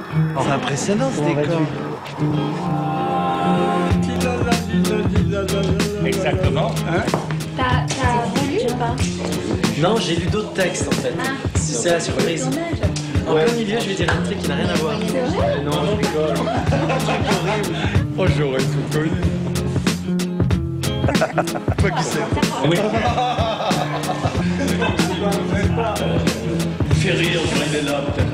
C'est impressionnant ce décor. Exactement. Hein? T'as voulu ou pas? Non, j'ai lu d'autres textes en fait. C'est la surprise. En plein milieu, je vais dire un truc qui n'a rien à voir. C'est vrai? Non, je rigole. Oh, j'aurais tout connu. Pas qui c'est. Oui. Il fait rire, il est là peut-être.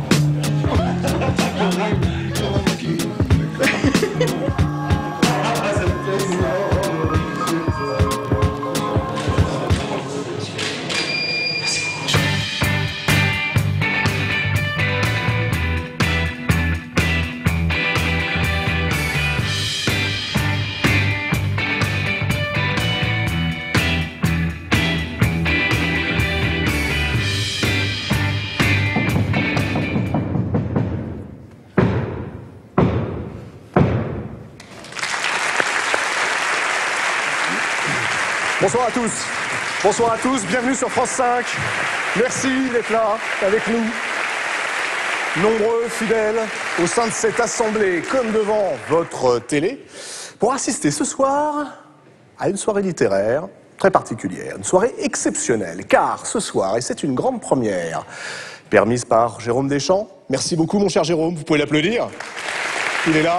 Bonsoir à tous. Bonsoir à tous, bienvenue sur France 5. Merci d'être là avec nous. Nombreux fidèles au sein de cette assemblée, comme devant votre télé, pour assister ce soir à une soirée littéraire très particulière, une soirée exceptionnelle, car ce soir, et c'est une grande première, permise par Jérôme Deschamps. Merci beaucoup mon cher Jérôme, vous pouvez l'applaudir. Il est là.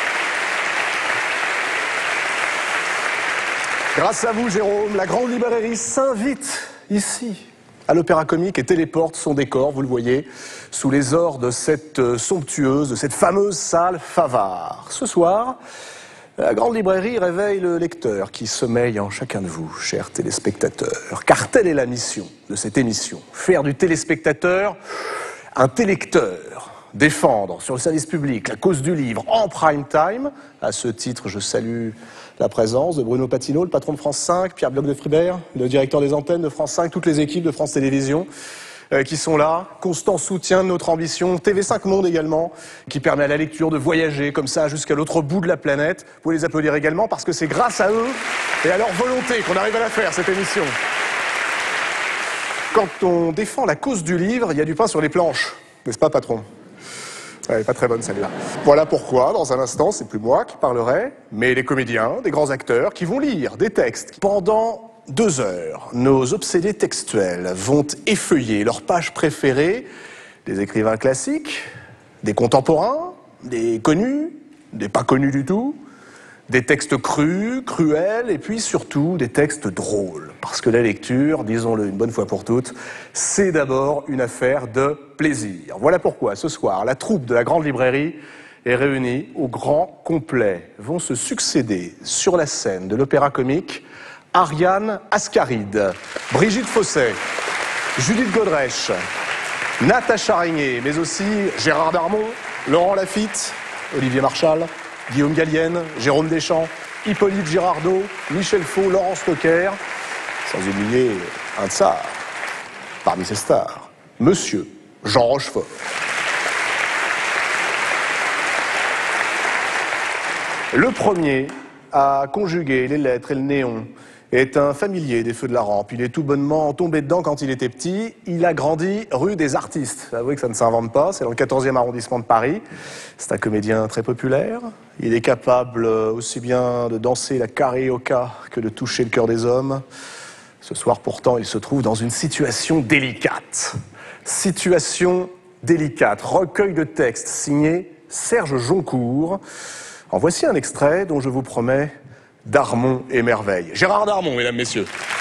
Grâce à vous, Jérôme, la Grande Librairie s'invite ici à l'Opéra Comique et téléporte son décor, vous le voyez, sous les ors de cette somptueuse, de cette fameuse salle Favart. Ce soir, la Grande Librairie réveille le lecteur qui sommeille en chacun de vous, chers téléspectateurs. Car telle est la mission de cette émission, faire du téléspectateur un télélecteur. Défendre sur le service public la cause du livre en prime time. À ce titre, je salue la présence de Bruno Patino, le patron de France 5, Pierre Bloch de Fribert, le directeur des antennes de France 5, toutes les équipes de France Télévisions qui sont là. Constant soutien de notre ambition. TV5 Monde également, qui permet à la lecture de voyager comme ça jusqu'à l'autre bout de la planète. Vous pouvez les applaudir également parce que c'est grâce à eux et à leur volonté qu'on arrive à la faire, cette émission. Quand on défend la cause du livre, il y a du pain sur les planches. N'est-ce pas, patron ? Ouais, pas très bonne celle-là. Voilà pourquoi, dans un instant, c'est plus moi qui parlerai, mais les comédiens, des grands acteurs qui vont lire des textes. Pendant 2 heures, nos obsédés textuels vont effeuiller leurs pages préférées des écrivains classiques, des contemporains, des connus, des pas connus du tout, des textes crus, cruels, et puis surtout des textes drôles. Parce que la lecture, disons-le une bonne fois pour toutes, c'est d'abord une affaire de plaisir. Voilà pourquoi, ce soir, la troupe de la Grande Librairie est réunie au grand complet. Vont se succéder sur la scène de l'Opéra Comique Ariane Ascaride, Brigitte Fossey, Judith Godrèche, Natacha Régnier, mais aussi Gérard Darmon, Laurent Lafitte, Olivier Marchal, Guillaume Gallienne, Jérôme Deschamps, Hippolyte Girardot, Michel Faux, Laurence Coquer, sans oublier un tsar, parmi ces stars, Monsieur Jean Rochefort. Le premier à conjuguer les lettres et le néon est un familier des Feux de la Rampe. Il est tout bonnement tombé dedans quand il était petit. Il a grandi rue des Artistes. Avouez que ça ne s'invente pas, c'est dans le 14e arrondissement de Paris. C'est un comédien très populaire. Il est capable aussi bien de danser la carioca que de toucher le cœur des hommes. Ce soir, pourtant, il se trouve dans une situation délicate. Situation délicate. Recueil de textes signé Serge Joncourt. En voici un extrait dont je vous promets Darmon et merveille. Gérard Darmon, mesdames, messieurs.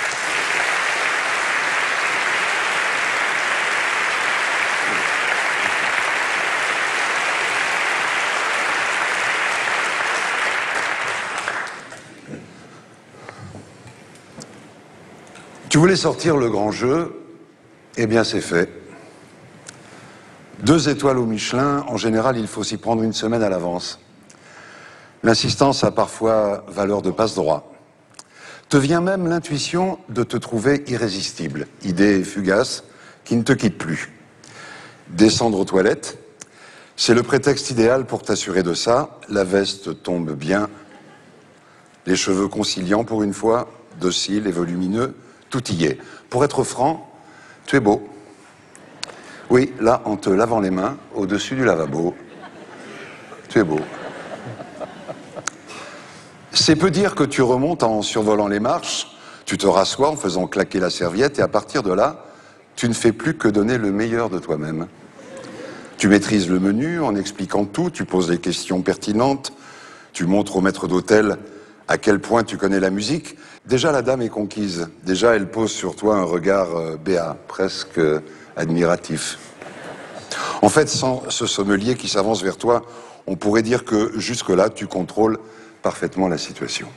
Tu voulais sortir le grand jeu, eh bien c'est fait. 2 étoiles au Michelin, en général, il faut s'y prendre une semaine à l'avance. L'insistance a parfois valeur de passe-droit. Te vient même l'intuition de te trouver irrésistible, idée fugace qui ne te quitte plus. Descendre aux toilettes, c'est le prétexte idéal pour t'assurer de ça. La veste tombe bien, les cheveux conciliants pour une fois, dociles et volumineux, tout y est. Pour être franc, tu es beau. Oui, là, en te lavant les mains, au-dessus du lavabo. Tu es beau. C'est peu dire que tu remontes en survolant les marches, tu te rassois en faisant claquer la serviette, et à partir de là, tu ne fais plus que donner le meilleur de toi-même. Tu maîtrises le menu en expliquant tout, tu poses des questions pertinentes, tu montres au maître d'hôtel à quel point tu connais la musique. Déjà, la dame est conquise. Déjà, elle pose sur toi un regard béat, presque admiratif. En fait, sans ce sommelier qui s'avance vers toi, on pourrait dire que jusque-là, tu contrôles parfaitement la situation.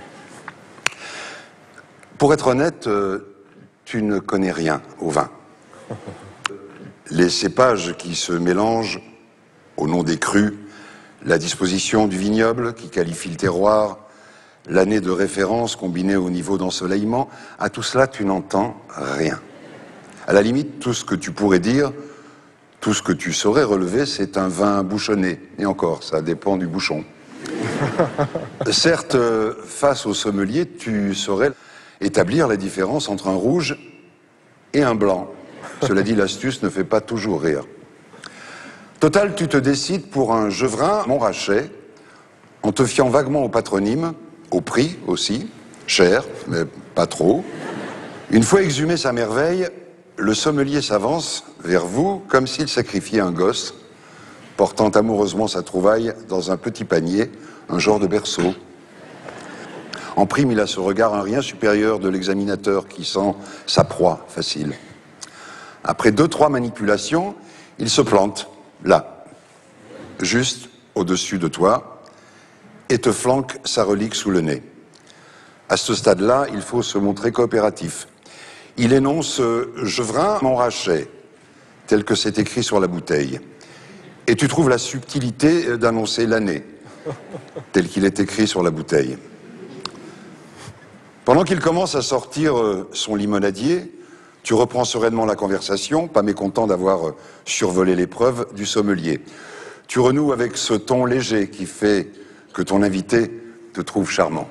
Pour être honnête, tu ne connais rien au vin. Les cépages qui se mélangent au nom des crus, la disposition du vignoble qui qualifie le terroir, l'année de référence combinée au niveau d'ensoleillement, à tout cela, tu n'entends rien. À la limite, tout ce que tu pourrais dire, tout ce que tu saurais relever, c'est un vin bouchonné. Et encore, ça dépend du bouchon. Certes, face au sommelier, tu saurais établir la différence entre un rouge et un blanc. Cela dit, l'astuce ne fait pas toujours rire. Total, tu te décides pour un Gevrins Montrachet, en te fiant vaguement au patronyme, au prix aussi, cher, mais pas trop. Une fois exhumé sa merveille, le sommelier s'avance vers vous comme s'il sacrifiait un gosse, portant amoureusement sa trouvaille dans un petit panier, un genre de berceau. En prime, il a ce regard un rien supérieur de l'examinateur qui sent sa proie facile. Après 2-3 manipulations, il se plante, là, juste au-dessus de toi, et te flanque sa relique sous le nez. À ce stade-là, il faut se montrer coopératif. Il énonce « Gevrins Montrachet », tel que c'est écrit sur la bouteille. Et tu trouves la subtilité d'annoncer l'année, tel qu'il est écrit sur la bouteille. Pendant qu'il commence à sortir son limonadier, tu reprends sereinement la conversation, pas mécontent d'avoir survolé l'épreuve du sommelier. Tu renoues avec ce ton léger qui fait que ton invité te trouve charmant.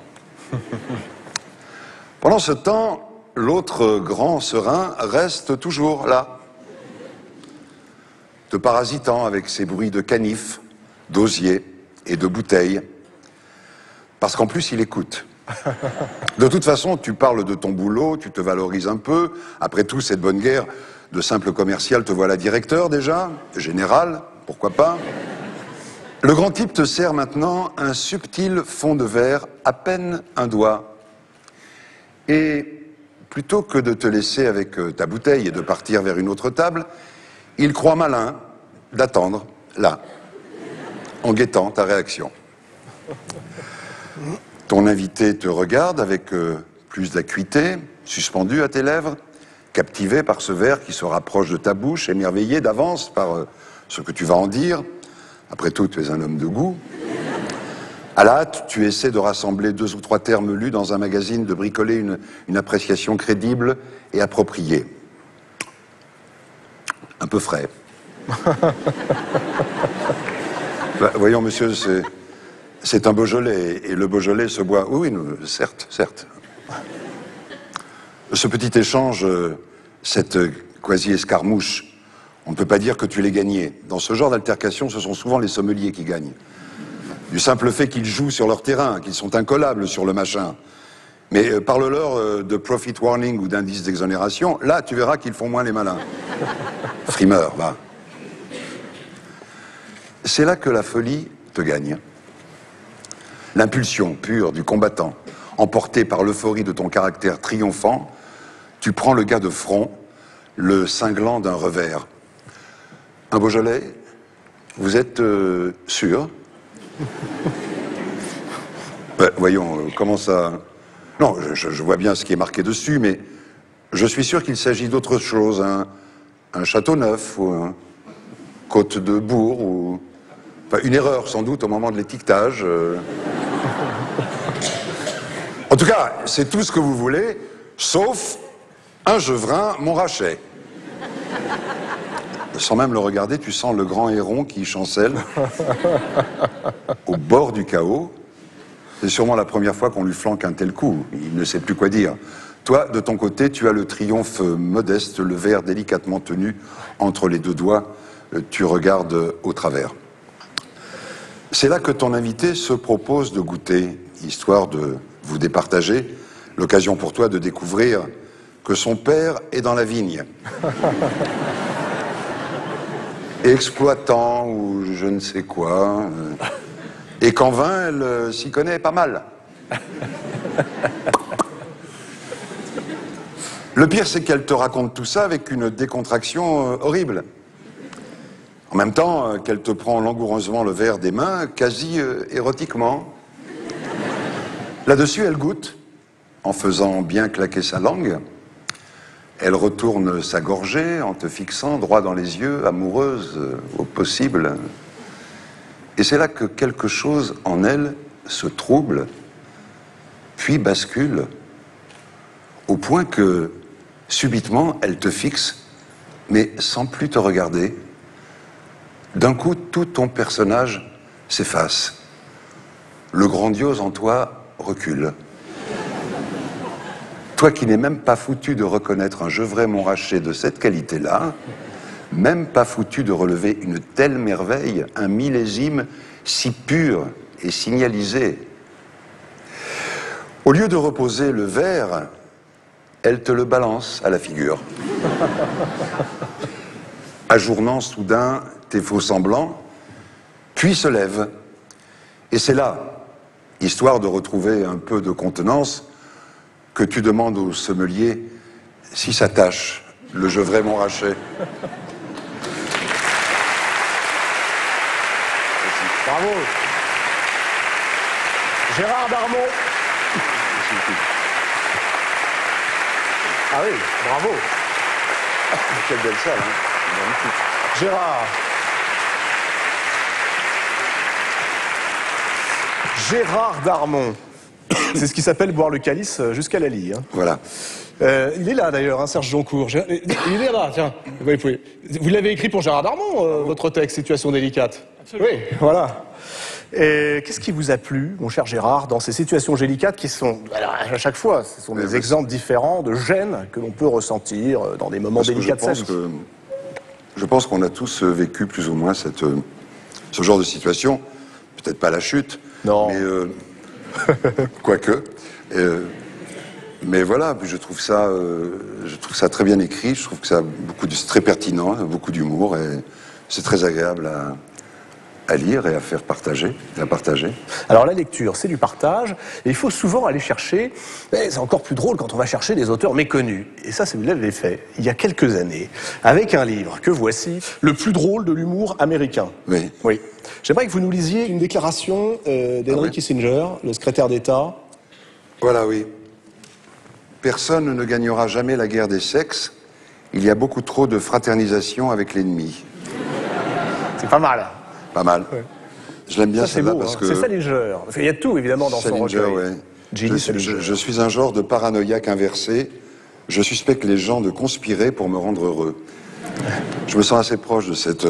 Pendant ce temps, l'autre grand serein reste toujours là, te parasitant avec ses bruits de canif, d'osier et de bouteilles, parce qu'en plus il écoute. De toute façon, tu parles de ton boulot, tu te valorises un peu. Après tout, cette bonne guerre de simple commercial, te voilà directeur déjà, général, pourquoi pas. Le grand type te sert maintenant un subtil fond de verre, à peine un doigt. Et plutôt que de te laisser avec ta bouteille et de partir vers une autre table, il croit malin d'attendre, là, en guettant ta réaction. Ton invité te regarde avec plus d'acuité, suspendu à tes lèvres, captivé par ce verre qui se rapproche de ta bouche, émerveillé d'avance par ce que tu vas en dire. Après tout, tu es un homme de goût. À la hâte, tu essaies de rassembler 2 ou 3 termes lus dans un magazine, de bricoler une appréciation crédible et appropriée. Un peu frais. Bah, voyons, monsieur, c'est un Beaujolais, et le Beaujolais se boit... Oui, certes, certes. Ce petit échange, cette quasi-escarmouche, on ne peut pas dire que tu l'aies gagné. Dans ce genre d'altercation, ce sont souvent les sommeliers qui gagnent. Du simple fait qu'ils jouent sur leur terrain, qu'ils sont incollables sur le machin. Mais parle-leur de profit warning ou d'indice d'exonération, là, tu verras qu'ils font moins les malins. Frimeur, va. C'est là que la folie te gagne. L'impulsion pure du combattant, emporté par l'euphorie de ton caractère triomphant, tu prends le gars de front, le cinglant d'un revers. Un Beaujolais, vous êtes sûr? Voyons, comment ça... Non, je vois bien ce qui est marqué dessus, mais je suis sûr qu'il s'agit d'autre chose. Un château neuf, ou un côte de bourg, ou... Enfin, une erreur, sans doute, au moment de l'étiquetage. En tout cas, c'est tout ce que vous voulez, sauf un Gevrins Montrachet. Sans même le regarder, tu sens le grand héron qui chancelle au bord du chaos. C'est sûrement la première fois qu'on lui flanque un tel coup. Il ne sait plus quoi dire. Toi, de ton côté, tu as le triomphe modeste, le verre délicatement tenu entre les deux doigts. Tu regardes au travers. C'est là que ton invité se propose de goûter, histoire de vous départager, l'occasion pour toi de découvrir que son père est dans la vigne. Exploitant ou je ne sais quoi. Et qu'en vin, elle s'y connaît pas mal. Le pire, c'est qu'elle te raconte tout ça avec une décontraction horrible. En même temps, qu'elle te prend langoureusement le verre des mains, quasi érotiquement. Là-dessus, elle goûte, en faisant bien claquer sa langue. Elle retourne sa gorgée en te fixant droit dans les yeux, amoureuse au possible. Et c'est là que quelque chose en elle se trouble, puis bascule, au point que, subitement, elle te fixe, mais sans plus te regarder. D'un coup, tout ton personnage s'efface. Le grandiose en toi recule. Toi qui n'es même pas foutu de reconnaître un Gevrey Montrachet de cette qualité-là, même pas foutu de relever une telle merveille, un millésime si pur et signalisé. Au lieu de reposer le verre, elle te le balance à la figure. Ajournant soudain tes faux semblants, puis se lève. Et c'est là, histoire de retrouver un peu de contenance, que tu demandes au sommelier si s'attache le Gevrey Montrachet. Bravo. Gérard Darmon. Ah oui, bravo. Quelle belle salle, hein. Magnifique. Gérard. Gérard Darmon. C'est ce qui s'appelle boire le calice jusqu'à la lie. Hein. Voilà. Il est là d'ailleurs, hein, Serge Joncourt. Il est là, tiens. Vous l'avez écrit pour Gérard Darmon, votre texte, Situation délicate. Absolument. Oui, voilà. Et qu'est-ce qui vous a plu, mon cher Gérard, dans ces situations délicates qui sont, alors, à chaque fois, ce sont des exemples différents de gêne que l'on peut ressentir dans des moments délicats de sa vie. Je pense qu'on a tous vécu plus ou moins ce genre de situation. Peut-être pas la chute, non. Mais quoique. Mais voilà, je trouve ça très bien écrit. Je trouve que ça a c'est très pertinent, beaucoup d'humour, et c'est très agréable à lire et à faire partager, à partager. Alors la lecture, c'est du partage, et il faut souvent aller chercher, c'est encore plus drôle quand on va chercher des auteurs méconnus. Et ça, vous l'avez fait il y a quelques années, avec un livre que voici, Le plus drôle de l'humour américain. Oui. Oui. J'aimerais que vous nous lisiez une déclaration d'Henry Kissinger, le secrétaire d'État. Voilà, oui. Personne ne gagnera jamais la guerre des sexes. Il y a beaucoup trop de fraternisation avec l'ennemi. C'est pas mal. Pas mal. Ouais. Je l'aime bien celle-là parce que... C'est Salinger. Parce qu'il y a tout, évidemment, dans son recueil. Ouais. Je suis un genre de paranoïaque inversé. Je suspecte les gens de conspirer pour me rendre heureux. Je me sens assez proche de cette...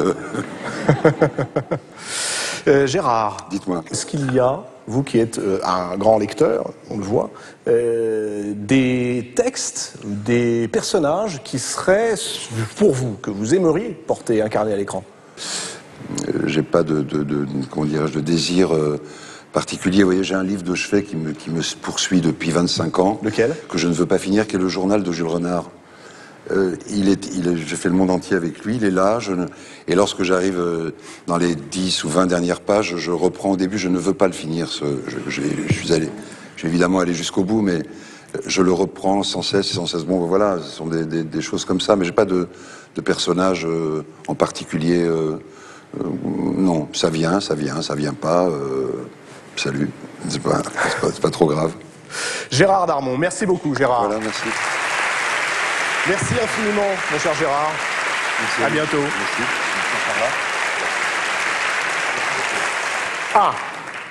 Gérard, dites-moi. Est-ce qu'il y a, vous qui êtes un grand lecteur, on le voit, des textes, des personnages qui seraient, pour vous, que vous aimeriez porter, incarner à l'écran? J'ai pas de désir particulier. Vous voyez, j'ai un livre de chevet qui me poursuit depuis 25 ans. Lequel? Que je ne veux pas finir, qui est le journal de Jules Renard. J'ai fait le monde entier avec lui, il est là, et lorsque j'arrive dans les 10 ou 20 dernières pages, je reprends au début, je ne veux pas le finir, je vais évidemment aller jusqu'au bout, mais je le reprends sans cesse et sans cesse. Bon, voilà, ce sont des choses comme ça, mais j'ai pas de personnage en particulier, non, ça vient pas, salut, c'est pas trop grave. Gérard Darmon, merci beaucoup Gérard. Voilà, merci. Merci infiniment, mon cher Gérard. Merci. À bientôt. Merci. Ah,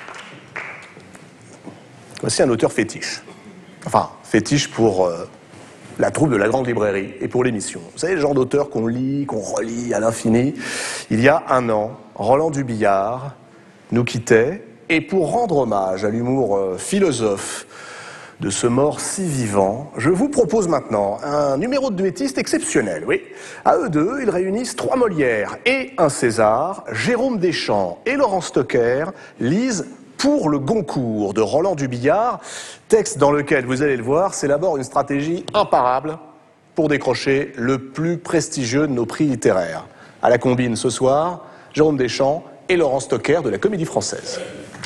voici un auteur fétiche. Enfin, fétiche pour la troupe de la Grande Librairie et pour l'émission. Vous savez, le genre d'auteur qu'on lit, qu'on relit à l'infini. Il y a un an, Roland Dubillard nous quittait. Et pour rendre hommage à l'humour philosophe de ce mort si vivant, je vous propose maintenant un numéro de duettiste exceptionnel, oui. À eux deux, ils réunissent 3 Molières et un César. Jérôme Deschamps et Laurent Stocker lisent Pour le Goncourt de Roland Dubillard, texte dans lequel, vous allez le voir, s'élabore une stratégie imparable pour décrocher le plus prestigieux de nos prix littéraires. À la combine ce soir, Jérôme Deschamps et Laurent Stocker de la Comédie Française.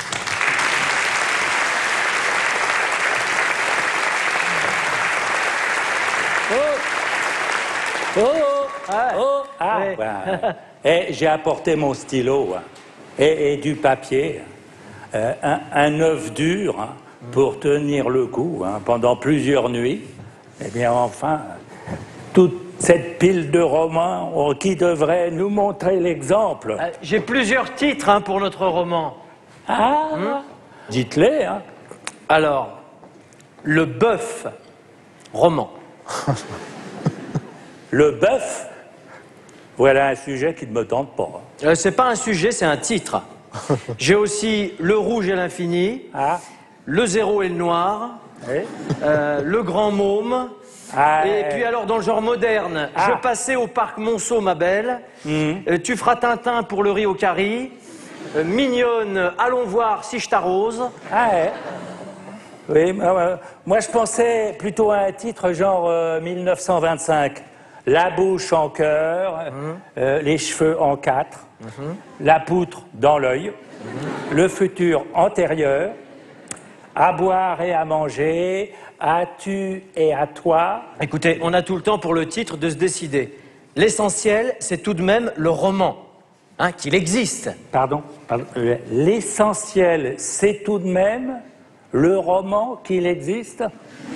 Ouais. Et j'ai apporté mon stylo et du papier, un œuf dur pour tenir le coup pendant plusieurs nuits. Eh bien, enfin, toute cette pile de romans qui devrait nous montrer l'exemple. J'ai plusieurs titres pour notre roman. Dites-les. Alors, Le Bœuf, roman. Le bœuf, voilà un sujet qui ne me tente pas. C'est pas un sujet, c'est un titre. J'ai aussi Le Rouge et l'Infini, Le Zéro et le Noir, Le Grand Môme, et puis alors dans le genre moderne, Je passais au parc Monceau, ma belle, Tu feras Tintin pour le riz au curry, Mignonne, allons voir si je t'arrose. Oui, moi je pensais plutôt à un titre genre 1925. La bouche en cœur, les cheveux en 4, la poutre dans l'œil, le futur antérieur, à boire et à manger, à tu et à toi. Écoutez, on a tout le temps pour le titre de se décider. L'essentiel, c'est tout de même le roman, qu'il existe. Pardon. L'essentiel, c'est tout de même le roman qu'il existe.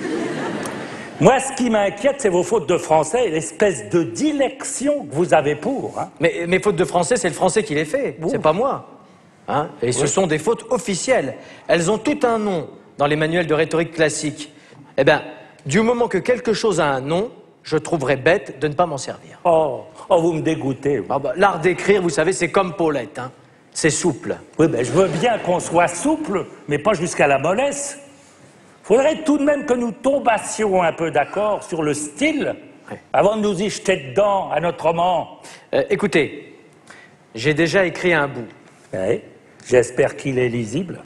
Moi, ce qui m'inquiète, c'est vos fautes de français et l'espèce de dilection que vous avez pour. Mais mes fautes de français, c'est le français qui les fait, c'est pas moi. Et ce sont des fautes officielles. Elles ont tout un nom dans les manuels de rhétorique classique. Eh bien, du moment que quelque chose a un nom, je trouverais bête de ne pas m'en servir. Oh, vous me dégoûtez. L'art d'écrire, vous savez, c'est comme Paulette. C'est souple. Oui, je veux bien qu'on soit souple, mais pas jusqu'à la mollesse. Faudrait tout de même que nous tombassions un peu d'accord sur le style avant de nous y jeter dedans à notre roman. Écoutez, j'ai déjà écrit un bout. Oui, j'espère qu'il est lisible.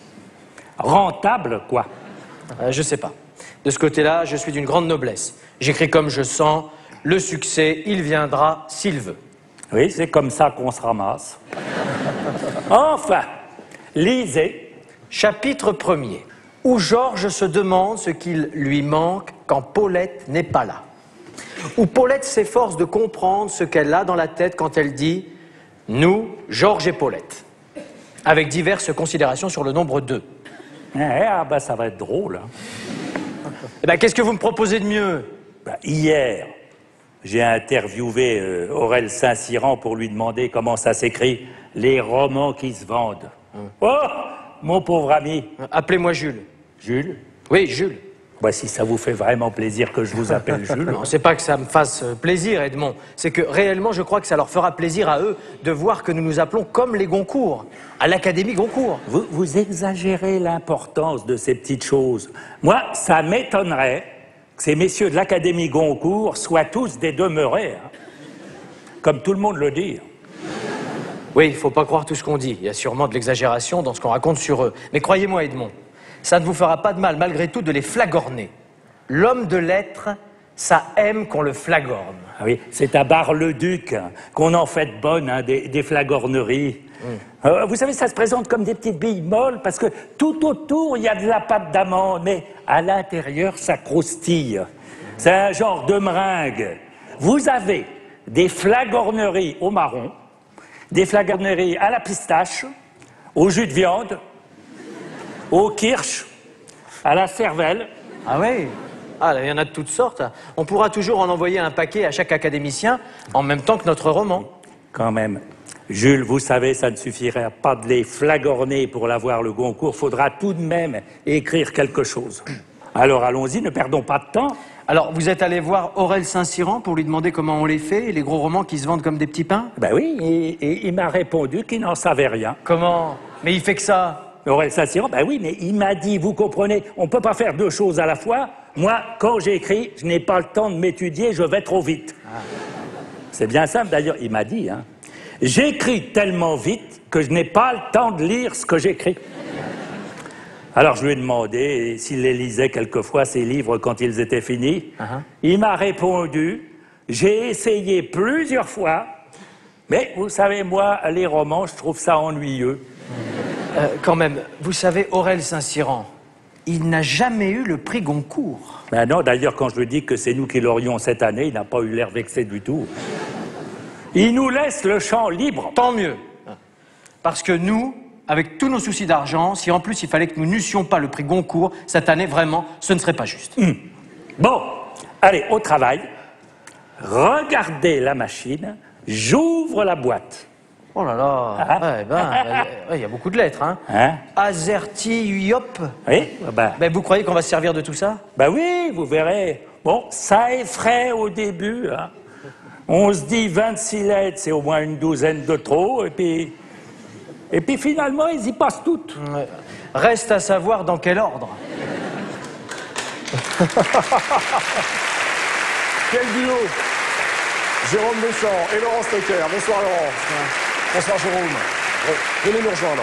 Rentable, quoi. Je sais pas. De ce côté-là, je suis d'une grande noblesse. J'écris comme je sens. Le succès, il viendra s'il veut. Oui, c'est comme ça qu'on se ramasse. Enfin, lisez. Chapitre 1er. Où Georges se demande ce qu'il lui manque quand Paulette n'est pas là. Où Paulette s'efforce de comprendre ce qu'elle a dans la tête quand elle dit « Nous, Georges et Paulette », avec diverses considérations sur le nombre 2. Ça va être drôle. Qu'est-ce que vous me proposez de mieux? Hier, j'ai interviewé Aurel Saint-Cyran pour lui demander comment ça s'écrit « Les romans qui se vendent ». Oh, mon pauvre ami. Appelez-moi Jules. Jules? Oui, Jules. Si ça vous fait vraiment plaisir que je vous appelle Jules. Non, c'est pas que ça me fasse plaisir, Edmond. C'est que réellement, je crois que ça leur fera plaisir à eux de voir que nous nous appelons comme les Goncourt, à l'Académie Goncourt. Vous exagérez l'importance de ces petites choses. Moi, ça m'étonnerait que ces messieurs de l'Académie Goncourt soient tous des demeurés, comme tout le monde le dit. Oui, il ne faut pas croire tout ce qu'on dit. Il y a sûrement de l'exagération dans ce qu'on raconte sur eux. Mais croyez-moi, Edmond, ça ne vous fera pas de mal, malgré tout, de les flagorner. L'homme de lettres, ça aime qu'on le flagorne. Oui, c'est à Bar-le-Duc qu'on en fait de bonnes, des flagorneries. Vous savez, ça se présente comme des petites billes molles, parce que tout autour, il y a de la pâte d'amande, mais à l'intérieur, ça croustille. C'est un genre de meringue. Vous avez des flagorneries au marron, des flagorneries à la pistache, au jus de viande, au kirsch, à la cervelle. Ah oui? Il y en a de toutes sortes. On pourra toujours en envoyer un paquet à chaque académicien, en même temps que notre roman. Quand même. Jules, vous savez, ça ne suffirait pas de les flagorner pour l'avoir le Goncourt. Faudra tout de même écrire quelque chose. Alors allons-y, ne perdons pas de temps. Alors, vous êtes allé voir Aurel Saint-Cyran pour lui demander comment on les fait, les gros romans qui se vendent comme des petits pains? Oui, et il m'a répondu qu'il n'en savait rien. Comment? Mais il fait que ça. Aurel Saint-Cyran, ben oui, mais il m'a dit, vous comprenez, on ne peut pas faire deux choses à la fois. Moi, quand j'écris, je n'ai pas le temps de m'étudier, je vais trop vite. C'est bien simple, d'ailleurs, il m'a dit, hein. J'écris tellement vite que je n'ai pas le temps de lire ce que j'écris. Alors je lui ai demandé s'il les lisait quelquefois, ces livres, quand ils étaient finis. Il m'a répondu, j'ai essayé plusieurs fois, mais vous savez, moi, les romans, je trouve ça ennuyeux. Quand même, vous savez, Aurel Saint-Cyran, il n'a jamais eu le prix Goncourt. Ben non, d'ailleurs, quand je lui dis que c'est nous qui l'aurions cette année, il n'a pas eu l'air vexé du tout. Il nous laisse le champ libre. Tant mieux. Parce que nous, avec tous nos soucis d'argent, si en plus il fallait que nous n'eussions pas le prix Goncourt, cette année, vraiment, ce ne serait pas juste. Bon, allez, au travail. Regardez la machine, j'ouvre la boîte. Oh là là, il y a beaucoup de lettres, hein. Azerti Yop. Oui, ben, vous croyez qu'on va se servir de tout ça? Ben oui, vous verrez. Bon, ça effraie au début, hein. On se dit 26 lettres, c'est au moins une douzaine de trop, et puis finalement, ils y passent toutes. Reste à savoir dans quel ordre. Quel duo! Jérôme Deschamps et Laurent Stocker. Bonsoir Laurent. Bonsoir Jérôme. Venez nous rejoindre.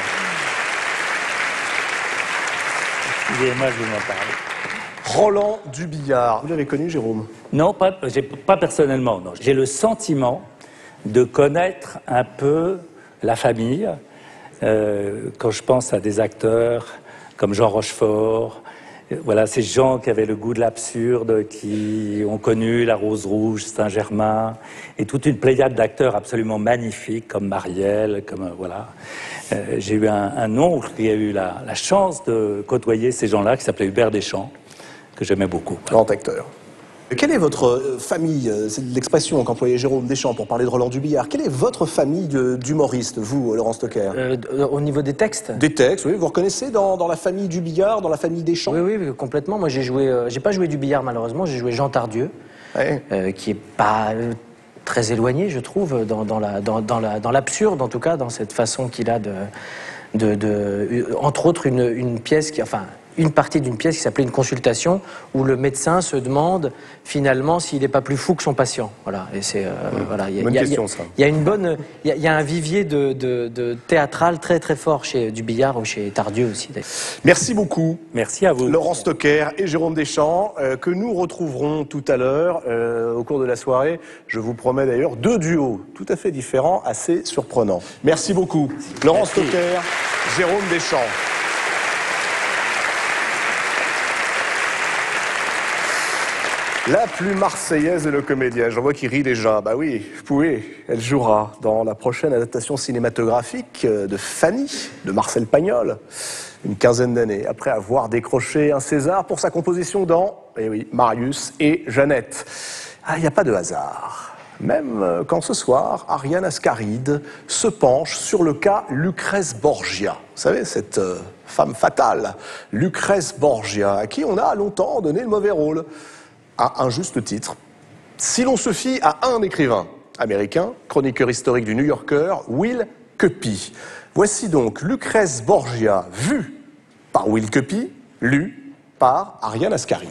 Excusez-moi, je vais m'en parler. Roland Dubillard. Vous l'avez connu, Jérôme? Non, pas personnellement. Non. J'ai le sentiment de connaître un peu la famille quand je pense à des acteurs comme Jean Rochefort. Voilà, ces gens qui avaient le goût de l'absurde, qui ont connu La Rose Rouge, Saint-Germain, et toute une pléiade d'acteurs absolument magnifiques, comme Marielle, comme voilà. J'ai eu un oncle qui a eu la chance de côtoyer ces gens-là, qui s'appelait Hubert Deschamps, que j'aimais beaucoup. Grand acteur. Quelle est votre famille, c'est l'expression qu'employait Jérôme Deschamps pour parler de Roland Dubillard, quelle est votre famille d'humoristes, vous, Laurent Stocker? Au niveau des textes? Des textes, oui. Vous reconnaissez dans la famille Dubillard, dans la famille Deschamps? Oui, complètement. Moi, j'ai pas joué Dubillard, malheureusement, j'ai joué Jean Tardieu, qui est pas très éloigné, je trouve, dans l'absurde, en tout cas, dans cette façon qu'il a entre autres, une partie d'une pièce qui s'appelait Une consultation, où le médecin se demande finalement s'il n'est pas plus fou que son patient. Voilà. Et c'est voilà. Il y a un vivier de théâtral très très fort chez Dubillard ou chez Tardieu aussi. Merci beaucoup. Merci à vous. Laurent Stocker et Jérôme Deschamps, que nous retrouverons tout à l'heure au cours de la soirée. Je vous promets d'ailleurs 2 duos tout à fait différents, assez surprenants. Merci beaucoup. Laurent Stocker, Jérôme Deschamps. La plus marseillaise est le comédien. J'en vois qui rit déjà. Bah oui, vous pouvez. Elle jouera dans la prochaine adaptation cinématographique de Fanny, de Marcel Pagnol, une quinzaine d'années, après avoir décroché un César pour sa composition dans, eh oui, Marius et Jeannette. Ah, il n'y a pas de hasard. Même quand ce soir, Ariane Ascaride se penche sur le cas Lucrèce Borgia. Vous savez, cette femme fatale, Lucrèce Borgia, à qui on a longtemps donné le mauvais rôle. À un juste titre. Si l'on se fie à un écrivain américain, chroniqueur historique du New Yorker, Will Cuppy. Voici donc Lucrèce Borgia, vue par Will Cuppy, lue par Ariane Ascaride.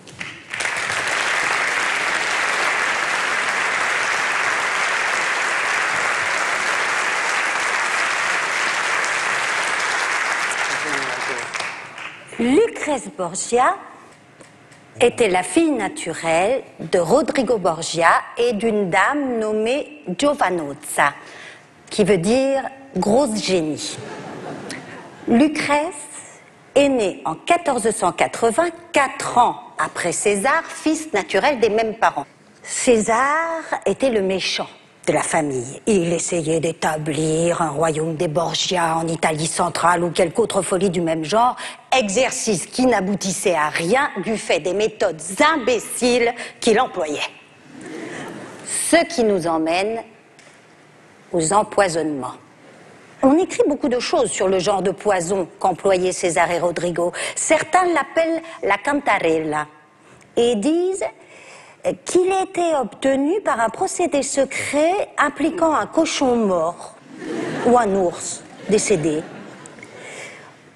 Lucrèce Borgia était la fille naturelle de Rodrigo Borgia et d'une dame nommée Giovanozza, qui veut dire grosse génie. Lucrèce est née en 1480, 4 ans après César, fils naturel des mêmes parents. César était le méchant de la famille. Il essayait d'établir un royaume des Borgia en Italie centrale ou quelque autre folie du même genre, exercice qui n'aboutissait à rien du fait des méthodes imbéciles qu'il employait. Ce qui nous emmène aux empoisonnements. On écrit beaucoup de choses sur le genre de poison qu'employaient César et Rodrigo. Certains l'appellent la cantarella et disent qu'il était obtenu par un procédé secret impliquant un cochon mort ou un ours décédé.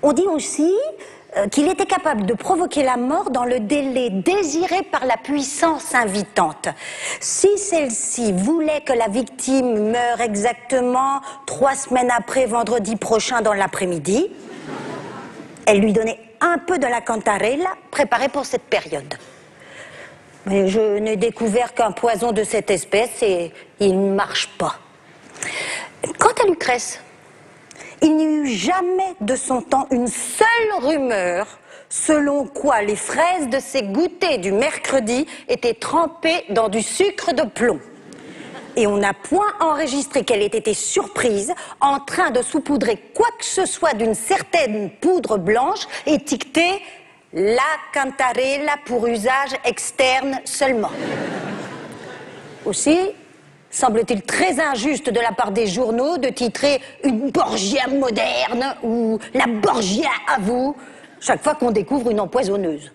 On dit aussi qu'il était capable de provoquer la mort dans le délai désiré par la puissance invitante. Si celle-ci voulait que la victime meure exactement 3 semaines après, vendredi prochain dans l'après-midi, elle lui donnait un peu de la cantarella préparée pour cette période. Mais je n'ai découvert qu'un poison de cette espèce et il ne marche pas. Quant à Lucrèce, il n'y eut jamais de son temps une seule rumeur selon quoi les fraises de ses goûters du mercredi étaient trempées dans du sucre de plomb. Et on n'a point enregistré qu'elle ait été surprise en train de saupoudrer quoi que ce soit d'une certaine poudre blanche étiquetée « La cantarella pour usage externe seulement ». Aussi, semble-t-il très injuste de la part des journaux de titrer « Une Borgia moderne » ou « La Borgia à vous » chaque fois qu'on découvre une empoisonneuse.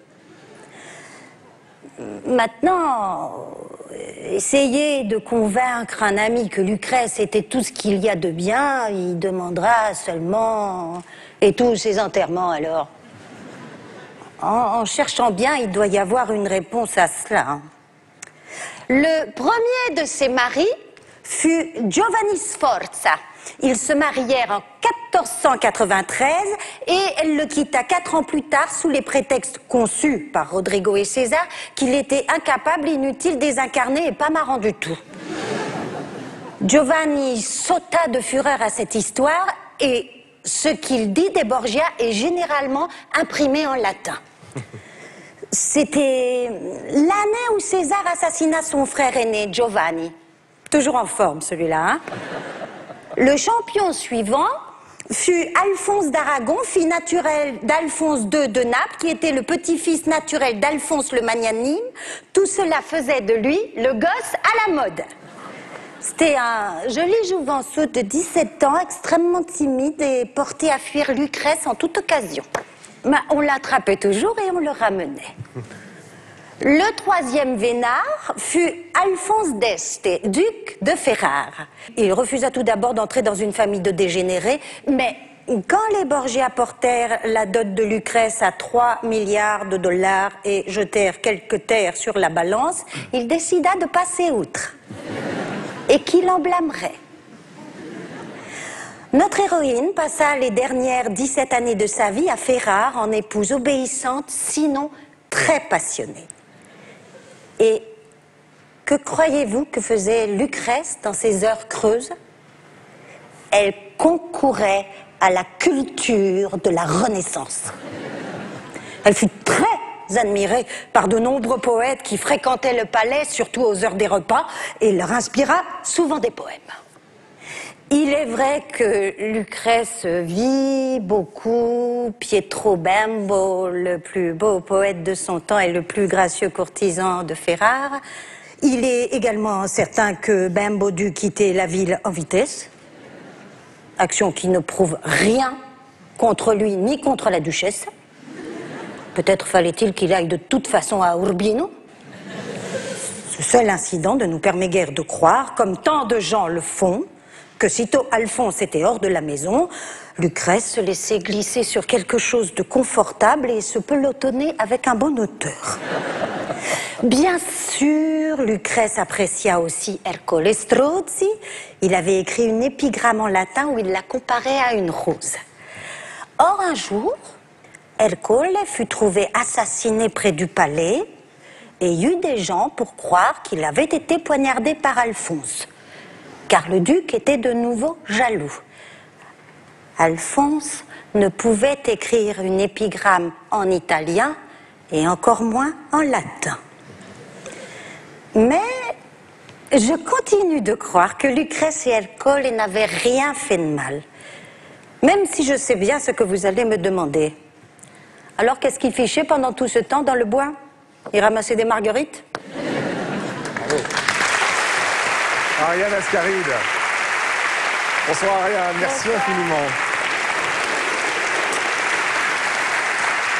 Maintenant, essayer de convaincre un ami que Lucrèce était tout ce qu'il y a de bien, il demandera seulement « Et tous ces enterrements alors ?» En cherchant bien, il doit y avoir une réponse à cela. Le premier de ses maris fut Giovanni Sforza. Ils se marièrent en 1493 et elle le quitta 4 ans plus tard sous les prétextes conçus par Rodrigo et César qu'il était incapable, inutile, désincarné et pas marrant du tout. Giovanni sauta de fureur à cette histoire et ce qu'il dit des Borgia est généralement imprimé en latin. C'était l'année où César assassina son frère aîné, Giovanni. Toujours en forme, celui-là. Hein? Le champion suivant fut Alphonse d'Aragon, fille naturelle d'Alphonse II de Naples, qui était le petit-fils naturel d'Alphonse le Magnanime. Tout cela faisait de lui le gosse à la mode. C'était un joli jouvenceau de 17 ans, extrêmement timide et porté à fuir Lucrèce en toute occasion. Mais on l'attrapait toujours et on le ramenait. Le troisième vénard fut Alphonse d'Este, duc de Ferrare. Il refusa tout d'abord d'entrer dans une famille de dégénérés, mais quand les Borgia portèrent la dot de Lucrèce à 3 milliards de dollars et jetèrent quelques terres sur la balance, il décida de passer outre. Et qui l'en blâmerait? Notre héroïne passa les dernières 17 années de sa vie à Ferrare en épouse obéissante, sinon très passionnée. Et que croyez-vous que faisait Lucrèce dans ces heures creuses? Elle concourait à la culture de la Renaissance. Elle fut très admirée par de nombreux poètes qui fréquentaient le palais, surtout aux heures des repas, et leur inspira souvent des poèmes. Il est vrai que Lucrèce vit beaucoup. Pietro Bembo, le plus beau poète de son temps et le plus gracieux courtisan de Ferrare. Il est également certain que Bembo dut quitter la ville en vitesse, action qui ne prouve rien contre lui ni contre la duchesse. Peut-être fallait-il qu'il aille de toute façon à Urbino. Ce seul incident ne nous permet guère de croire, comme tant de gens le font, que sitôt Alphonse était hors de la maison, Lucrèce se laissait glisser sur quelque chose de confortable et se pelotonnait avec un bon auteur. Bien sûr, Lucrèce apprécia aussi Ercole Strozzi. Il avait écrit une épigramme en latin où il la comparait à une rose. Or, un jour, Ercole fut trouvé assassiné près du palais et il y eut des gens pour croire qu'il avait été poignardé par Alphonse. Car le duc était de nouveau jaloux. Alphonse ne pouvait écrire une épigramme en italien et encore moins en latin. Mais je continue de croire que Lucrèce et Ercole n'avaient rien fait de mal, même si je sais bien ce que vous allez me demander. Alors qu'est-ce qu'il fichait pendant tout ce temps dans le bois? Il ramassait des marguerites? Bravo. Ariane Ascaride. Bonsoir Ariane, merci infiniment.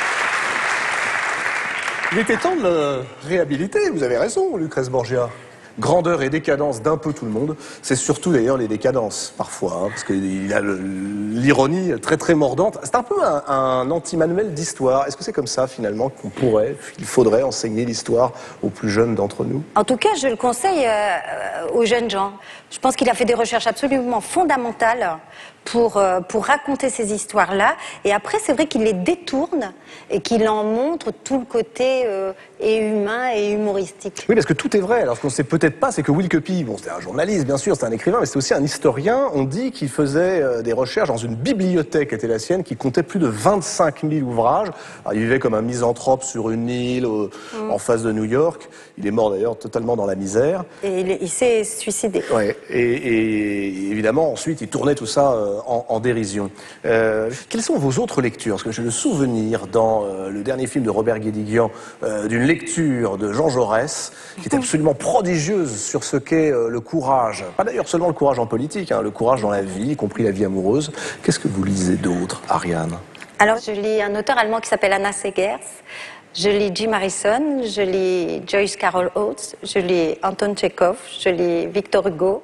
Il était temps de le réhabiliter, vous avez raison, Lucrèce Borgia. grandeur et décadence d'un peu tout le monde. C'est surtout d'ailleurs les décadences, parfois, parce qu'il a l'ironie très très mordante. C'est un peu un anti-manuel d'histoire. Est-ce que c'est comme ça, finalement, qu'il faudrait enseigner l'histoire aux plus jeunes d'entre nous? En tout cas, je le conseille aux jeunes gens. Je pense qu'il a fait des recherches absolument fondamentales pour raconter ces histoires-là. Et après, c'est vrai qu'il les détourne et qu'il en montre tout le côté et humain et humoristique. Oui, parce que tout est vrai. Alors, ce qu'on ne sait peut-être pas, c'est que Will Cuppy, bon, c'était un journaliste, bien sûr, c'était un écrivain, mais c'était aussi un historien. On dit qu'il faisait des recherches dans une bibliothèque qui était la sienne, qui comptait plus de 25 000 ouvrages. Alors, il vivait comme un misanthrope sur une île en face de New York. Il est mort d'ailleurs totalement dans la misère. Et il s'est suicidé. Ouais. Et évidemment, ensuite, il tournait tout ça en dérision. Quelles sont vos autres lectures? Parce que j'ai le souvenir, dans le dernier film de Robert Guédiguian, d'une lecture de Jean Jaurès, qui était absolument prodigieuse sur ce qu'est le courage. Pas d'ailleurs seulement le courage en politique, hein, le courage dans la vie, y compris la vie amoureuse. Qu'est-ce que vous lisez d'autre, Ariane? Alors, je lis un auteur allemand qui s'appelle Anna Seghers. Je lis Jim Harrison, je lis Joyce Carol Oates, je lis Anton Tchekhov, je lis Victor Hugo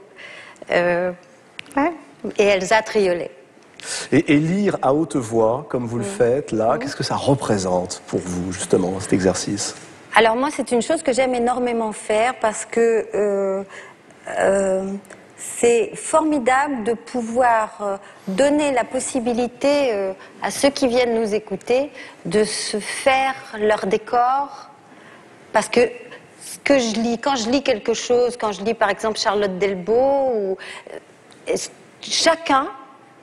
et Elsa Triolet. Et lire à haute voix, comme vous le faites là, qu'est-ce que ça représente pour vous, justement, cet exercice? Alors moi, c'est une chose que j'aime énormément faire parce que c'est formidable de pouvoir donner la possibilité à ceux qui viennent nous écouter de se faire leur décor. Parce que ce que je lis, quand je lis quelque chose, quand je lis par exemple Charlotte Delbo, chacun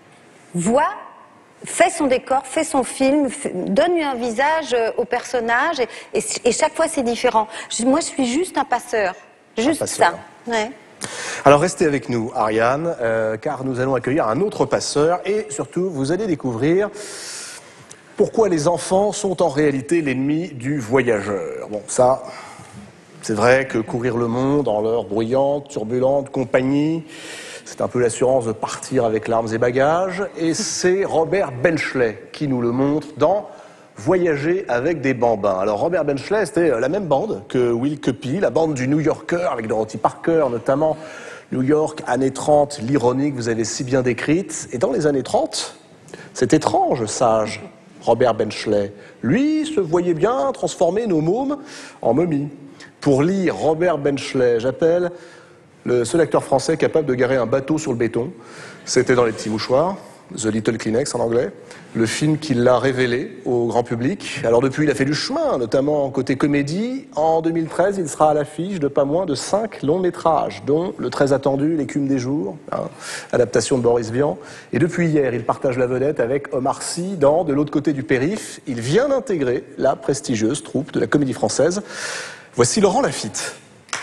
fait son décor, fait son film, donne un visage au personnage et chaque fois c'est différent. Moi je suis juste un passeur, juste ça. Ouais. Alors restez avec nous, Ariane, car nous allons accueillir un autre passeur et surtout vous allez découvrir pourquoi les enfants sont en réalité l'ennemi du voyageur. Bon, ça, c'est vrai que courir le monde en leur bruyante, turbulente compagnie, c'est un peu l'assurance de partir avec l'armes et bagages, et c'est Robert Benchley qui nous le montre dans Voyager avec des bambins. Alors Robert Benchley, c'était la même bande que Will Cuppy, la bande du New Yorker, avec Dorothy Parker notamment. New York, années 30, l'ironie que vous avez si bien décrite. Et dans les années 30, cet étrange sage, Robert Benchley, lui se voyait bien transformer nos mômes en momies. Pour lire Robert Benchley, j'appelle le seul acteur français capable de garer un bateau sur le béton. C'était dans Les Petits Mouchoirs, The Little Kleenex en anglais, le film qui l'a révélé au grand public. Alors depuis, il a fait du chemin, notamment côté comédie. En 2013, il sera à l'affiche de pas moins de 5 longs métrages, dont le très attendu L'écume des jours, adaptation de Boris Vian. Et depuis hier, il partage la vedette avec Omar Sy dans De l'autre côté du périph'. Il vient d'intégrer la prestigieuse troupe de la Comédie Française. Voici Laurent Lafitte.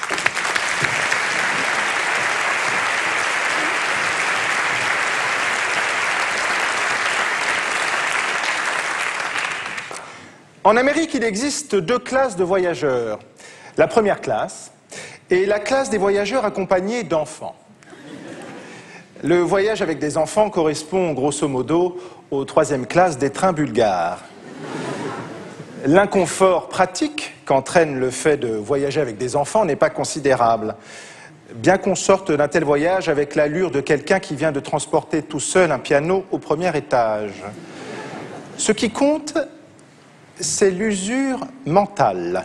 En Amérique, il existe 2 classes de voyageurs. La première classe est la classe des voyageurs accompagnés d'enfants. Le voyage avec des enfants correspond grosso modo aux 3e classes des trains bulgares. L'inconfort pratique qu'entraîne le fait de voyager avec des enfants n'est pas considérable. Bien qu'on sorte d'un tel voyage avec l'allure de quelqu'un qui vient de transporter tout seul un piano au 1er étage. Ce qui compte, c'est l'usure mentale.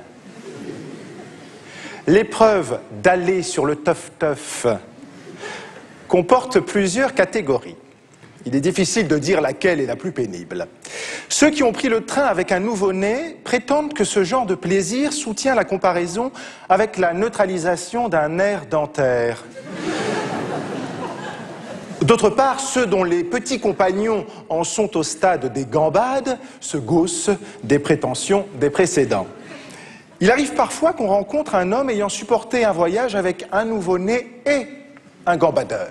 L'épreuve d'aller sur le teuf-teuf comporte plusieurs catégories. Il est difficile de dire laquelle est la plus pénible. Ceux qui ont pris le train avec un nouveau-né prétendent que ce genre de plaisir soutient la comparaison avec la neutralisation d'un nerf dentaire. D'autre part, ceux dont les petits compagnons en sont au stade des gambades se gaussent des prétentions des précédents. Il arrive parfois qu'on rencontre un homme ayant supporté un voyage avec un nouveau-né et un gambadeur.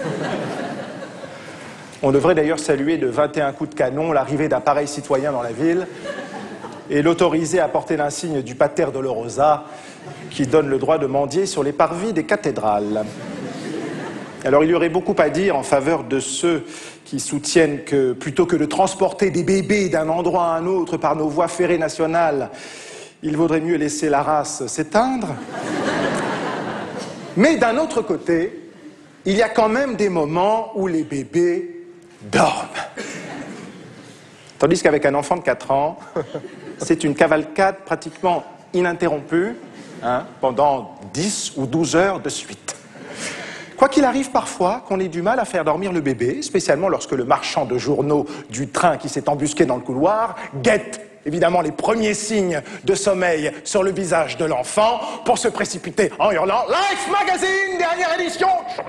On devrait d'ailleurs saluer de 21 coups de canon l'arrivée d'un pareil citoyen dans la ville et l'autoriser à porter l'insigne du Pater Dolorosa qui donne le droit de mendier sur les parvis des cathédrales. Alors il y aurait beaucoup à dire en faveur de ceux qui soutiennent que plutôt que de transporter des bébés d'un endroit à un autre par nos voies ferrées nationales, il vaudrait mieux laisser la race s'éteindre. Mais d'un autre côté, il y a quand même des moments où les bébés dorment. Tandis qu'avec un enfant de 4 ans, c'est une cavalcade pratiquement ininterrompue, pendant 10 ou 12 heures de suite. Quoi qu'il arrive parfois qu'on ait du mal à faire dormir le bébé, spécialement lorsque le marchand de journaux du train qui s'est embusqué dans le couloir guette évidemment les premiers signes de sommeil sur le visage de l'enfant pour se précipiter en hurlant « Life Magazine, dernière édition !»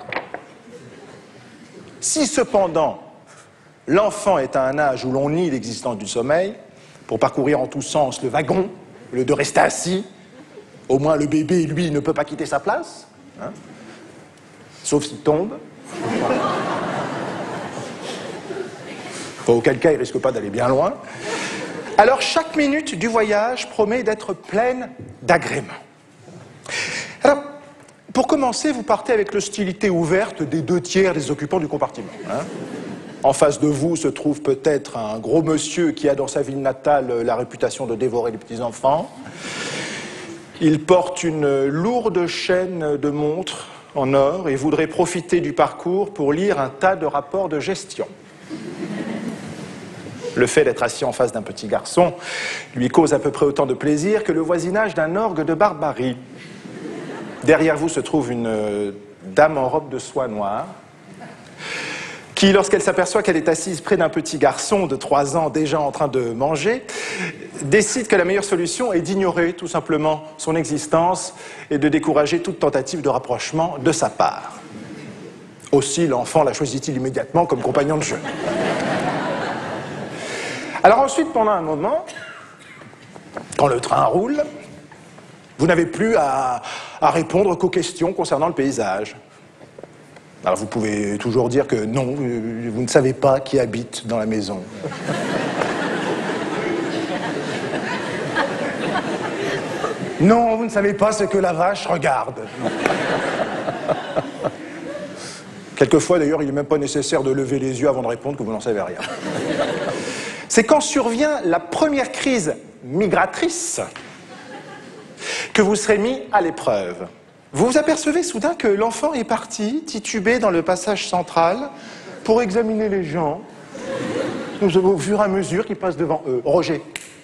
Si cependant l'enfant est à un âge où l'on nie l'existence du sommeil, pour parcourir en tous sens le wagon, au lieu de rester assis, au moins le bébé, lui, ne peut pas quitter sa place, sauf s'il tombe. Auquel cas, il ne risque pas d'aller bien loin. Alors, chaque minute du voyage promet d'être pleine d'agréments. Alors, pour commencer, vous partez avec l'hostilité ouverte des 2/3 des occupants du compartiment. En face de vous se trouve peut-être un gros monsieur qui a dans sa ville natale la réputation de dévorer les petits-enfants. Il porte une lourde chaîne de montres en or et voudrait profiter du parcours pour lire un tas de rapports de gestion. Le fait d'être assis en face d'un petit garçon lui cause à peu près autant de plaisir que le voisinage d'un orgue de barbarie. Derrière vous se trouve une dame en robe de soie noire qui, lorsqu'elle s'aperçoit qu'elle est assise près d'un petit garçon de 3 ans déjà en train de manger, décide que la meilleure solution est d'ignorer tout simplement son existence et de décourager toute tentative de rapprochement de sa part. Aussi, l'enfant la choisit-il immédiatement comme compagnon de jeu. Alors ensuite, pendant un moment, quand le train roule, vous n'avez plus à répondre qu'aux questions concernant le paysage. Alors vous pouvez toujours dire que non, vous ne savez pas qui habite dans la maison. Non, vous ne savez pas ce que la vache regarde. Quelquefois, d'ailleurs, il n'est même pas nécessaire de lever les yeux avant de répondre que vous n'en savez rien. C'est quand survient la première crise migratrice que vous serez mis à l'épreuve. Vous vous apercevez soudain que l'enfant est parti tituber dans le passage central pour examiner les gens au fur et à mesure qu'ils passent devant eux. Roger,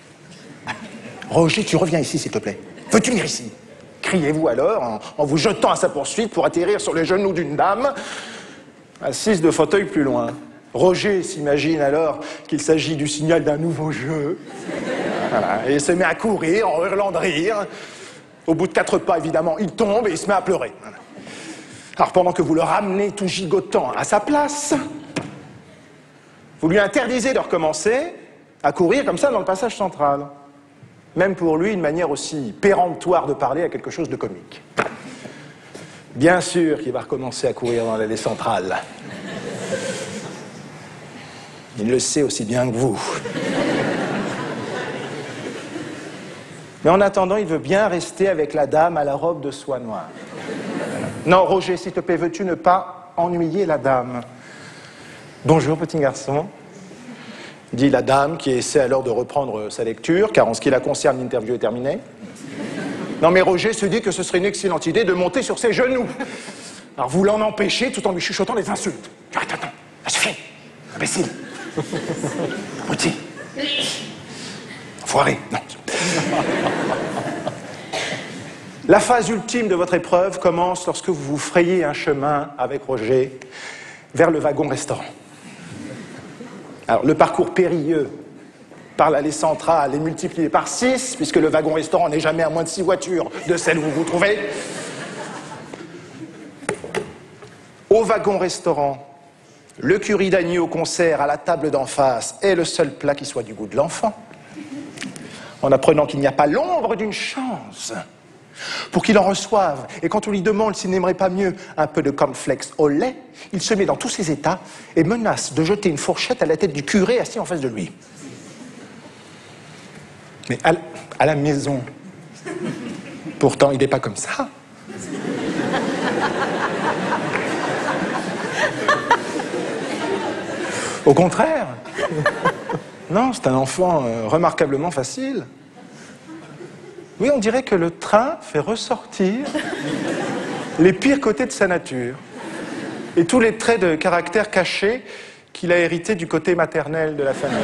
tu reviens ici, s'il te plaît. Veux-tu venir ici? Criez-vous alors en vous jetant à sa poursuite pour atterrir sur les genoux d'une dame assise de fauteuil plus loin. Roger s'imagine alors qu'il s'agit du signal d'un nouveau jeu. Voilà. Et il se met à courir en hurlant de rire. Au bout de 4 pas, évidemment, il tombe et il se met à pleurer. Voilà. Alors pendant que vous le ramenez tout gigotant à sa place, vous lui interdisez de recommencer à courir comme ça dans le passage central. Même pour lui, une manière aussi péremptoire de parler à quelque chose de comique. Bien sûr qu'il va recommencer à courir dans l'allée centrale. Il le sait aussi bien que vous. Mais en attendant, il veut bien rester avec la dame à la robe de soie noire. Non, Roger, s'il te plaît, veux-tu ne pas ennuyer la dame? Bonjour, petit garçon, dit la dame qui essaie alors de reprendre sa lecture, car en ce qui la concerne, l'interview est terminée. Non, mais Roger se dit que ce serait une excellente idée de monter sur ses genoux. Alors vous l'en empêchez tout en lui chuchotant des insultes. Attends, ça suffit, imbécile. Abruti. Enfoiré. Non. La phase ultime de votre épreuve commence lorsque vous vous frayez un chemin avec Roger vers le wagon-restaurant. Alors, le parcours périlleux par l'allée centrale est multiplié par 6, puisque le wagon-restaurant n'est jamais à moins de 6 voitures de celle où vous vous trouvez. Au wagon-restaurant, le curry d'agneau qu'on sert à la table d'en face est le seul plat qui soit du goût de l'enfant. En apprenant qu'il n'y a pas l'ombre d'une chance pour qu'il en reçoive, et quand on lui demande s'il n'aimerait pas mieux un peu de cornflakes au lait, il se met dans tous ses états et menace de jeter une fourchette à la tête du curé assis en face de lui. Mais à la maison, pourtant, il n'est pas comme ça. Au contraire. Non, c'est un enfant remarquablement facile. Oui, on dirait que le train fait ressortir les pires côtés de sa nature et tous les traits de caractère cachés qu'il a hérités du côté maternel de la famille.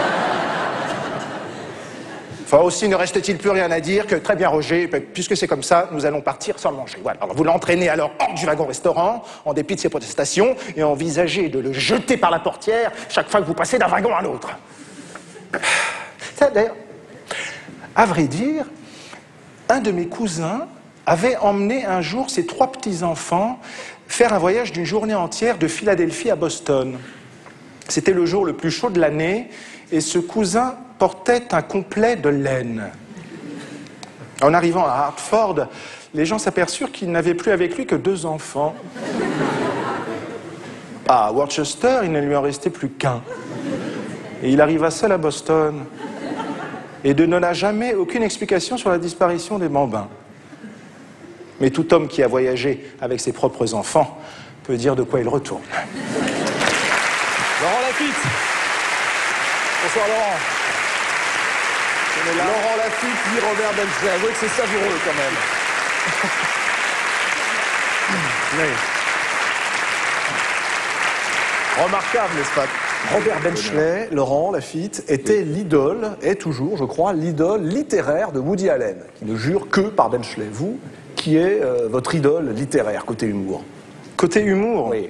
Enfin, aussi, ne reste-t-il plus rien à dire que, très bien Roger, puisque c'est comme ça, nous allons partir sans manger. Voilà. Alors, vous l'entraînez alors hors du wagon-restaurant, en dépit de ses protestations, et envisagez de le jeter par la portière chaque fois que vous passez d'un wagon à l'autre. Ça, d'ailleurs, à vrai dire, un de mes cousins avait emmené un jour ses 3 petits-enfants faire un voyage d'une journée entière de Philadelphie à Boston. C'était le jour le plus chaud de l'année, et ce cousin portait un complet de laine. En arrivant à Hartford, les gens s'aperçurent qu'il n'avait plus avec lui que 2 enfants. À Worcester, il ne lui en restait plus qu'un. Et il arriva seul à Boston et ne donna jamais aucune explication sur la disparition des bambins. Mais tout homme qui a voyagé avec ses propres enfants peut dire de quoi il retourne. Laurent Lafitte. Bonsoir Laurent. Laurent Lafitte, dit Robert Benchley. Avouez que c'est savoureux quand même. Oui. Remarquable, n'est-ce pas? Robert Benchley, Laurent Lafitte, était l'idole, est toujours, je crois, l'idole littéraire de Woody Allen, qui ne jure que par Benchley. Vous, qui est votre idole littéraire, côté humour? Côté humour? Oui.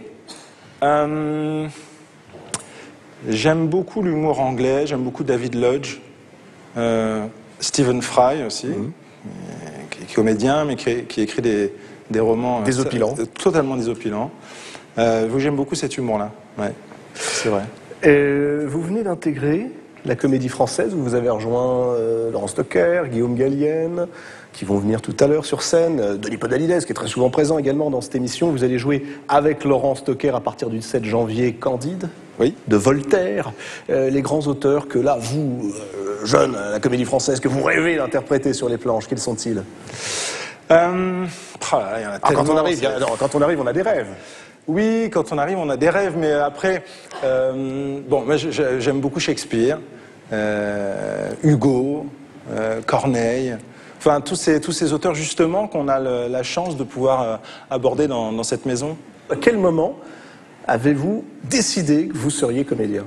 J'aime beaucoup l'humour anglais, j'aime beaucoup David Lodge, Stephen Fry aussi, qui est comédien, mais qui écrit des romans... Désopilants. Totalement désopilants. J'aime beaucoup cet humour-là, ouais, c'est vrai. Vous venez d'intégrer la Comédie Française, où vous avez rejoint Laurent Stocker, Guillaume Gallienne, qui vont venir tout à l'heure sur scène, Denis Podalides, qui est très souvent présent également dans cette émission. Vous allez jouer avec Laurent Stocker à partir du 7 janvier Candide, oui, de Voltaire. Les grands auteurs que là, vous, jeunes, la Comédie Française, que vous rêvez d'interpréter sur les planches, quels sont-ils? Quand on arrive, on a des rêves. Oui, quand on arrive, on a des rêves, mais après, moi j'aime beaucoup Shakespeare, Hugo, Corneille, enfin tous ces auteurs justement qu'on a la chance de pouvoir aborder dans cette maison. À quel moment avez-vous décidé que vous seriez comédien?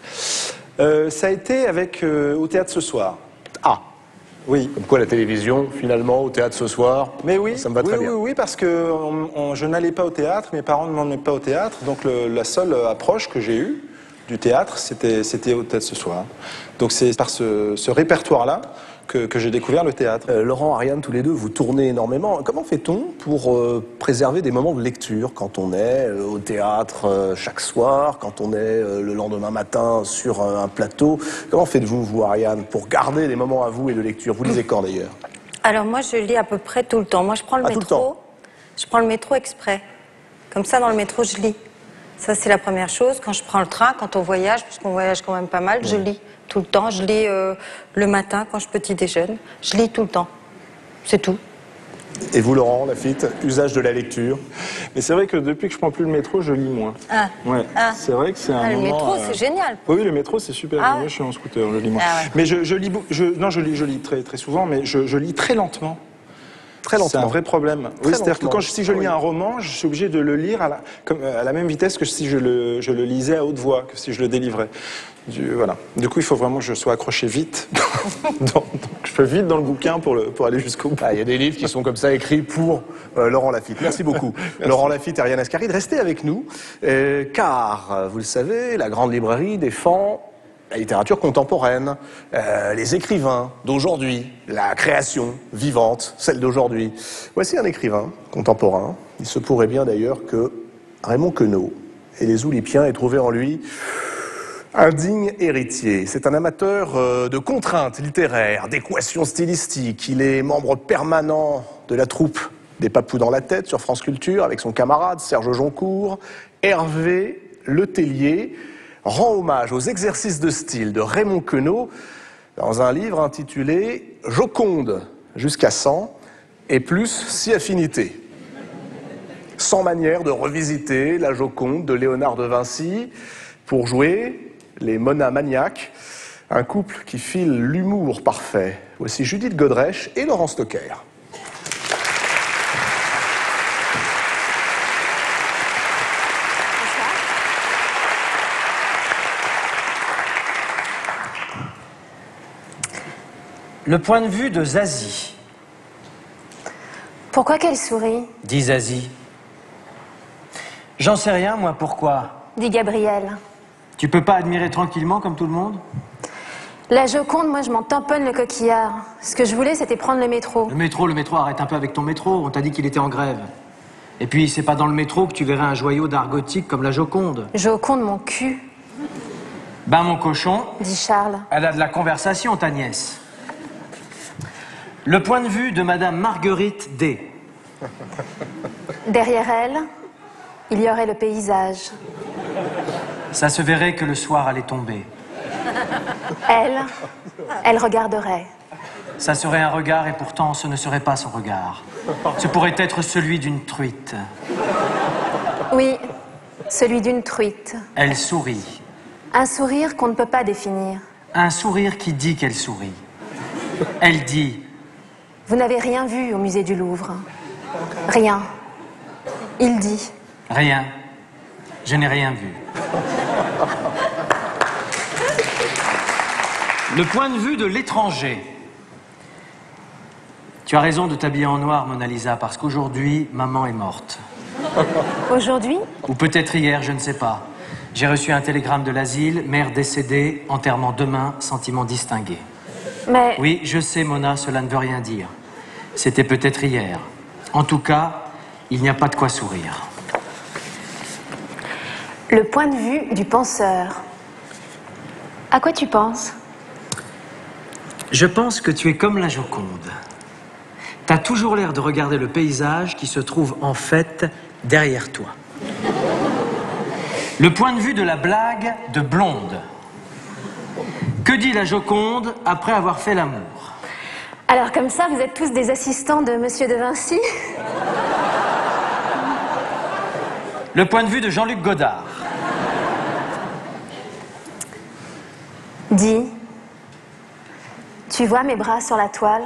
Ça a été avec au théâtre ce soir. Ah, oui. Comme quoi la télévision, finalement, au théâtre ce soir, mais oui, ça me va très bien. Oui, parce que je n'allais pas au théâtre, mes parents ne m'emmenaient pas au théâtre, donc la seule approche que j'ai eue du théâtre, c'était au théâtre ce soir. Donc c'est par ce répertoire-là que j'ai découvert le théâtre. Laurent, Ariane, tous les deux, vous tournez énormément. Comment fait-on pour préserver des moments de lecture quand on est au théâtre chaque soir, quand on est le lendemain matin sur un plateau? Comment faites-vous, vous, Ariane, pour garder des moments à vous et de lecture? Vous lisez quand, d'ailleurs? Alors moi, je lis à peu près tout le temps. Moi, je prends le métro. Tout le temps. Je prends le métro exprès. Comme ça, dans le métro, je lis. Ça, c'est la première chose. Quand je prends le train, quand on voyage, puisqu'on voyage quand même pas mal, je lis tout le temps. Je lis le matin quand je petit déjeune. Je lis tout le temps. C'est tout. Et vous, Laurent Lafitte, usage de la lecture? Mais c'est vrai que depuis que je prends plus le métro, je lis moins. Ah. Ouais. Ah. C'est vrai que c'est un moment... Le métro, c'est génial. Oui, le métro, c'est super. Ah. Moi, je suis en scooter, je lis moins. Ah ouais. Mais je lis très, très souvent, mais je lis très lentement. Très lentement. C'est un vrai problème. Oui, c'est-à-dire que si je lis un roman, je suis obligé de le lire à la même vitesse que si je le lisais à haute voix, que si je le délivrais. Voilà. Du coup, il faut vraiment que je sois accroché vite. donc, je peux vite dans le bouquin pour aller jusqu'au bout. Il y a des livres qui sont comme ça écrits pour Laurent Lafitte. Merci beaucoup. Merci. Laurent Lafitte et Ariane Ascaride, restez avec nous, car, vous le savez, la Grande Librairie défend la littérature contemporaine, les écrivains d'aujourd'hui, la création vivante, celle d'aujourd'hui. Voici un écrivain contemporain. Il se pourrait bien d'ailleurs que Raymond Queneau et les Oulipiens aient trouvé en lui un digne héritier. C'est un amateur de contraintes littéraires, d'équations stylistiques. Il est membre permanent de la troupe des Papous dans la tête sur France Culture avec son camarade Serge Joncourt. Hervé Letellier rend hommage aux exercices de style de Raymond Queneau dans un livre intitulé « Joconde jusqu'à 100 et plus si affinité ». 100 manières de revisiter la Joconde de Léonard de Vinci pour jouer les monomaniaques, un couple qui file l'humour parfait. Voici Judith Godrèche et Laurent Stocker. Le point de vue de Zazie. Pourquoi qu'elle sourit? Dit Zazie. J'en sais rien, moi, pourquoi? Dit Gabriel. Tu peux pas admirer tranquillement comme tout le monde? La Joconde, moi, je m'en tamponne le coquillard. Ce que je voulais, c'était prendre le métro. Le métro, arrête un peu avec ton métro. On t'a dit qu'il était en grève. Et puis, c'est pas dans le métro que tu verrais un joyau d'art gothique comme la Joconde. Joconde, mon cul. Ben, mon cochon. Dit Charles. Elle a de la conversation, ta nièce. Le point de vue de Madame Marguerite D. Derrière elle, il y aurait le paysage. Ça se verrait que le soir allait tomber. Elle regarderait. Ça serait un regard et pourtant ce ne serait pas son regard. Ce pourrait être celui d'une truite. Oui, celui d'une truite. Elle sourit. Un sourire qu'on ne peut pas définir. Un sourire qui dit qu'elle sourit. Elle dit... Vous n'avez rien vu au musée du Louvre. Rien. Il dit. Rien. Je n'ai rien vu. Le point de vue de l'étranger. Tu as raison de t'habiller en noir, Mona Lisa, parce qu'aujourd'hui, maman est morte. Aujourd'hui? Ou peut-être hier, je ne sais pas. J'ai reçu un télégramme de l'asile, mère décédée, enterrement demain, sentiment distingué. Mais... Oui, je sais, Mona, cela ne veut rien dire. C'était peut-être hier. En tout cas, il n'y a pas de quoi sourire. Le point de vue du penseur. À quoi tu penses? Je pense que tu es comme la Joconde. T'as toujours l'air de regarder le paysage qui se trouve en fait derrière toi. Le point de vue de la blague de Blonde. Que dit la Joconde après avoir fait l'amour? Alors comme ça, vous êtes tous des assistants de Monsieur de Vinci? Le point de vue de Jean-Luc Godard. Dis, tu vois mes bras sur la toile?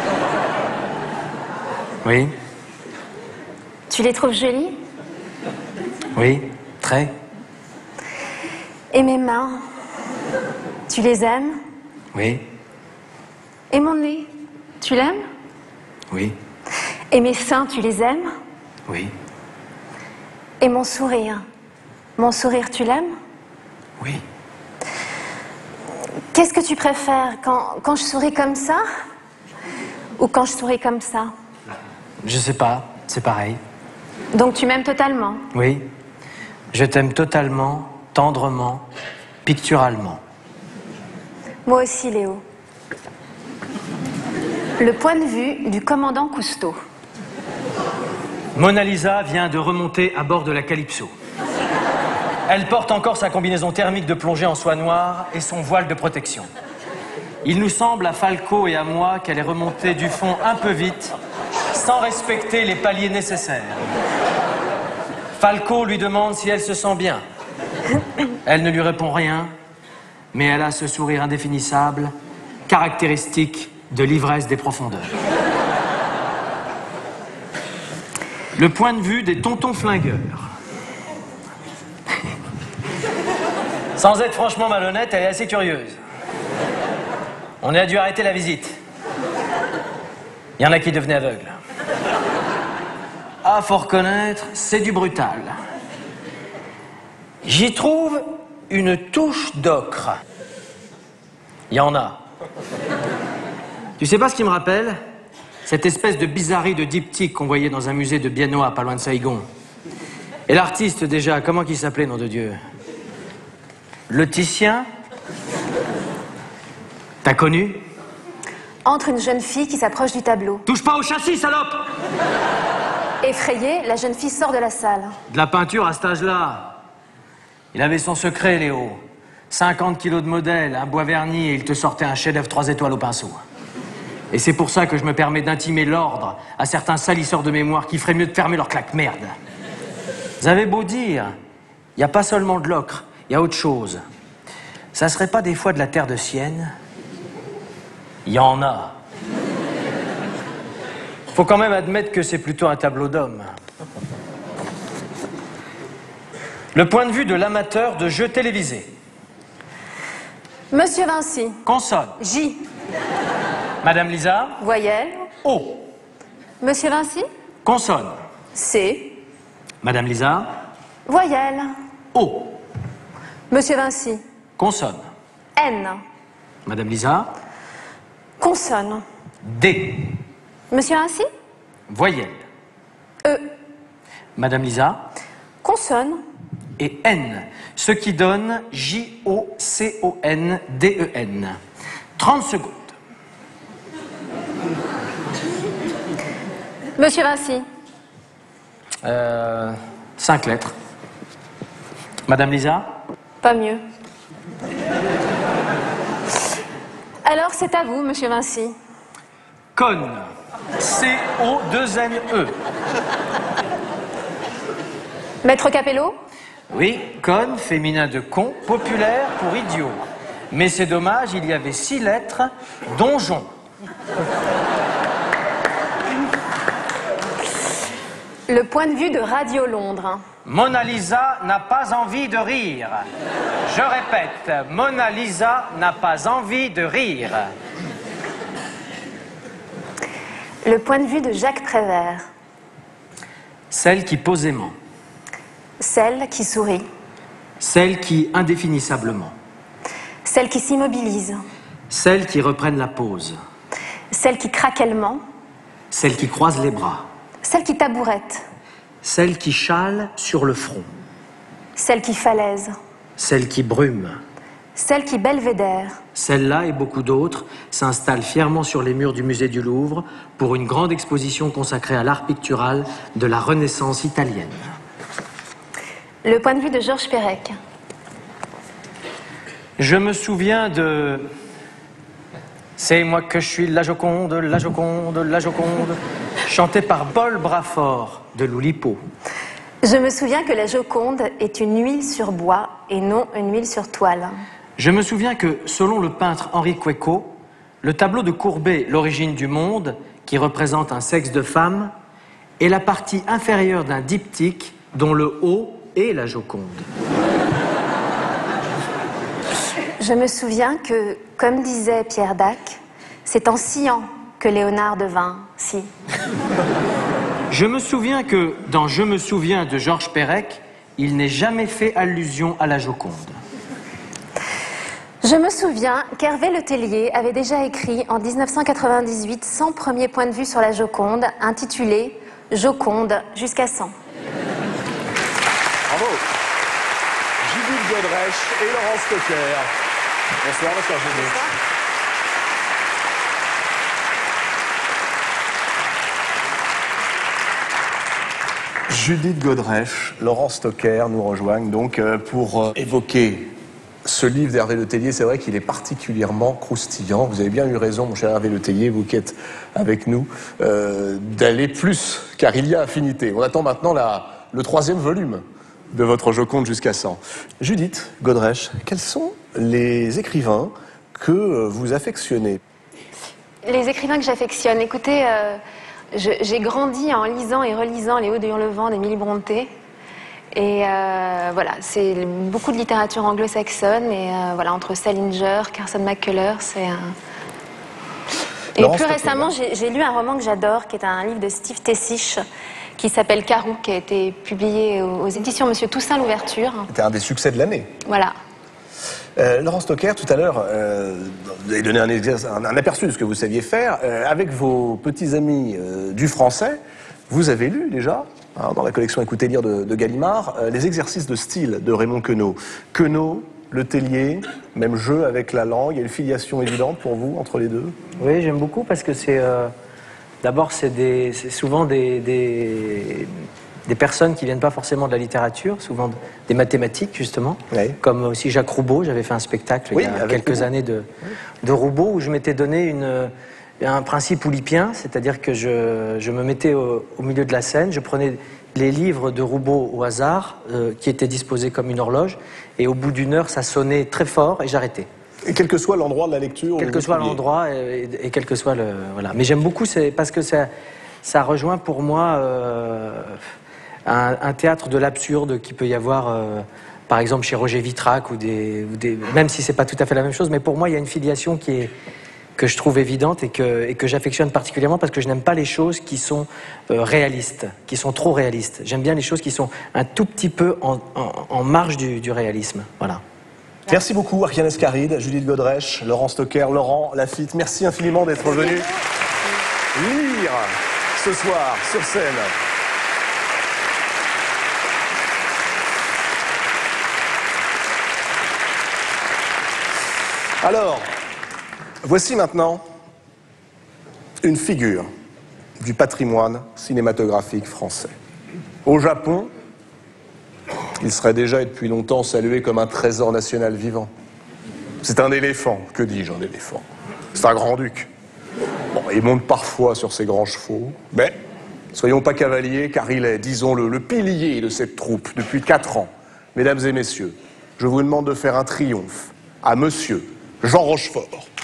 Oui. Tu les trouves jolis? Oui, très. Et mes mains? Tu les aimes? Oui, Et mon nez? Tu l'aimes? oui, Et mes seins, tu les aimes? oui, Et mon sourire? Mon sourire, tu l'aimes? oui. Qu'est-ce que tu préfères, quand je souris comme ça? Ou quand je souris comme ça? Je sais pas, c'est pareil. Donc tu m'aimes totalement? Oui, je t'aime totalement, tendrement, picturalement. Moi aussi, Léo. Le point de vue du commandant Cousteau. Mona Lisa vient de remonter à bord de la Calypso. Elle porte encore sa combinaison thermique de plongée en soie noire et son voile de protection. Il nous semble à Falco et à moi qu'elle est remontée du fond un peu vite, sans respecter les paliers nécessaires. Falco lui demande si elle se sent bien. Elle ne lui répond rien, mais elle a ce sourire indéfinissable, caractéristique de l'ivresse des profondeurs. Le point de vue des tontons flingueurs. Sans être franchement malhonnête, elle est assez curieuse. On a dû arrêter la visite. Il y en a qui devenaient aveugles. Ah, faut reconnaître, c'est du brutal. J'y trouve une touche d'ocre. Il y en a. Tu sais pas ce qui me rappelle? Cette espèce de bizarrerie de diptyque qu'on voyait dans un musée de Biennois, pas loin de Saigon. Et l'artiste, déjà, comment qu'il s'appelait, nom de Dieu? Le Titien? T'as connu? Entre une jeune fille qui s'approche du tableau. Touche pas au châssis, salope! Effrayée, la jeune fille sort de la salle. De la peinture à cet âge-là. Il avait son secret, Léo. 50 kilos de modèle, un bois verni, et il te sortait un chef-d'œuvre 3 étoiles au pinceau. Et c'est pour ça que je me permets d'intimer l'ordre à certains salisseurs de mémoire qui feraient mieux de fermer leur claque-merde. Vous avez beau dire, il n'y a pas seulement de l'ocre, il y a autre chose. Ça serait pas des fois de la terre de Sienne? Il y en a. Faut quand même admettre que c'est plutôt un tableau d'homme. Le point de vue de l'amateur de jeux télévisés. Monsieur Vinci. Consonne. J. Madame Lisa? Voyelle. O. Monsieur Vinci? Consonne. C. Madame Lisa? Voyelle. O. Monsieur Vinci? Consonne. N. Madame Lisa? Consonne. D. Monsieur Vinci? Voyelle. E. Madame Lisa? Consonne. Et N, ce qui donne J-O-C-O-N-D-E-N. 30 secondes. Monsieur Vinci? 5 lettres. Madame Lisa? Pas mieux. Alors, c'est à vous, monsieur Vinci. Conne. C-O-2-N-E. Maître Capello? Oui, conne, féminin de con, populaire pour idiot. Mais c'est dommage, il y avait 6 lettres, donjon. Le point de vue de Radio Londres. Mona Lisa n'a pas envie de rire. Je répète, Mona Lisa n'a pas envie de rire. Le point de vue de Jacques Prévert. Celle qui posément. Celle qui sourit. Celle qui indéfinissablement. Celle qui s'immobilise. Celles qui reprennent la pose. Celle qui craquellement. Celles qui croisent les bras. Celle qui tabourette. Celle qui châle sur le front. Celle qui falaise. Celle qui brume. Celle qui belvédère. Celle-là et beaucoup d'autres s'installent fièrement sur les murs du musée du Louvre pour une grande exposition consacrée à l'art pictural de la Renaissance italienne. Le point de vue de Georges Perec. Je me souviens de... C'est moi que je suis la Joconde, la Joconde, la Joconde, chanté par Paul Brafort de l'Oulipo. Je me souviens que la Joconde est une huile sur bois et non une huile sur toile. Je me souviens que, selon le peintre Henri Quecot, le tableau de Courbet, L'origine du monde, qui représente un sexe de femme, est la partie inférieure d'un diptyque dont le haut est la Joconde. Je me souviens que, comme disait Pierre Dac, c'est en sciant que Léonard devint si. Je me souviens que, dans Je me souviens de Georges Perec, il n'est jamais fait allusion à la Joconde. Je me souviens qu'Hervé Le Tellier avait déjà écrit en 1998 son premier point de vue sur la Joconde, intitulé « Joconde jusqu'à 100 ». Bravo. Judith Godrèche et Laurence Cocker. Bonsoir, ma chère Judith. Judith Godrèche, Laurence Stocker nous rejoignent donc pour évoquer ce livre d'Hervé Le Tellier. C'est vrai qu'il est particulièrement croustillant. Vous avez bien eu raison, mon cher Hervé Le Tellier, vous qui êtes avec nous, d'aller plus, car il y a affinité. On attend maintenant le 3e volume de votre Joconde jusqu'à 100. Judith Godrèche, quels sont les écrivains que vous affectionnez? Les écrivains que j'affectionne, écoutez, j'ai grandi en lisant et relisant Les Hauts de Hurlevent d'Émilie Brontë. Et voilà, c'est beaucoup de littérature anglo-saxonne. Et voilà, entre Salinger, Carson McCullers, c'est un... Et plus récemment, j'ai lu un roman que j'adore, qui est un livre de Steve Tessich, qui s'appelle Carou, qui a été publié aux éditions Monsieur Toussaint Louverture. C'était un des succès de l'année. Voilà. Laurence Stocker, tout à l'heure, vous avez donné un aperçu de ce que vous saviez faire. Avec vos petits amis du français, vous avez lu déjà, hein, dans la collection Écoutez lire de Gallimard, les exercices de style de Raymond Queneau. Queneau, Le Tellier, même jeu avec la langue, il y a une filiation évidente pour vous entre les deux? Oui, j'aime beaucoup parce que c'est... D'abord, c'est souvent des personnes qui viennent pas forcément de la littérature, souvent des mathématiques, justement. Oui. Comme aussi Jacques Roubaud. J'avais fait un spectacle il y a quelques années de Roubaud où je m'étais donné un principe oulipien, c'est-à-dire que je me mettais au milieu de la scène, je prenais les livres de Roubaud au hasard, qui étaient disposés comme une horloge, et au bout d'1 heure, ça sonnait très fort et j'arrêtais. Et quel que soit l'endroit de la lecture? Quel que soit l'endroit et quel que soit le... Voilà. Mais j'aime beaucoup, parce que ça rejoint pour moi un théâtre de l'absurde qui peut y avoir, par exemple, chez Roger Vitrac, même si c'est pas tout à fait la même chose, mais pour moi, il y a une filiation que je trouve évidente et que j'affectionne particulièrement parce que je n'aime pas les choses qui sont réalistes, qui sont trop réalistes. J'aime bien les choses qui sont un tout petit peu en marge du réalisme. Voilà. Merci beaucoup, Ariane Escaride, Judith Godrèche, Laurent Stocker, Laurent Lafitte. Merci infiniment d'être venus lire ce soir sur scène. Alors, voici maintenant une figure du patrimoine cinématographique français. Au Japon, il serait déjà et depuis longtemps salué comme un trésor national vivant. C'est un éléphant, que dis-je, un éléphant? C'est un grand-duc. Bon, il monte parfois sur ses grands chevaux, mais soyons pas cavaliers, car il est, disons-le, le pilier de cette troupe depuis 4 ans. Mesdames et messieurs, je vous demande de faire un triomphe à monsieur Jean Rochefort.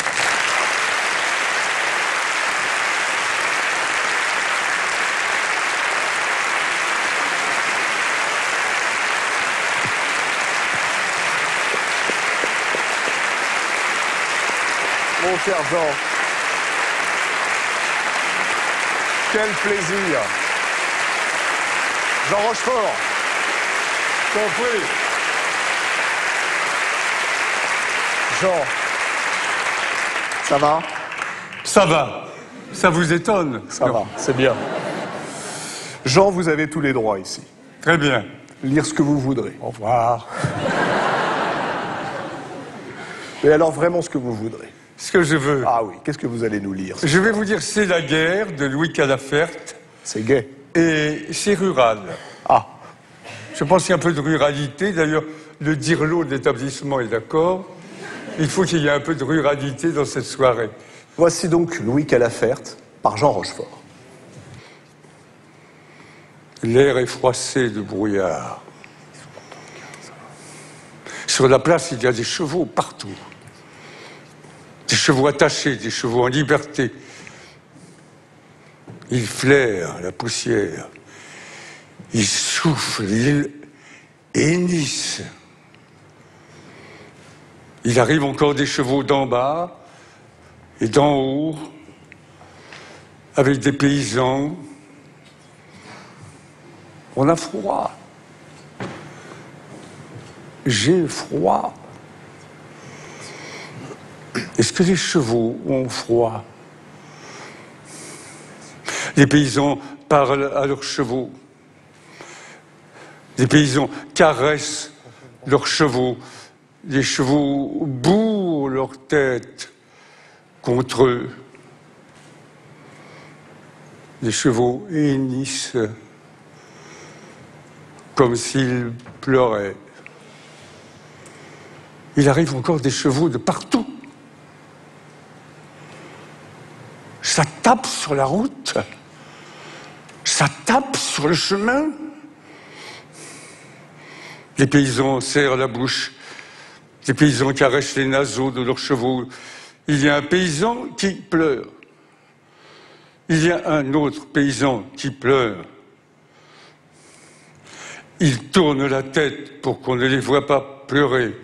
Mon cher Jean, quel plaisir. Jean Rochefort, t'en prie. Jean, ça va? Ça va. Ça vous étonne? Ça va, c'est bien. Jean, vous avez tous les droits ici. Très bien. Lire ce que vous voudrez. Au revoir. Et alors vraiment ce que vous voudrez. Ce que je veux. Ah oui, qu'est-ce que vous allez nous lire? Je vais vous dire C'est la guerre de Louis Calafert. C'est gai. Et c'est rural. Ah. Je pense qu'il y a un peu de ruralité. D'ailleurs, le dirlo de l'établissement est d'accord. Il faut qu'il y ait un peu de ruralité dans cette soirée. Voici donc Louis Calafert par Jean Rochefort. L'air est froissé de brouillard. Sur la place, il y a des chevaux partout. Des chevaux attachés, des chevaux en liberté. Ils flairent la poussière. Ils soufflent, ils hennissent. Il arrive encore des chevaux d'en bas et d'en haut, avec des paysans. On a froid. J'ai froid. Est-ce que les chevaux ont froid? Les paysans parlent à leurs chevaux. Les paysans caressent leurs chevaux. Les chevaux bourrent leur tête contre eux. Les chevaux hennissent comme s'ils pleuraient. Il arrive encore des chevaux de partout. Ça tape sur la route. Ça tape sur le chemin. Les paysans serrent la bouche. Les paysans caressent les naseaux de leurs chevaux. Il y a un paysan qui pleure. Il y a un autre paysan qui pleure. Ils tournent la tête pour qu'on ne les voie pas pleurer.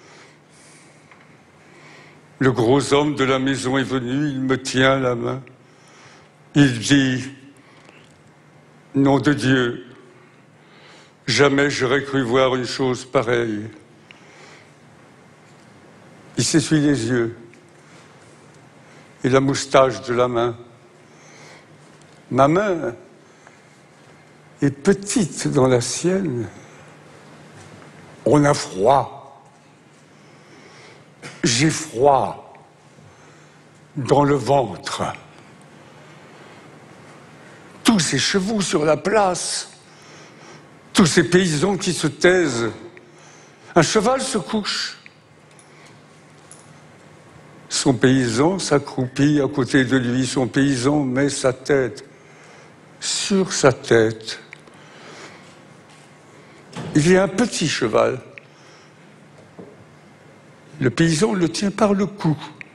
Le gros homme de la maison est venu, il me tient la main. Il dit, nom de Dieu, jamais j'aurais cru voir une chose pareille. Il s'essuie les yeux et la moustache de la main. Ma main est petite dans la sienne. On a froid. J'ai froid dans le ventre. Tous ces chevaux sur la place, tous ces paysans qui se taisent. Un cheval se couche. Son paysan s'accroupit à côté de lui. Son paysan met sa tête sur sa tête. Il y a un petit cheval. Le paysan le tient par le cou.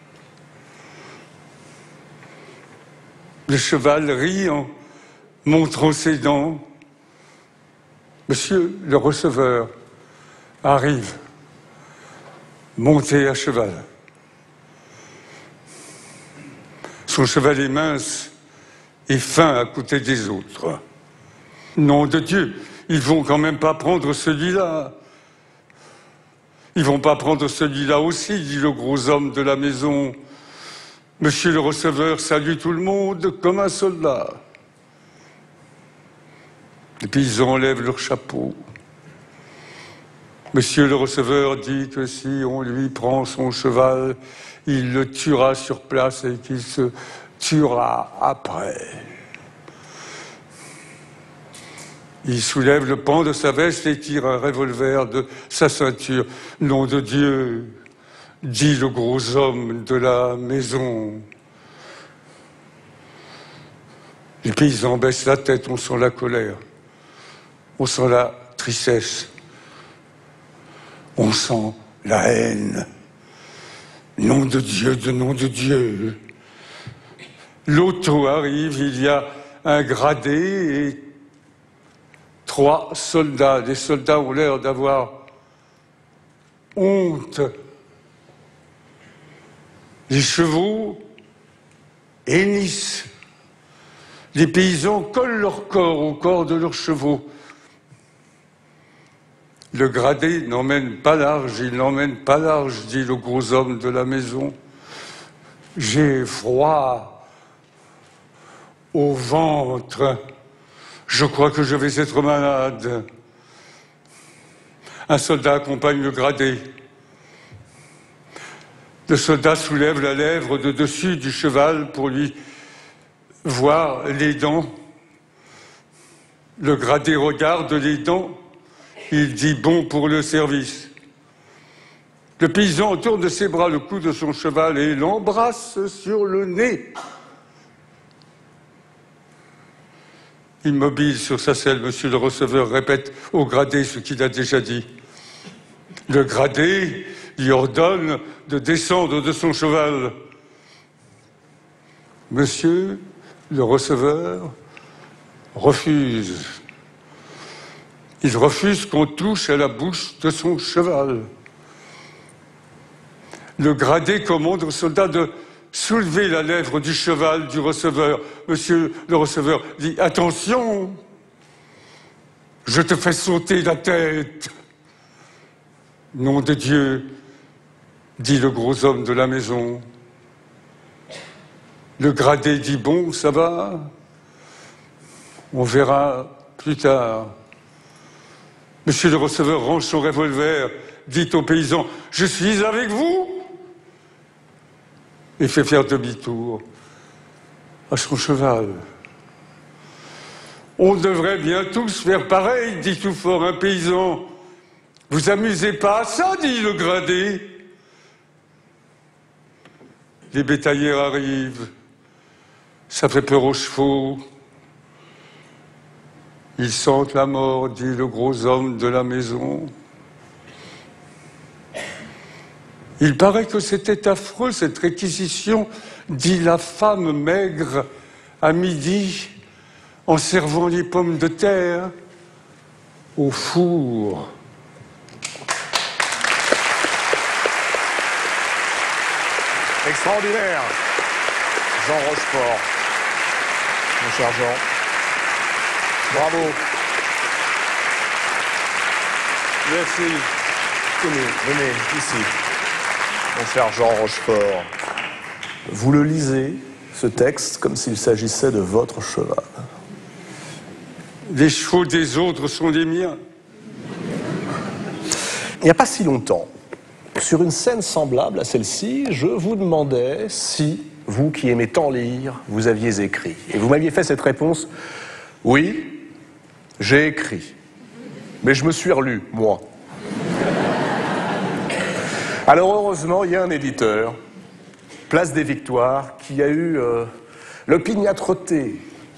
Le cheval rit en montrant ses dents. Monsieur le receveur arrive, monté à cheval. Son cheval est mince et fin à côté des autres. Nom de Dieu, ils vont quand même pas prendre celui-là. Ils vont pas prendre celui-là aussi, dit le gros homme de la maison. Monsieur le receveur salue tout le monde comme un soldat. Les paysans enlèvent leur chapeau. Monsieur le receveur dit que si on lui prend son cheval, il le tuera sur place et qu'il se tuera après. Il soulève le pan de sa veste et tire un revolver de sa ceinture. Nom de Dieu, dit le gros homme de la maison. Les paysans baissent la tête, on sent la colère, on sent la tristesse, on sent la haine. Nom de Dieu, de nom de Dieu. L'auto arrive, il y a un gradé et 3 soldats. Les soldats ont l'air d'avoir honte. Les chevaux hennissent. Les paysans collent leur corps au corps de leurs chevaux. Le gradé n'emmène pas large, il n'emmène pas large, dit le gros homme de la maison. J'ai froid au ventre. Je crois que je vais être malade. Un soldat accompagne le gradé. Le soldat soulève la lèvre de dessus du cheval pour lui voir les dents. Le gradé regarde les dents. Il dit bon pour le service. Le paysan tourne de ses bras le cou de son cheval et l'embrasse sur le nez. Immobile sur sa selle, monsieur le receveur répète au gradé ce qu'il a déjà dit. Le gradé lui ordonne de descendre de son cheval. Monsieur le receveur refuse. Il refuse qu'on touche à la bouche de son cheval. Le gradé commande au soldat de soulever la lèvre du cheval du receveur. Monsieur le receveur dit « Attention, je te fais sauter la tête !» Nom de Dieu, dit le gros homme de la maison. Le gradé dit « Bon, ça va, on verra plus tard. » Monsieur le receveur range son revolver, dit au paysan « Je suis avec vous !» et fait faire demi-tour à son cheval. « On devrait bien tous faire pareil, dit tout fort un paysan. Vous amusez pas à ça, dit le gradé. » Les bétaillères arrivent, ça fait peur aux chevaux. Ils sentent la mort, dit le gros homme de la maison. Il paraît que c'était affreux, cette réquisition, dit la femme maigre à midi, en servant les pommes de terre au four. Extraordinaire. Jean Rochefort. Mon cher Jean. Bravo. Merci. Venez, ici. Mon cher Jean Rochefort. Vous le lisez, ce texte, comme s'il s'agissait de votre cheval. Les chevaux des autres sont les miens. Il n'y a pas si longtemps, sur une scène semblable à celle-ci, je vous demandais si, vous qui aimez tant lire, vous aviez écrit. Et vous m'aviez fait cette réponse, oui, j'ai écrit. Mais je me suis relu, moi. Alors heureusement, il y a un éditeur, Place des Victoires, qui a eu l'opiniâtreté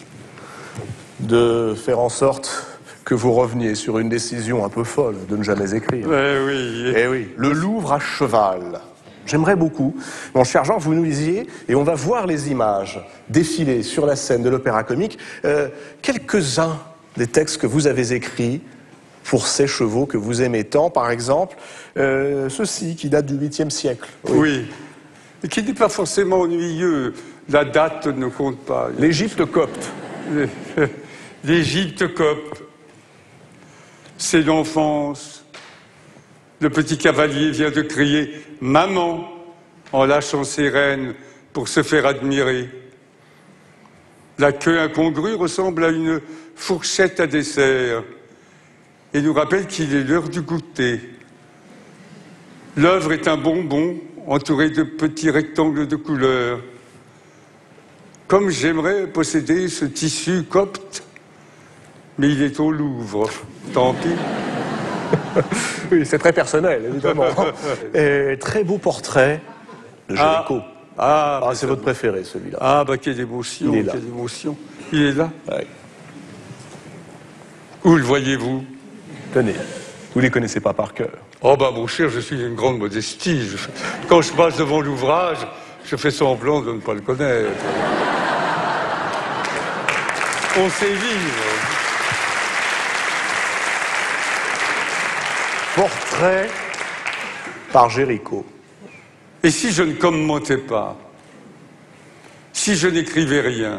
de faire en sorte que vous reveniez sur une décision un peu folle de ne jamais écrire. Oui. Eh oui, le Louvre à cheval. J'aimerais beaucoup, mon cher Jean, vous nous lisiez, et on va voir les images défiler sur la scène de l'Opéra Comique, quelques-uns des textes que vous avez écrits pour ces chevaux que vous aimez tant, par exemple, ceci qui date du 8e siècle. Oui. Et qui n'est pas forcément ennuyeux. la date ne compte pas. L'Égypte copte. L'Égypte copte. C'est l'enfance. Le petit cavalier vient de crier « Maman !» en lâchant ses rênes pour se faire admirer. La queue incongrue ressemble à une fourchette à dessert et nous rappelle qu'il est l'heure du goûter. L'œuvre est un bonbon entouré de petits rectangles de couleurs. Comme j'aimerais posséder ce tissu copte, mais il est au Louvre. Tant pis. Oui, c'est très personnel, évidemment. Et très beau portrait de Géricault. C'est votre préféré, celui-là. Ah, bah quelle émotion, Il est là. quelle émotion. Il est là? Ouais. Où le voyez-vous? Tenez, vous ne les connaissez pas par cœur. Oh bah mon cher, je suis d'une grande modestie. Quand je passe devant l'ouvrage, je fais semblant de ne pas le connaître. On sait vivre. Portrait par Géricault. Et si je ne commentais pas? Si je n'écrivais rien?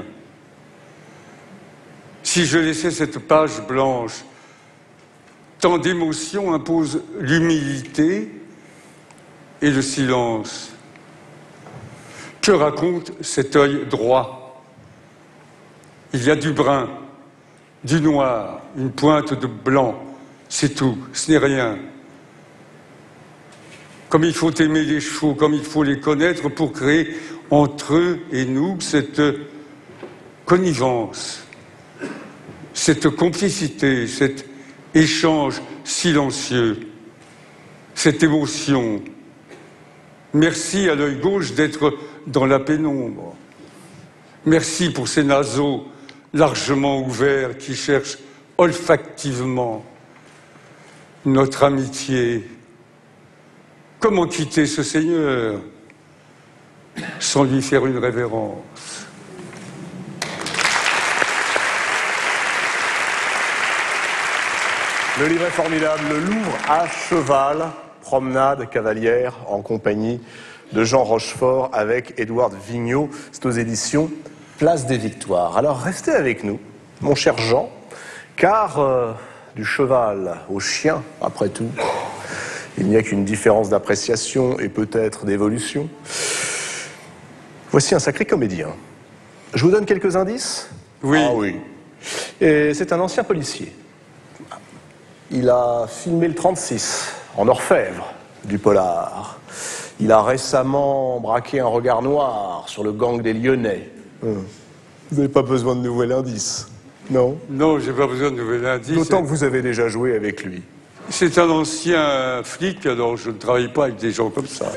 Si je laissais cette page blanche? Tant d'émotions imposent l'humilité et le silence. Que raconte cet œil droit? Il y a du brun, du noir, une pointe de blanc. C'est tout, ce n'est rien. Comme il faut aimer les chevaux, comme il faut les connaître pour créer entre eux et nous cette connivence, cette complicité, cet échange silencieux, cette émotion. Merci à l'œil gauche d'être dans la pénombre. Merci pour ces naseaux largement ouverts qui cherchent olfactivement notre amitié. Comment quitter ce Seigneur sans lui faire une révérence? Le livre est formidable, Le Louvre à cheval, promenade cavalière en compagnie de Jean Rochefort avec Édouard Vigneault. C'est aux éditions Place des Victoires. Alors restez avec nous, mon cher Jean, car du cheval au chien, après tout, il n'y a qu'une différence d'appréciation et peut-être d'évolution. Voici un sacré comédien. Je vous donne quelques indices? Oui. Ah oui. Et c'est un ancien policier. Il a filmé le 36 en orfèvre du polar. Il a récemment braqué un regard noir sur le gang des Lyonnais. Vous n'avez pas besoin de nouvel indice, non? Non, j'ai pas besoin de nouvel indice. D'autant que vous avez déjà joué avec lui. C'est un ancien flic, alors je ne travaille pas avec des gens comme ça.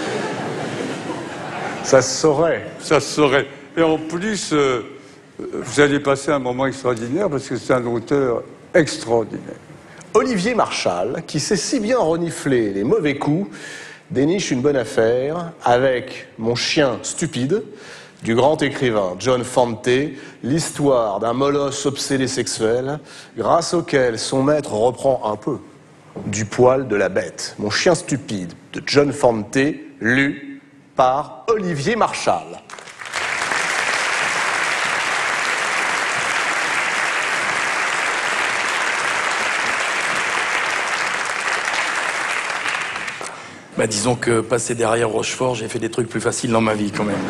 Ça se saurait. Ça se saurait. Et en plus, vous allez passer un moment extraordinaire parce que c'est un auteur extraordinaire. Olivier Marchal, qui sait si bien renifler les mauvais coups, déniche une bonne affaire avec Mon chien stupide, du grand écrivain John Fante, l'histoire d'un molosse obsédé sexuel, grâce auquel son maître reprend un peu du poil de la bête. Mon chien stupide, de John Fante, lu par Olivier Marchal. Bah, disons que passé derrière Rochefort, j'ai fait des trucs plus faciles dans ma vie quand même.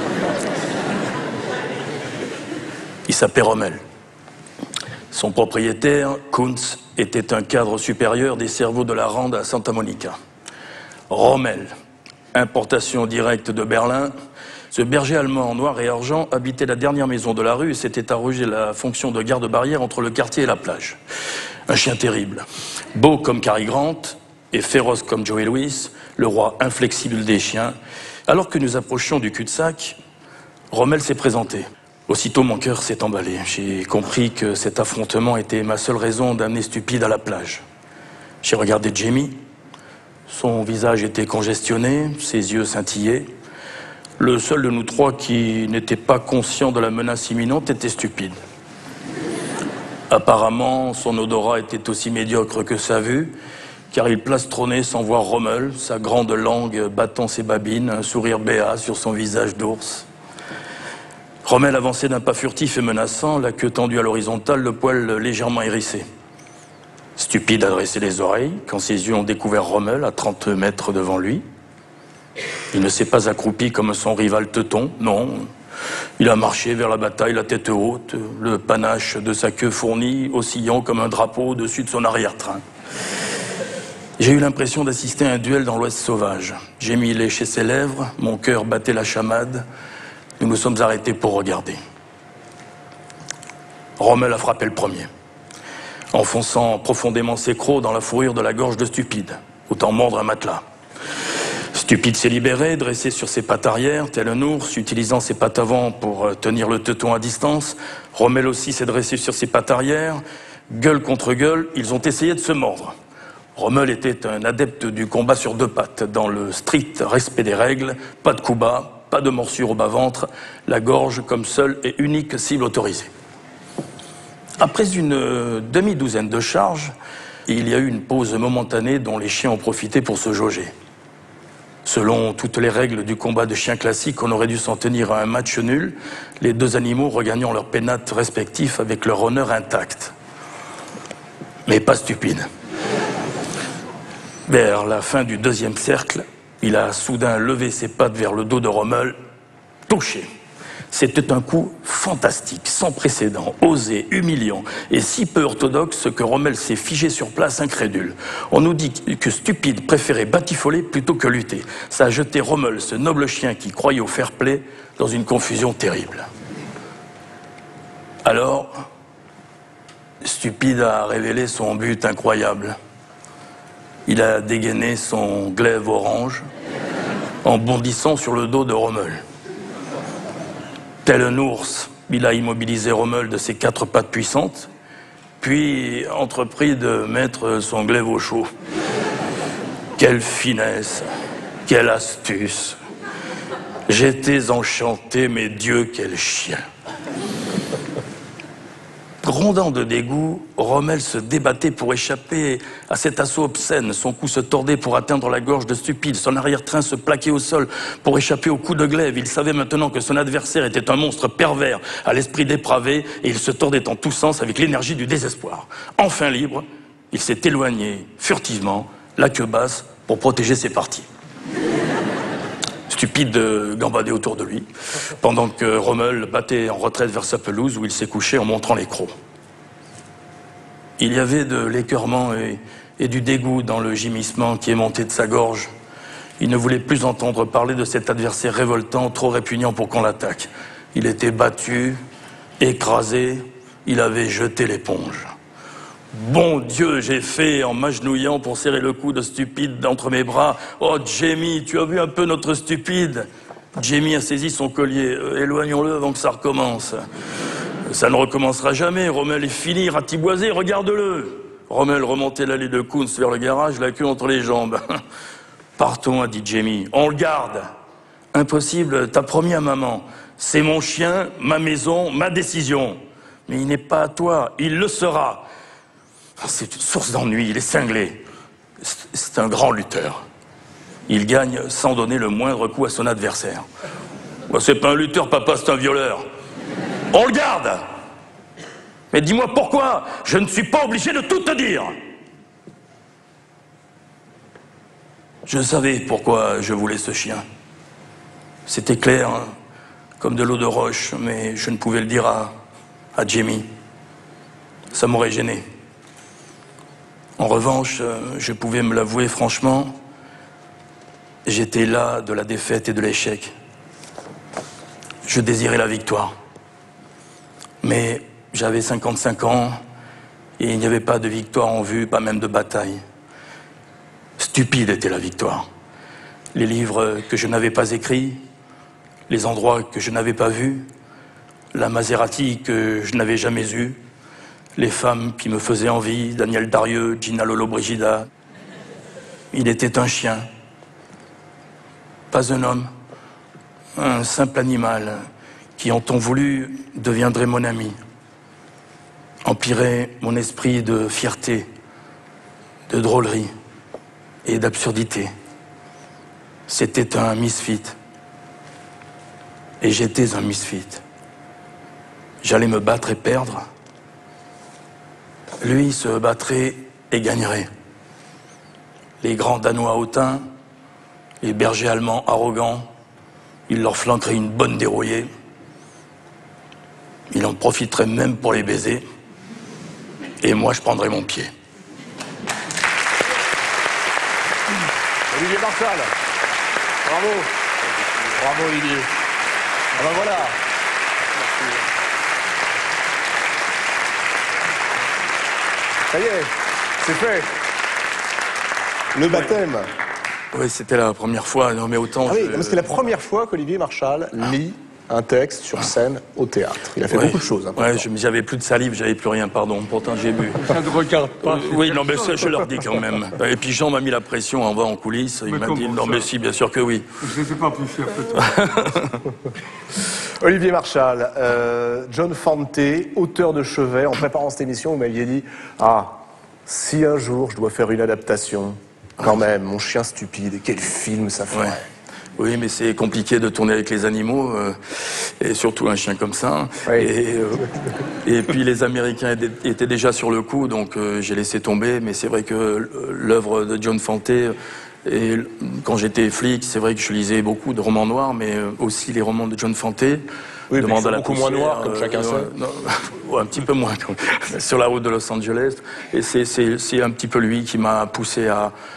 Il s'appelait Rommel. Son propriétaire, Kuntz, était un cadre supérieur des cerveaux de la Rande à Santa Monica. Rommel, importation directe de Berlin, ce berger allemand en noir et argent habitait la dernière maison de la rue et s'était arrogé la fonction de garde-barrière entre le quartier et la plage. Un chien terrible, beau comme Cary Grant et féroce comme Joey Louis, le roi inflexible des chiens. Alors que nous approchions du cul-de-sac, Rommel s'est présenté. Aussitôt, mon cœur s'est emballé. J'ai compris que cet affrontement était ma seule raison d'amener Stupide à la plage. J'ai regardé Jamie. Son visage était congestionné, ses yeux scintillaient. Le seul de nous trois qui n'était pas conscient de la menace imminente était Stupide. Apparemment, son odorat était aussi médiocre que sa vue, car il plastronnait sans voir Rommel, sa grande langue battant ses babines, un sourire béat sur son visage d'ours. Rommel avançait d'un pas furtif et menaçant, la queue tendue à l'horizontale, le poil légèrement hérissé. Stupide a dressé les oreilles quand ses yeux ont découvert Rommel à 30 mètres devant lui. Il ne s'est pas accroupi comme son rival teuton, non. Il a marché vers la bataille, la tête haute, le panache de sa queue fournie, oscillant comme un drapeau au-dessus de son arrière-train. J'ai eu l'impression d'assister à un duel dans l'Ouest sauvage. J'ai mis léché ses lèvres, mon cœur battait la chamade. Nous nous sommes arrêtés pour regarder. Rommel a frappé le premier, enfonçant profondément ses crocs dans la fourrure de la gorge de Stupide, autant mordre un matelas. Stupide s'est libéré, dressé sur ses pattes arrière, tel un ours, utilisant ses pattes avant pour tenir le teuton à distance. Rommel aussi s'est dressé sur ses pattes arrière. Gueule contre gueule, ils ont essayé de se mordre. Rommel était un adepte du combat sur deux pattes, dans le strict respect des règles, pas de coups bas, pas de morsure au bas-ventre, la gorge comme seule et unique cible autorisée. Après une demi-douzaine de charges, il y a eu une pause momentanée dont les chiens ont profité pour se jauger. Selon toutes les règles du combat de chiens classique, on aurait dû s'en tenir à un match nul, les deux animaux regagnant leurs pénates respectifs avec leur honneur intact. Mais pas Stupide. Vers la fin du deuxième cercle, il a soudain levé ses pattes vers le dos de Rommel, touché. C'était un coup fantastique, sans précédent, osé, humiliant et si peu orthodoxe que Rommel s'est figé sur place incrédule. On nous dit que Stupide préférait batifoler plutôt que lutter. Ça a jeté Rommel, ce noble chien qui croyait au fair-play, dans une confusion terrible. Alors, Stupide a révélé son but incroyable. Il a dégainé son glaive orange en bondissant sur le dos de Rommel. Tel un ours, il a immobilisé Rommel de ses quatre pattes puissantes, puis entrepris de mettre son glaive au chaud. Quelle finesse, quelle astuce. J'étais enchanté, mais Dieu, quel chien. Grondant de dégoût, Rommel se débattait pour échapper à cet assaut obscène. Son cou se tordait pour atteindre la gorge de Stupide. Son arrière-train se plaquait au sol pour échapper au coup de glaive. Il savait maintenant que son adversaire était un monstre pervers, à l'esprit dépravé, et il se tordait en tous sens avec l'énergie du désespoir. Enfin libre, il s'est éloigné furtivement, la queue basse, pour protéger ses parties. Stupide gambadait autour de lui, pendant que Rommel battait en retraite vers sa pelouse où il s'est couché en montrant les crocs. Il y avait de l'écœurement et du dégoût dans le gémissement qui émontait de sa gorge. Il ne voulait plus entendre parler de cet adversaire révoltant, trop répugnant pour qu'on l'attaque. Il était battu, écrasé, il avait jeté l'éponge. Bon Dieu, j'ai fait en m'agenouillant pour serrer le cou de Stupide entre mes bras. Oh, Jamie, tu as vu un peu notre Stupide? Jamie a saisi son collier. Éloignons-le avant que ça recommence. Ça ne recommencera jamais. Rommel est fini, ratiboisé, regarde-le. Rommel remontait l'allée de Kunz vers le garage, la queue entre les jambes. Partons, a dit Jamie. On le garde. Impossible, t'as promis à maman. C'est mon chien, ma maison, ma décision. Mais il n'est pas à toi, il le sera. C'est une source d'ennui, il est cinglé. C'est un grand lutteur. Il gagne sans donner le moindre coup à son adversaire. C'est pas un lutteur, papa, c'est un violeur. On le garde! Mais dis-moi pourquoi? Je ne suis pas obligé de tout te dire. Je savais pourquoi je voulais ce chien. C'était clair, hein, comme de l'eau de roche, mais je ne pouvais le dire à Jamie. Ça m'aurait gêné. En revanche, je pouvais me l'avouer franchement, j'étais las de la défaite et de l'échec. Je désirais la victoire. Mais j'avais 55 ans et il n'y avait pas de victoire en vue, pas même de bataille. Stupide était la victoire. Les livres que je n'avais pas écrits, les endroits que je n'avais pas vus, la Maserati que je n'avais jamais eue, les femmes qui me faisaient envie, Daniel Darieux, Gina Lollobrigida. Il était un chien, pas un homme, un simple animal qui, en temps voulu, deviendrait mon ami, empirait mon esprit de fierté, de drôlerie et d'absurdité. C'était un misfit. Et j'étais un misfit. j'allais me battre et perdre. Lui se battrait et gagnerait. Les grands Danois hautains, les bergers allemands arrogants, il leur flanquerait une bonne dérouillée. Il en profiterait même pour les baiser. Et moi, je prendrais mon pied. Olivier Marchal. Bravo. Bravo, Olivier. Ah ben voilà. Ça y est, c'est fait. Le baptême. Oui, c'était la première fois. Non, mais autant. Ah oui, c'était la première fois qu'Olivier Marchal lit un texte sur scène au théâtre. Il a fait beaucoup de choses. Ouais, j'avais plus de salive, j'avais plus rien, pardon. Pourtant, j'ai bu. Ça ne regarde pas. Oui, non, mais ça, je leur dis quand même. Et puis Jean m'a mis la pression en bas en coulisses. Il m'a dit, non, mais si, bien sûr que oui. Je n'étais pas plus fier que toi. Olivier Marchal, John Fante, auteur de chevet. En préparant cette émission, vous m'aviez dit « Ah, si un jour je dois faire une adaptation, quand même, mon chien stupide, et quel film ça ferait !» Oui, mais c'est compliqué de tourner avec les animaux, et surtout un chien comme ça. Oui. Et puis les Américains étaient déjà sur le coup, donc j'ai laissé tomber. Mais c'est vrai que l'œuvre de John Fante, et quand j'étais flic, c'est vrai que je lisais beaucoup de romans noirs, mais aussi les romans de John Fante. Oui, mais beaucoup moins noirs, comme chacun sait. Ouais, un petit peu moins, sur la route de Los Angeles. Et c'est un petit peu lui qui m'a poussé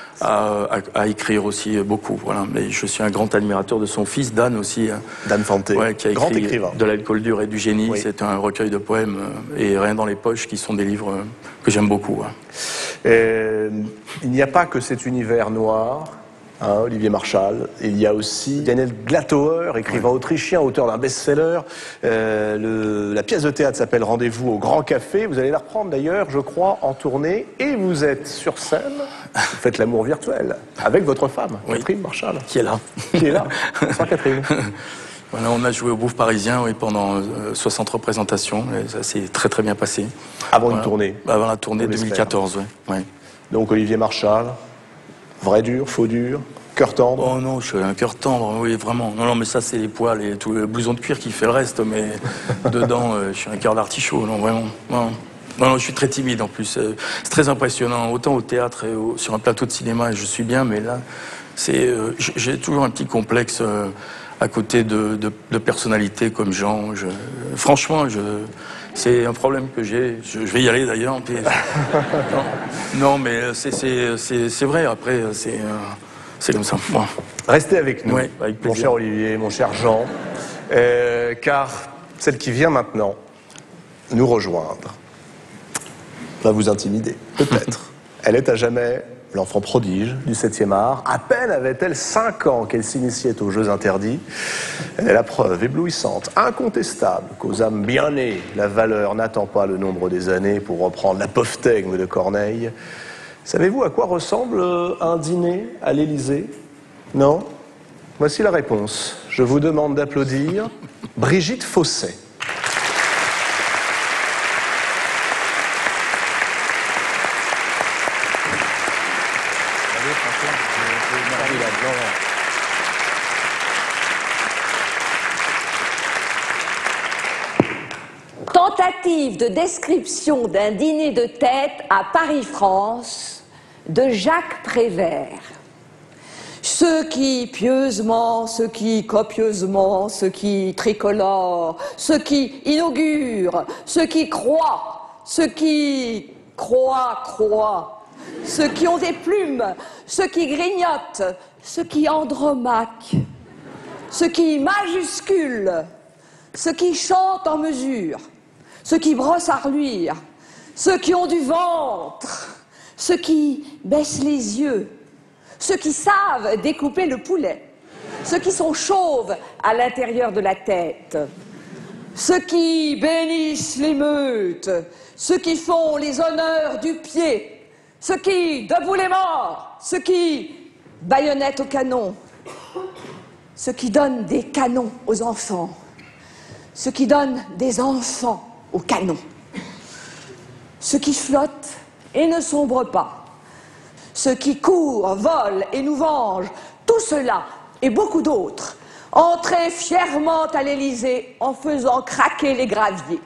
à écrire aussi beaucoup, voilà. Mais je suis un grand admirateur de son fils, Dan aussi. Dan Fante, qui a grand écrit écrivain. De l'alcool dur et du génie. Oui. C'est un recueil de poèmes et Rien dans les poches, qui sont des livres que j'aime beaucoup. Il n'y a pas que cet univers noir, hein, Olivier Marchal. Il y a aussi Daniel Glatauer, écrivain autrichien, auteur d'un best-seller. La pièce de théâtre s'appelle Rendez-vous au Grand Café. Vous allez la reprendre d'ailleurs, je crois, en tournée. Et vous êtes sur scène. Vous faites l'amour virtuel avec votre femme, Catherine Marchal. Qui est là. Qui est là. Bonsoir Catherine. Voilà, on a joué au Bouffe parisien pendant 60 représentations. Et ça s'est très très bien passé. Avant une tournée. Avant la tournée 2014, oui. Donc Olivier Marchal, vrai dur, faux dur, cœur tendre. Oh non, je suis un cœur tendre, oui, vraiment. Non, mais ça c'est les poils et tout le blouson de cuir qui fait le reste, mais dedans, je suis un cœur d'artichaut, non, vraiment. Non, je suis très timide en plus. C'est très impressionnant, autant au théâtre et sur un plateau de cinéma, je suis bien, mais là, j'ai toujours un petit complexe à côté de personnalités comme Jean. Franchement, c'est un problème que j'ai. Je vais y aller d'ailleurs. Non, mais c'est vrai. Après, c'est comme ça. Bon. Restez avec nous, avec mon cher Olivier, mon cher Jean, car celle qui vient maintenant nous rejoindre va vous intimider, peut-être. Elle est à jamais l'enfant prodige du 7e art. À peine avait-elle 5 ans qu'elle s'initiait aux Jeux interdits. Elle est la preuve éblouissante, incontestable, qu'aux âmes bien nées, la valeur n'attend pas le nombre des années, pour reprendre l'apophthegme de Corneille. Savez-vous à quoi ressemble un dîner à l'Élysée? Non? Voici la réponse. Je vous demande d'applaudir Brigitte Fossey. Tentative de description d'un dîner de tête à Paris-France de Jacques Prévert. Ceux qui pieusement, ceux qui copieusement, ceux qui tricolorent, ceux qui inaugurent, ceux qui croient, ceux qui croient, ceux qui ont des plumes, ceux qui grignotent, ceux qui andromaquent, ceux qui majusculent, ceux qui chantent en mesure, ceux qui brossent à reluire, ceux qui ont du ventre, ceux qui baissent les yeux, ceux qui savent découper le poulet, ceux qui sont chauves à l'intérieur de la tête, ceux qui bénissent l'émeute, ceux qui font les honneurs du pied, ceux qui debout les morts, ceux qui baïonnettent au canon, ceux qui donnent des canons aux enfants, ceux qui donnent des enfants aux canons, ceux qui flottent et ne sombrent pas, ceux qui courent, volent et nous vengent, tout cela et beaucoup d'autres entraient fièrement à l'Élysée en faisant craquer les graviers,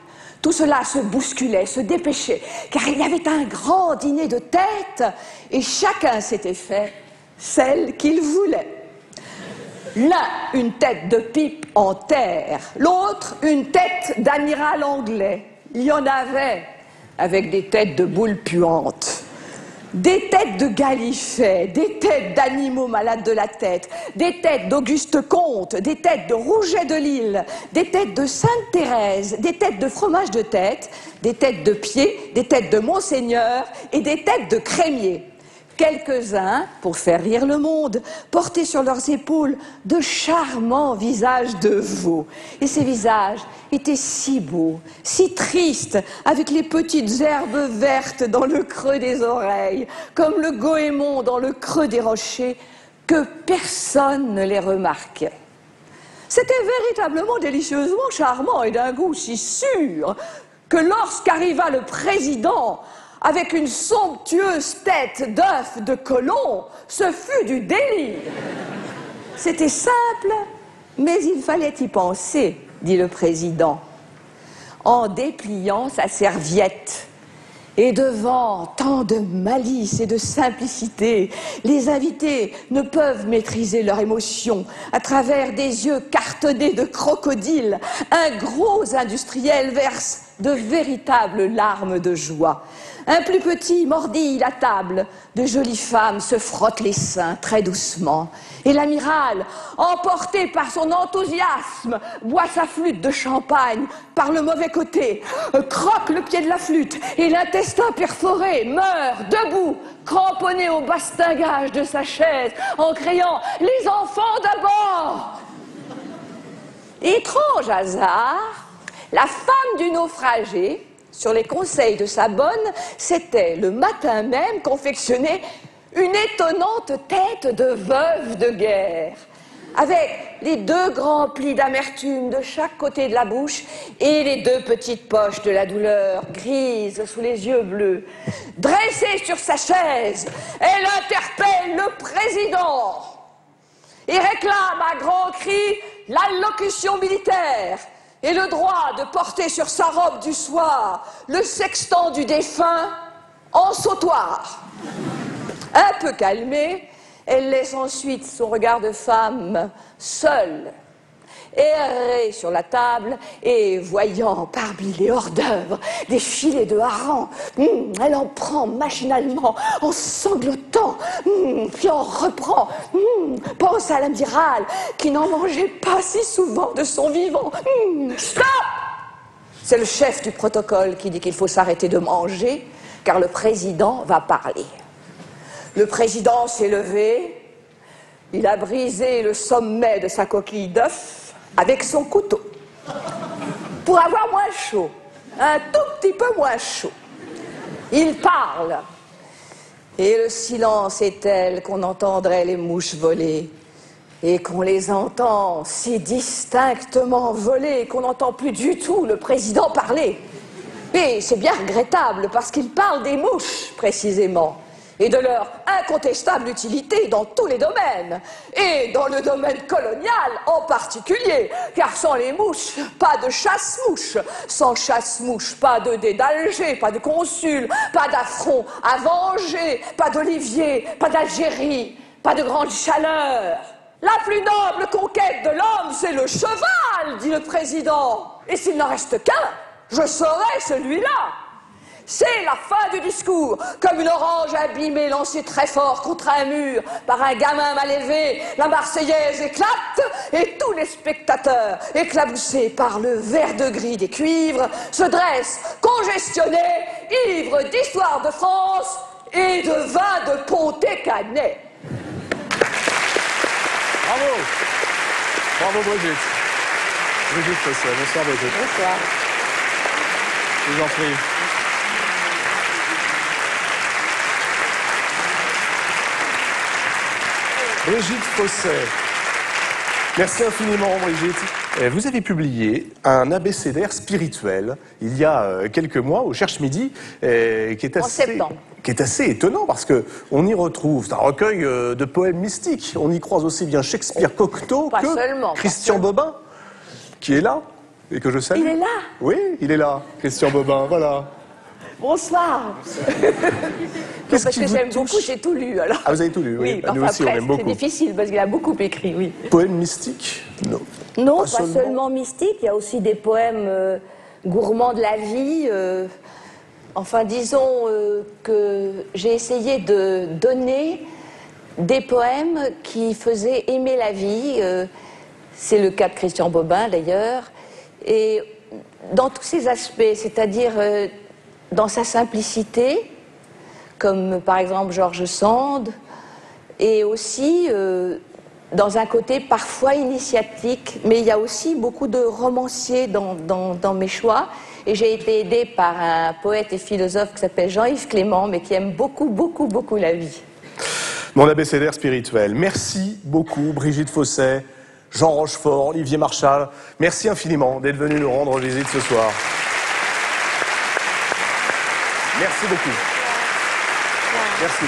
Tout cela se bousculait, se dépêchait, car il y avait un grand dîner de têtes, et chacun s'était fait celle qu'il voulait. L'un, une tête de pipe en terre, l'autre, une tête d'amiral anglais. Il y en avait avec des têtes de boules puantes, des têtes de galifets, des têtes d'animaux malades de la tête, des têtes d'Auguste Comte, des têtes de Rouget de Lille, des têtes de Sainte-Thérèse, des têtes de fromage de tête, des têtes de pied, des têtes de Monseigneur et des têtes de crémier. Quelques-uns, pour faire rire le monde, portaient sur leurs épaules de charmants visages de veaux. Et ces visages étaient si beaux, si tristes, avec les petites herbes vertes dans le creux des oreilles, comme le goémon dans le creux des rochers, que personne ne les remarquait. C'était véritablement délicieusement charmant et d'un goût si sûr que lorsqu'arriva le président, avec une somptueuse tête d'œuf de colon, ce fut du délire. C'était simple, mais il fallait y penser, dit le président, en dépliant sa serviette. Et devant tant de malice et de simplicité, les invités ne peuvent maîtriser leur émotion. À travers des yeux cartonnés de crocodile, un gros industriel verse de véritables larmes de joie. Un plus petit mordille la table, de jolies femmes se frottent les seins très doucement. Et l'amiral, emporté par son enthousiasme, boit sa flûte de champagne par le mauvais côté, croque le pied de la flûte et l'intestin perforé meurt debout, cramponné au bastingage de sa chaise, en criant « Les enfants d'abord !» Étrange hasard, la femme du naufragé, sur les conseils de sa bonne, s'était le matin même confectionné une étonnante tête de veuve de guerre, avec les deux grands plis d'amertume de chaque côté de la bouche et les deux petites poches de la douleur, grises sous les yeux bleus. Dressée sur sa chaise, elle interpelle le président et réclame à grands cris l'allocution militaire et le droit de porter sur sa robe du soir le sextant du défunt en sautoir. Un peu calmée, elle laisse ensuite son regard de femme seule errer sur la table et voyant parmi les hors-d'œuvre des filets de hareng, elle en prend machinalement en sanglotant, puis en reprend, pense à l'amiral qui n'en mangeait pas si souvent de son vivant. Stop! C'est le chef du protocole qui dit qu'il faut s'arrêter de manger car le président va parler. Le président s'est levé, il a brisé le sommet de sa coquille d'œuf avec son couteau, pour avoir moins chaud, un tout petit peu moins chaud. Il parle, et le silence est tel qu'on entendrait les mouches voler, et qu'on les entend si distinctement voler qu'on n'entend plus du tout le président parler. Et c'est bien regrettable, parce qu'il parle des mouches, précisément, et de leur incontestable utilité dans tous les domaines, et dans le domaine colonial en particulier, car sans les mouches, pas de chasse-mouches, sans chasse-mouches, pas de dés d'Alger, pas de consul, pas d'affront à venger, pas d'Olivier, pas d'Algérie, pas de grande chaleur. La plus noble conquête de l'homme, c'est le cheval, dit le président, et s'il n'en reste qu'un, je serai celui-là. C'est la fin du discours, comme une orange abîmée lancée très fort contre un mur par un gamin mal élevé. La Marseillaise éclate et tous les spectateurs, éclaboussés par le vert de gris des cuivres, se dressent congestionnés, ivres d'histoire de France et de vin de Pontet-Canet. Bravo! Bravo Brigitte. Brigitte Fossé. Bonsoir Brigitte. Bonsoir. Je vous en prie. Brigitte Fossé. Merci infiniment, Brigitte. Vous avez publié un abécédaire spirituel il y a quelques mois au Cherche Midi, qui est assez étonnant parce que on y retrouve un recueil de poèmes mystiques. On y croise aussi bien Shakespeare Cocteau que Christian Bobin, qui est là. et que je salue. Il est là? Oui, il est là, Christian Bobin, voilà. Bonsoir. Qu'est-ce parce qui que vous j'aime touche beaucoup, j'ai tout lu. Alors. Ah, vous avez tout lu, oui. Oui, Nous enfin, aussi, on aime beaucoup. c'est difficile parce qu'il a beaucoup écrit, oui. Poème mystique? Non. Non, pas seulement mystique, il y a aussi des poèmes gourmands de la vie. Enfin, disons que j'ai essayé de donner des poèmes qui faisaient aimer la vie. C'est le cas de Christian Bobin, d'ailleurs. Et dans tous ses aspects, c'est-à-dire dans sa simplicité, comme par exemple George Sand, et aussi dans un côté parfois initiatique, mais il y a aussi beaucoup de romanciers dans mes choix. Et j'ai été aidée par un poète et philosophe qui s'appelle Jean-Yves Clément, mais qui aime beaucoup, beaucoup, beaucoup la vie. Mon abécédaire spirituel. Merci beaucoup, Brigitte Fosset, Jean Rochefort, Olivier Marchal. Merci infiniment d'être venu nous rendre visite ce soir. Merci beaucoup. Merci.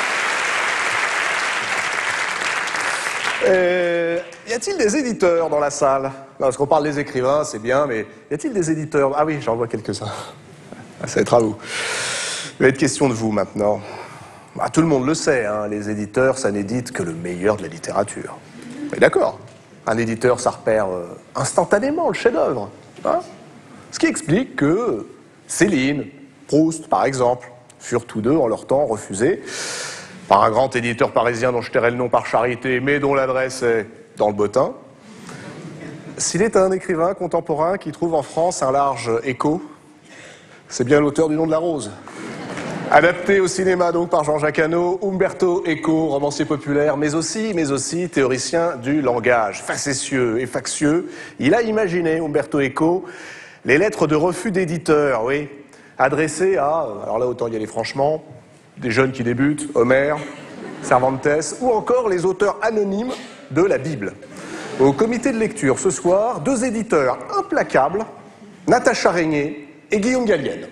Y a-t-il des éditeurs dans la salle? Non, parce qu'on parle des écrivains, c'est bien, mais y a-t-il des éditeurs? Ah oui, j'en vois quelques-uns. Ça va être à vous. Il va être question de vous maintenant. Bah, tout le monde le sait, hein, les éditeurs, ça n'édite que le meilleur de la littérature. Mais d'accord, un éditeur, ça repère instantanément le chef-d'œuvre. Hein, ce qui explique que Céline, Proust, par exemple, furent tous deux, en leur temps, refusés par un grand éditeur parisien dont je tairai le nom par charité, mais dont l'adresse est dans le bottin. S'il est un écrivain contemporain qui trouve en France un large écho, c'est bien l'auteur du Nom de la Rose. Adapté au cinéma donc par Jean-Jacques Hano, Umberto Eco, romancier populaire, mais aussi théoricien du langage, facétieux et factieux. Il a imaginé, Umberto Eco, les lettres de refus d'éditeurs, oui, adressées à, alors là autant y aller franchement, des jeunes qui débutent, Homère, Cervantes, ou encore les auteurs anonymes de la Bible. Au comité de lecture ce soir, deux éditeurs implacables, Natacha Régnier et Guillaume Gallienne.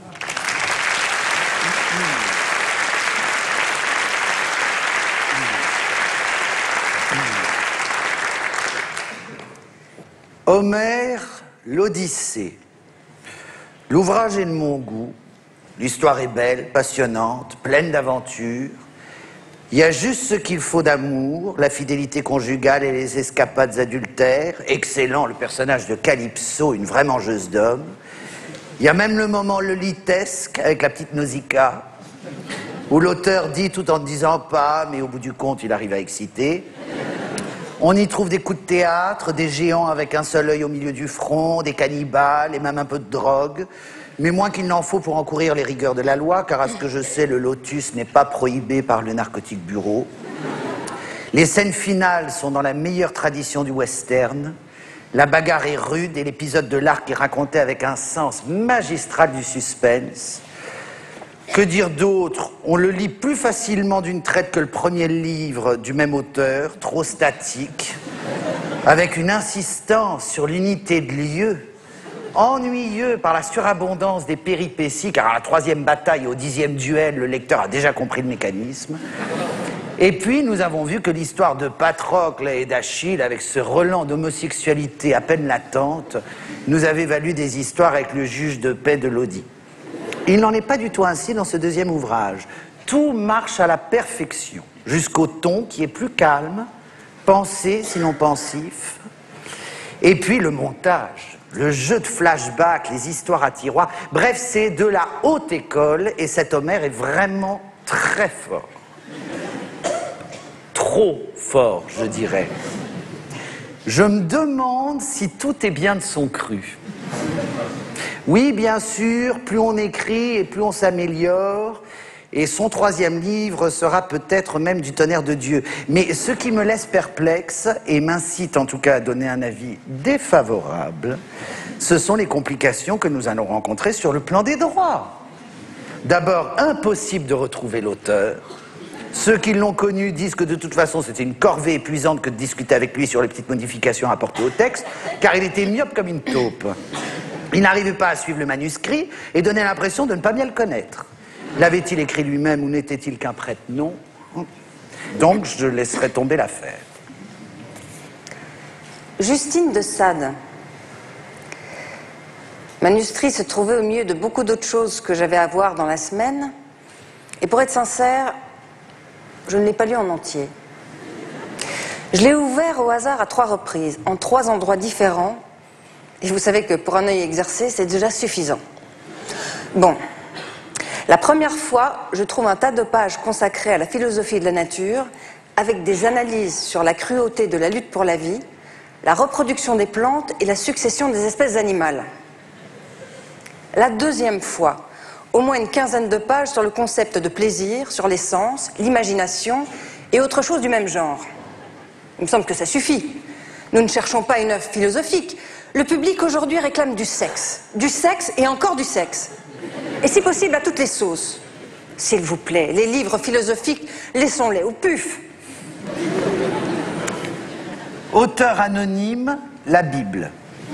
Homère, l'Odyssée. L'ouvrage est de mon goût. L'histoire est belle, passionnante, pleine d'aventures. Il y a juste ce qu'il faut d'amour, la fidélité conjugale et les escapades adultères. Excellent, le personnage de Calypso, une vraie mangeuse d'hommes. Il y a même le moment lolitesque avec la petite Nausicaa, où l'auteur dit tout en ne disant pas, mais au bout du compte, il arrive à exciter. On y trouve des coups de théâtre, des géants avec un seul œil au milieu du front, des cannibales et même un peu de drogue. Mais moins qu'il n'en faut pour encourir les rigueurs de la loi, car à ce que je sais, le lotus n'est pas prohibé par le Narcotic Bureau. Les scènes finales sont dans la meilleure tradition du western. La bagarre est rude et l'épisode de l'arc est raconté avec un sens magistral du suspense. Que dire d'autre? On le lit plus facilement d'une traite que le premier livre du même auteur, trop statique, avec une insistance sur l'unité de lieu, ennuyeux par la surabondance des péripéties, car à la 3e bataille et au 10e duel, le lecteur a déjà compris le mécanisme. Et puis, nous avons vu que l'histoire de Patrocle et d'Achille, avec ce relent d'homosexualité à peine latente, nous avait valu des histoires avec le juge de paix de Lodi. Il n'en est pas du tout ainsi dans ce deuxième ouvrage. Tout marche à la perfection, jusqu'au ton qui est plus calme, pensé sinon pensif. Et puis le montage, le jeu de flashback, les histoires à tiroir. Bref, c'est de la haute école et cet Homère est vraiment très fort. Trop fort, je dirais. Je me demande si tout est bien de son cru. Oui, bien sûr, plus on écrit et plus on s'améliore, et son 3e livre sera peut-être même du tonnerre de Dieu. Mais ce qui me laisse perplexe, et m'incite en tout cas à donner un avis défavorable, ce sont les complications que nous allons rencontrer sur le plan des droits. D'abord, impossible de retrouver l'auteur. Ceux qui l'ont connu disent que de toute façon c'était une corvée épuisante que de discuter avec lui sur les petites modifications apportées au texte, car il était myope comme une taupe. Il n'arrivait pas à suivre le manuscrit et donnait l'impression de ne pas bien le connaître. L'avait-il écrit lui-même ou n'était-il qu'un prêtre? Non. Donc je laisserai tomber l'affaire. Justine de Sade. manuscrit se trouvait au milieu de beaucoup d'autres choses que j'avais à voir dans la semaine. Et pour être sincère, je ne l'ai pas lu en entier. Je l'ai ouvert au hasard à 3 reprises, en 3 endroits différents. Et vous savez que pour un œil exercé, c'est déjà suffisant. Bon. La première fois, je trouve un tas de pages consacrées à la philosophie de la nature, avec des analyses sur la cruauté de la lutte pour la vie, la reproduction des plantes et la succession des espèces animales. La deuxième fois, au moins une quinzaine de pages sur le concept de plaisir, sur les sens, l'imagination et autre chose du même genre. Il me semble que ça suffit. Nous ne cherchons pas une œuvre philosophique. Le public aujourd'hui réclame du sexe et encore du sexe. Et si possible à toutes les sauces. S'il vous plaît, les livres philosophiques, laissons-les au puf. Auteur anonyme, la Bible.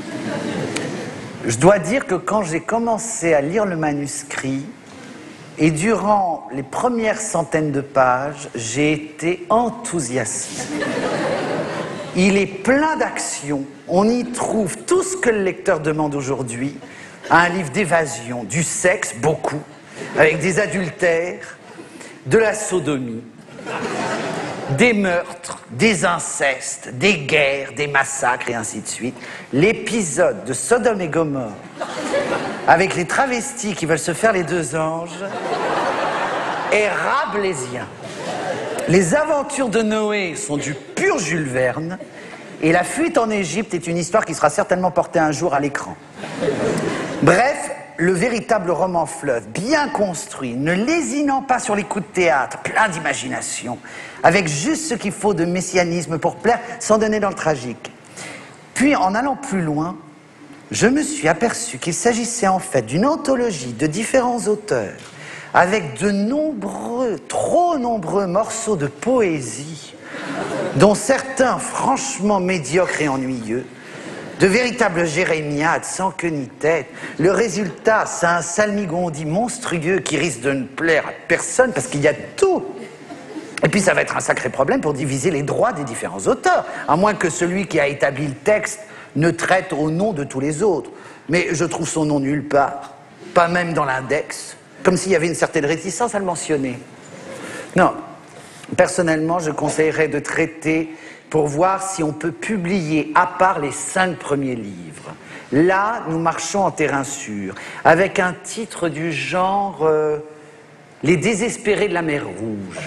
Je dois dire que quand j'ai commencé à lire le manuscrit, et durant les premières centaines de pages, j'ai été enthousiasmé. Il est plein d'actions, on y trouve tout ce que le lecteur demande aujourd'hui. Un livre d'évasion, du sexe, beaucoup, avec des adultères, de la sodomie, des meurtres, des incestes, des guerres, des massacres et ainsi de suite. L'épisode de Sodome et Gomorrhe, avec les travestis qui veulent se faire les 2 anges, est rabelaisien. Les aventures de Noé sont du pur Jules Verne, et la fuite en Égypte est une histoire qui sera certainement portée un jour à l'écran. Bref, le véritable roman fleuve, bien construit, ne lésinant pas sur les coups de théâtre, plein d'imagination, avec juste ce qu'il faut de messianisme pour plaire, sans donner dans le tragique. Puis, en allant plus loin, je me suis aperçu qu'il s'agissait en fait d'une anthologie de différents auteurs, avec de nombreux, trop nombreux morceaux de poésie, dont certains franchement médiocres et ennuyeux, de véritables jérémiades sans queue ni tête. Le résultat, c'est un salmigondi monstrueux qui risque de ne plaire à personne parce qu'il y a tout. Et puis ça va être un sacré problème pour diviser les droits des différents auteurs, à moins que celui qui a établi le texte ne traite au nom de tous les autres. Mais je trouve son nom nulle part, pas même dans l'index, comme s'il y avait une certaine réticence à le mentionner. Non, personnellement, je conseillerais de traiter pour voir si on peut publier à part les 5 premiers livres. Là, nous marchons en terrain sûr, avec un titre du genre Les désespérés de la mer Rouge.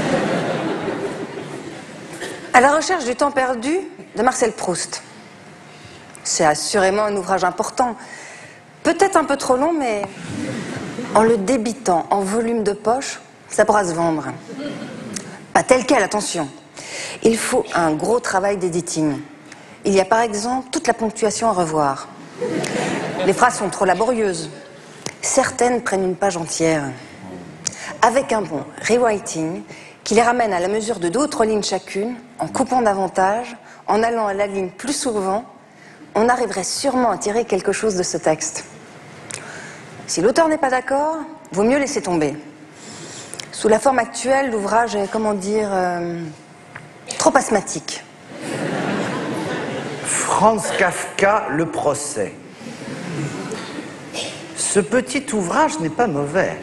À la recherche du temps perdu de Marcel Proust. C'est assurément un ouvrage important. Peut-être un peu trop long, mais en le débitant en volume de poche, ça pourra se vendre. Pas tel quel, attention. Il faut un gros travail d'éditing. Il y a par exemple toute la ponctuation à revoir. Les phrases sont trop laborieuses. Certaines prennent une page entière. Avec un bon rewriting qui les ramène à la mesure de 2 ou 3 lignes chacune, en coupant davantage, en allant à la ligne plus souvent, on arriverait sûrement à tirer quelque chose de ce texte. Si l'auteur n'est pas d'accord, vaut mieux laisser tomber. Sous la forme actuelle, l'ouvrage est, comment dire, trop asthmatique. Franz Kafka, Le procès. Ce petit ouvrage n'est pas mauvais.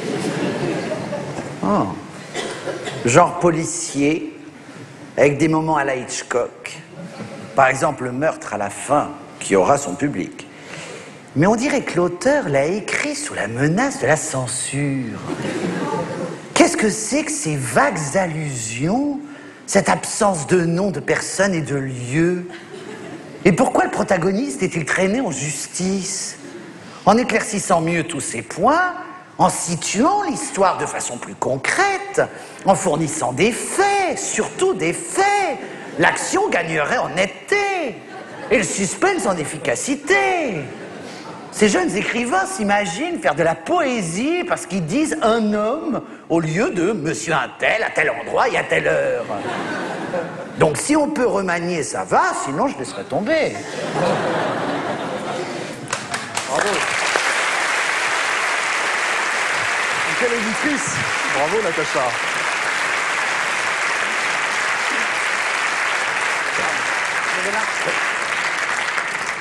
Oh. Genre policier, avec des moments à la Hitchcock. Par exemple, le meurtre à la fin, qui aura son public. Mais on dirait que l'auteur l'a écrit sous la menace de la censure. Qu'est-ce que c'est que ces vagues allusions, cette absence de nom, de personne et de lieu? Et pourquoi le protagoniste est-il traîné en justice? En éclaircissant mieux tous ces points, en situant l'histoire de façon plus concrète, en fournissant des faits, surtout des faits, l'action gagnerait en netteté et le suspense en efficacité. Ces jeunes écrivains s'imaginent faire de la poésie parce qu'ils disent un homme au lieu de monsieur un tel, à tel endroit et à telle heure. Donc si on peut remanier, ça va, sinon je laisserai tomber. Bravo. Quelle éditrice. Bravo, Natacha.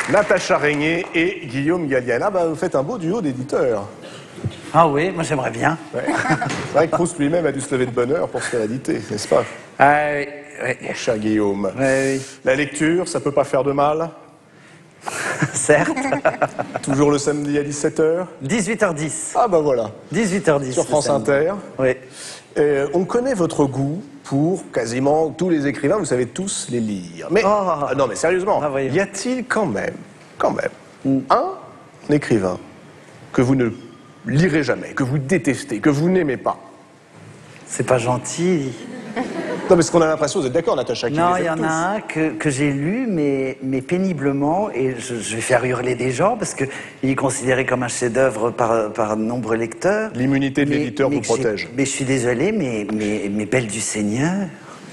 Natacha Régnier et Guillaume Gallienne. Ah bah vous faites un beau duo d'éditeurs. Ah oui, moi j'aimerais bien. Ouais. C'est vrai que Proust lui-même a dû se lever de bonne heure pour se faire éditer, n'est-ce pas? Ah oui, oui. Mon cher Guillaume. Oui. La lecture, ça peut pas faire de mal? Certes. Toujours le samedi à 17h? 18h10. Ah bah voilà. 18h10. Sur France Inter. Oui. On connaît votre goût pour quasiment tous les écrivains, vous savez tous les lire. Mais, non mais sérieusement, y a-t-il quand même, un écrivain que vous ne lirez jamais, que vous détestez, que vous n'aimez pas? C'est pas gentil. Non, mais ce qu'on a l'impression, vous êtes d'accord, Natacha? Non, il y en a un que j'ai lu, mais péniblement, et je vais faire hurler des gens, parce qu'il est considéré comme un chef-d'œuvre par de nombreux lecteurs. L'immunité de l'éditeur vous protège. Mais je suis désolé, mais Belle du Seigneur.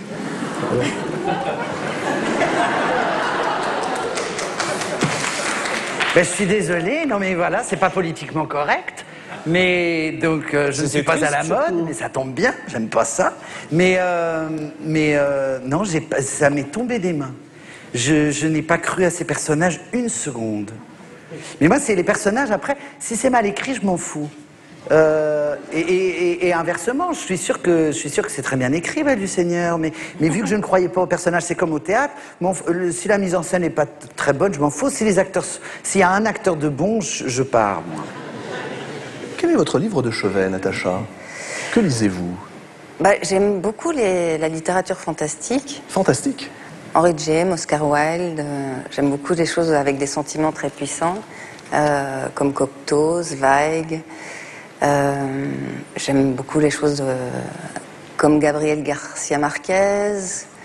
Ben, je suis désolé, non mais voilà, c'est pas politiquement correct. Mais donc, je ne suis pas à la mode, mais ça tombe bien, j'aime pas ça. Mais non, ça m'est tombé des mains. Je n'ai pas cru à ces personnages une seconde. Mais moi, c'est les personnages, après, si c'est mal écrit, je m'en fous. Et inversement, je suis sûr que c'est très bien écrit, Belle du Seigneur, mais vu que je ne croyais pas aux personnages, c'est comme au théâtre, si la mise en scène n'est pas très bonne, je m'en fous. S'il y a un acteur de bon, je pars, moi. Quel est votre livre de chevet, Natacha? Que lisez-vous? J'aime beaucoup la littérature fantastique. Fantastique? Henry James, Oscar Wilde. J'aime beaucoup les choses avec des sentiments très puissants, comme Cocteau, Zweig. J'aime beaucoup les choses comme Gabriel Garcia Marquez,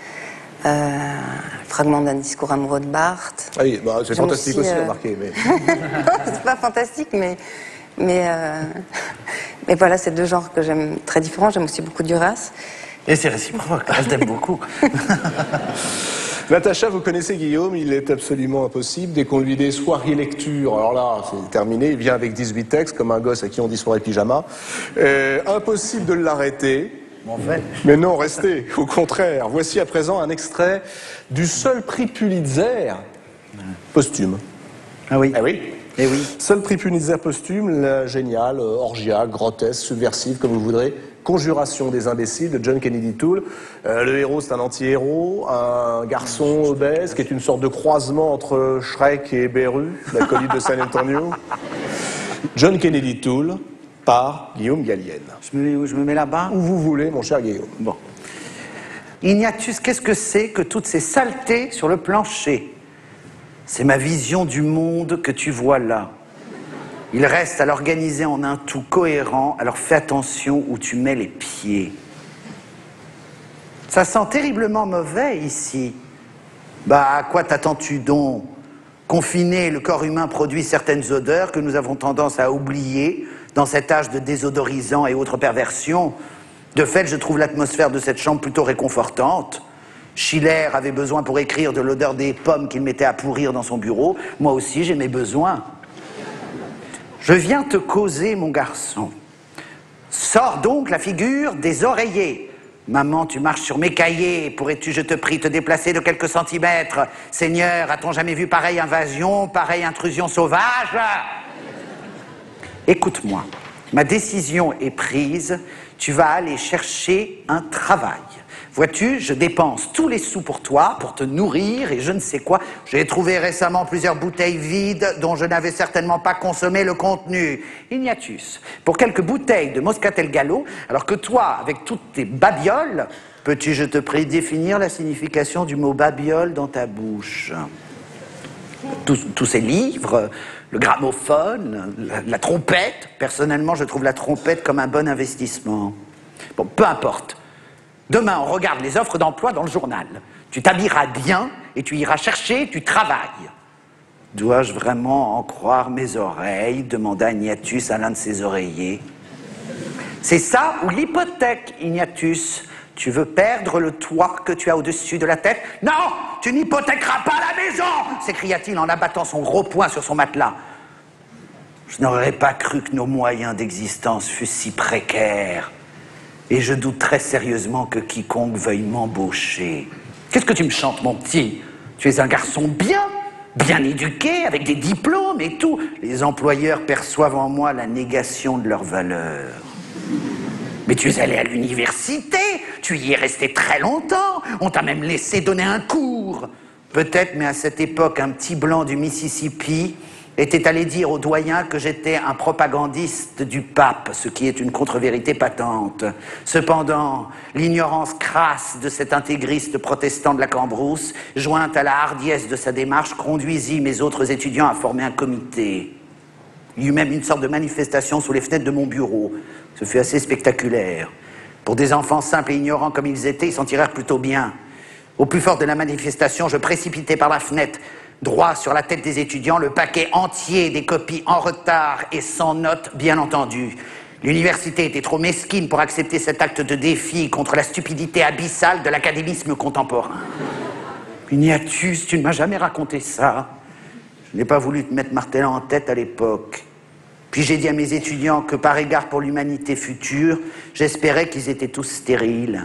Fragment d'un discours amoureux de Barthes. Ah oui, c'est fantastique aussi, remarquez. Mais... c'est pas fantastique, mais voilà, c'est deux genres que j'aime très différents. J'aime aussi beaucoup Duras. Et c'est réciproque, je t'aime beaucoup. Natacha, vous connaissez Guillaume, il est absolument impossible. Dès qu'on lui dit soirée lecture, alors là, c'est terminé, il vient avec 18 textes, comme un gosse à qui on dit soirée pyjama. Impossible de l'arrêter. En fait. Mais non, restez, au contraire. Voici à présent un extrait du seul prix Pulitzer posthume. Ah oui. Ah oui. Eh oui. Seul prix Pulitzer posthume, la géniale, orgiaque, grotesque, subversive, comme vous voudrez, Conjuration des imbéciles de John Kennedy Toole. Le héros, c'est un anti-héros, un garçon obèse qui est une sorte de croisement entre Shrek et Beru, l'acolyte de San Antonio. John Kennedy Toole par Guillaume Gallienne. Je me mets là-bas? Où vous voulez, mon cher Guillaume. Bon. Ignatius, qu'est-ce que c'est que toutes ces saletés sur le plancher? C'est ma vision du monde que tu vois là. Il reste à l'organiser en un tout cohérent, alors fais attention où tu mets les pieds. Ça sent terriblement mauvais ici. À quoi t'attends-tu donc? Confiné, le corps humain produit certaines odeurs que nous avons tendance à oublier dans cet âge de désodorisants et autres perversions. De fait, je trouve l'atmosphère de cette chambre plutôt réconfortante. Schiller avait besoin pour écrire de l'odeur des pommes qu'il mettait à pourrir dans son bureau. Moi aussi, j'ai mes besoins. Je viens te causer, mon garçon. Sors donc la figure des oreillers. Maman, tu marches sur mes cahiers. Pourrais-tu, je te prie, te déplacer de quelques centimètres? Seigneur, a-t-on jamais vu pareille invasion, pareille intrusion sauvage? Écoute-moi, ma décision est prise. Tu vas aller chercher un travail. Vois-tu, je dépense tous les sous pour toi, pour te nourrir et je ne sais quoi. J'ai trouvé récemment plusieurs bouteilles vides dont je n'avais certainement pas consommé le contenu. Ignatius, pour quelques bouteilles de Moscatel Gallo, alors que toi, avec toutes tes babioles, peux-tu, je te prie, définir la signification du mot babiole dans ta bouche? Tous ces livres, le gramophone, la trompette. Personnellement, je trouve la trompette comme un bon investissement. Bon, peu importe. Demain, on regarde les offres d'emploi dans le journal. Tu t'habilleras bien et tu iras chercher du travail. Dois-je vraiment en croire mes oreilles? Demanda Ignatius à l'un de ses oreillers. C'est ça ou l'hypothèque, Ignatius? Tu veux perdre le toit que tu as au-dessus de la tête? Non, tu n'hypothèqueras pas la maison! S'écria-t-il en abattant son gros poing sur son matelas. Je n'aurais pas cru que nos moyens d'existence fussent si précaires. Et je doute très sérieusement que quiconque veuille m'embaucher. Qu'est-ce que tu me chantes, mon petit? Tu es un garçon bien, bien éduqué, avec des diplômes et tout. Les employeurs perçoivent en moi la négation de leur valeur. Mais tu es allé à l'université, tu y es resté très longtemps, on t'a même laissé donner un cours. Peut-être, mais à cette époque, un petit blanc du Mississippi était allé dire au doyen que j'étais un propagandiste du pape, ce qui est une contre-vérité patente. Cependant, l'ignorance crasse de cet intégriste protestant de la Cambrousse, jointe à la hardiesse de sa démarche, conduisit mes autres étudiants à former un comité. Il y eut même une sorte de manifestation sous les fenêtres de mon bureau. Ce fut assez spectaculaire. Pour des enfants simples et ignorants comme ils étaient, ils s'en tirèrent plutôt bien. Au plus fort de la manifestation, je précipitai par la fenêtre, droit sur la tête des étudiants, le paquet entier des copies en retard et sans notes, bien entendu. L'université était trop mesquine pour accepter cet acte de défi contre la stupidité abyssale de l'académisme contemporain. Ignatius, tu ne m'as jamais raconté ça. Je n'ai pas voulu te mettre martelant en tête à l'époque. Puis j'ai dit à mes étudiants que par égard pour l'humanité future, j'espérais qu'ils étaient tous stériles.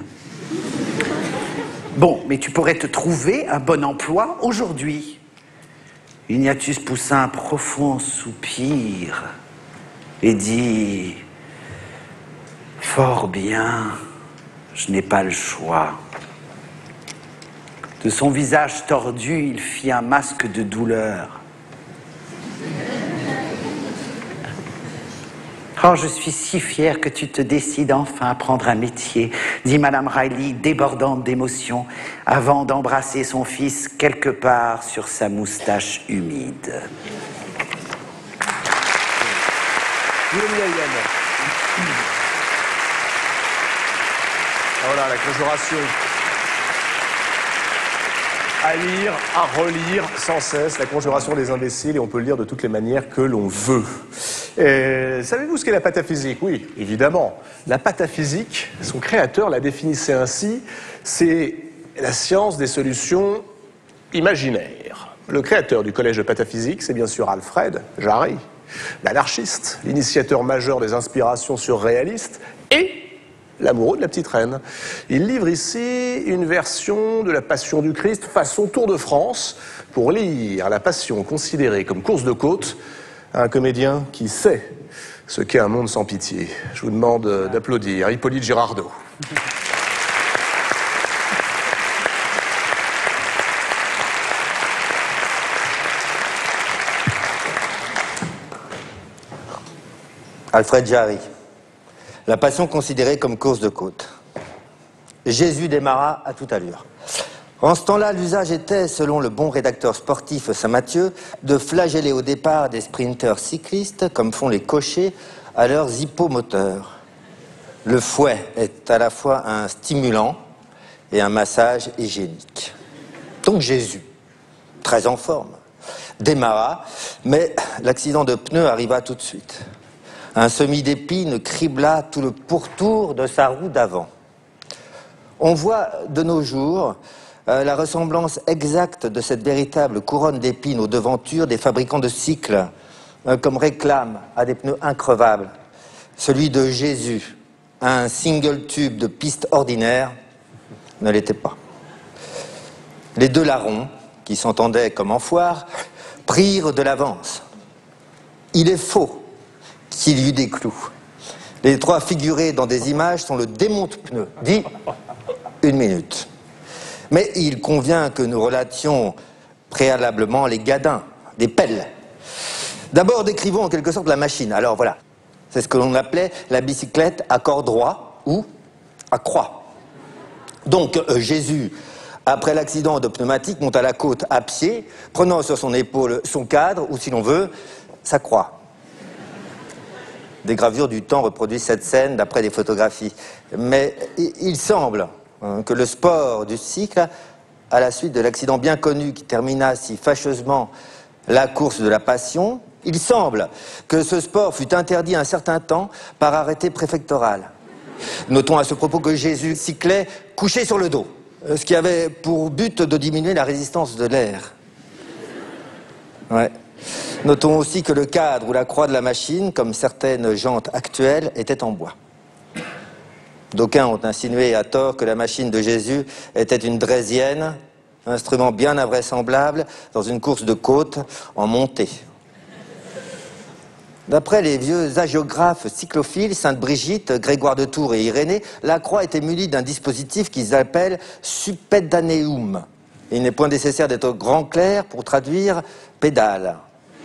Bon, mais tu pourrais te trouver un bon emploi aujourd'hui. Ignatius poussa un profond soupir et dit « Fort bien, je n'ai pas le choix. » De son visage tordu, il fit un masque de douleur. « Oh, je suis si fière que tu te décides enfin à prendre un métier, » dit Madame Riley, débordante d'émotion, avant d'embrasser son fils quelque part sur sa moustache humide. Voilà, la conjuration. À lire, à relire sans cesse, la conjuration des imbéciles, et on peut le lire de toutes les manières que l'on veut. Savez-vous ce qu'est la pataphysique? Oui, évidemment. La pataphysique, son créateur la définissait ainsi, c'est la science des solutions imaginaires. Le créateur du collège de pataphysique, c'est bien sûr Alfred Jarry, l'anarchiste, l'initiateur majeur des inspirations surréalistes, et l'amoureux de la petite reine. Il livre ici une version de la Passion du Christ façon Tour de France pour lire la Passion considérée comme course de côte à un comédien qui sait ce qu'est un monde sans pitié. Je vous demande d'applaudir Hippolyte Girardot. Alfred Jarry. La Passion considérée comme course de côte. Jésus démarra à toute allure. En ce temps-là, l'usage était, selon le bon rédacteur sportif Saint-Mathieu, de flageller au départ des sprinteurs cyclistes, comme font les cochers, à leurs hippomoteurs. Le fouet est à la fois un stimulant et un massage hygiénique. Donc Jésus, très en forme, démarra, mais l'accident de pneu arriva tout de suite. Un semis d'épines cribla tout le pourtour de sa roue d'avant. On voit de nos jours la ressemblance exacte de cette véritable couronne d'épines aux devantures des fabricants de cycles, comme réclame à des pneus increvables. Celui de Jésus, un single tube de piste ordinaire, ne l'était pas. Les deux larrons, qui s'entendaient comme en foire, prirent de l'avance. Il est faux qu'il y eut des clous. Les trois figurés dans des images sont le démonte-pneu, dit 1 minute. Mais il convient que nous relations préalablement les gadins, des pelles. D'abord, décrivons en quelque sorte la machine. Alors voilà, c'est ce que l'on appelait la bicyclette à corps droit ou à croix. Donc Jésus, après l'accident de pneumatique, monte à la côte à pied, prenant sur son épaule son cadre, ou si l'on veut, sa croix. Des gravures du temps reproduisent cette scène d'après des photographies. Mais il semble que le sport du cycle, à la suite de l'accident bien connu qui termina si fâcheusement la course de la Passion, il semble que ce sport fut interdit un certain temps par arrêté préfectoral. Notons à ce propos que Jésus cyclait couché sur le dos, ce qui avait pour but de diminuer la résistance de l'air. Ouais. Notons aussi que le cadre ou la croix de la machine, comme certaines jantes actuelles, était en bois. D'aucuns ont insinué à tort que la machine de Jésus était une draisienne instrument bien invraisemblable dans une course de côte en montée. D'après les vieux hagiographes cyclophiles, Sainte-Brigitte, Grégoire de Tours et Irénée, la croix était munie d'un dispositif qu'ils appellent suppedaneum. Il n'est point nécessaire d'être grand clair pour traduire pédale.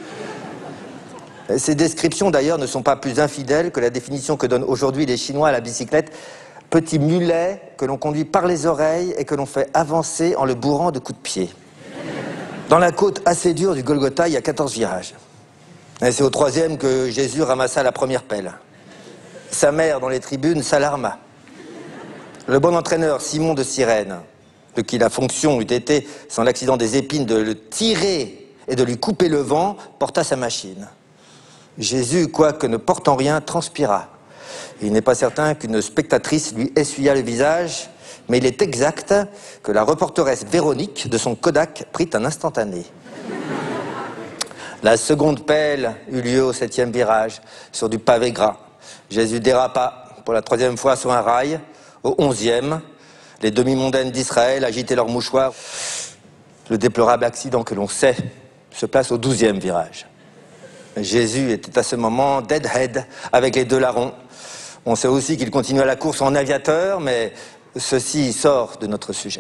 Ces descriptions d'ailleurs ne sont pas plus infidèles que la définition que donnent aujourd'hui les Chinois à la bicyclette: petit mulet que l'on conduit par les oreilles et que l'on fait avancer en le bourrant de coups de pied. Dans la côte assez dure du Golgotha, il y a 14 virages. Et c'est au 3e que Jésus ramassa la première pelle. Sa mère, dans les tribunes, s'alarma. Le bon entraîneur, Simon de Cyrène, de qui la fonction eût été, sans l'accident des épines, de le tirer et de lui couper le vent, porta sa machine. Jésus, quoique ne portant rien, transpira. Il n'est pas certain qu'une spectatrice lui essuya le visage, mais il est exact que la reporteresse Véronique, de son Kodak, prit un instantané. La seconde pelle eut lieu au 7e virage, sur du pavé gras. Jésus dérapa pour la 3e fois sur un rail. Au 11e, les demi-mondaines d'Israël agitaient leurs mouchoirs. Le déplorable accident que l'on sait se place au 12e virage. Jésus était à ce moment deadhead avec les 2 larrons. On sait aussi qu'il continua la course en aviateur, mais ceci sort de notre sujet.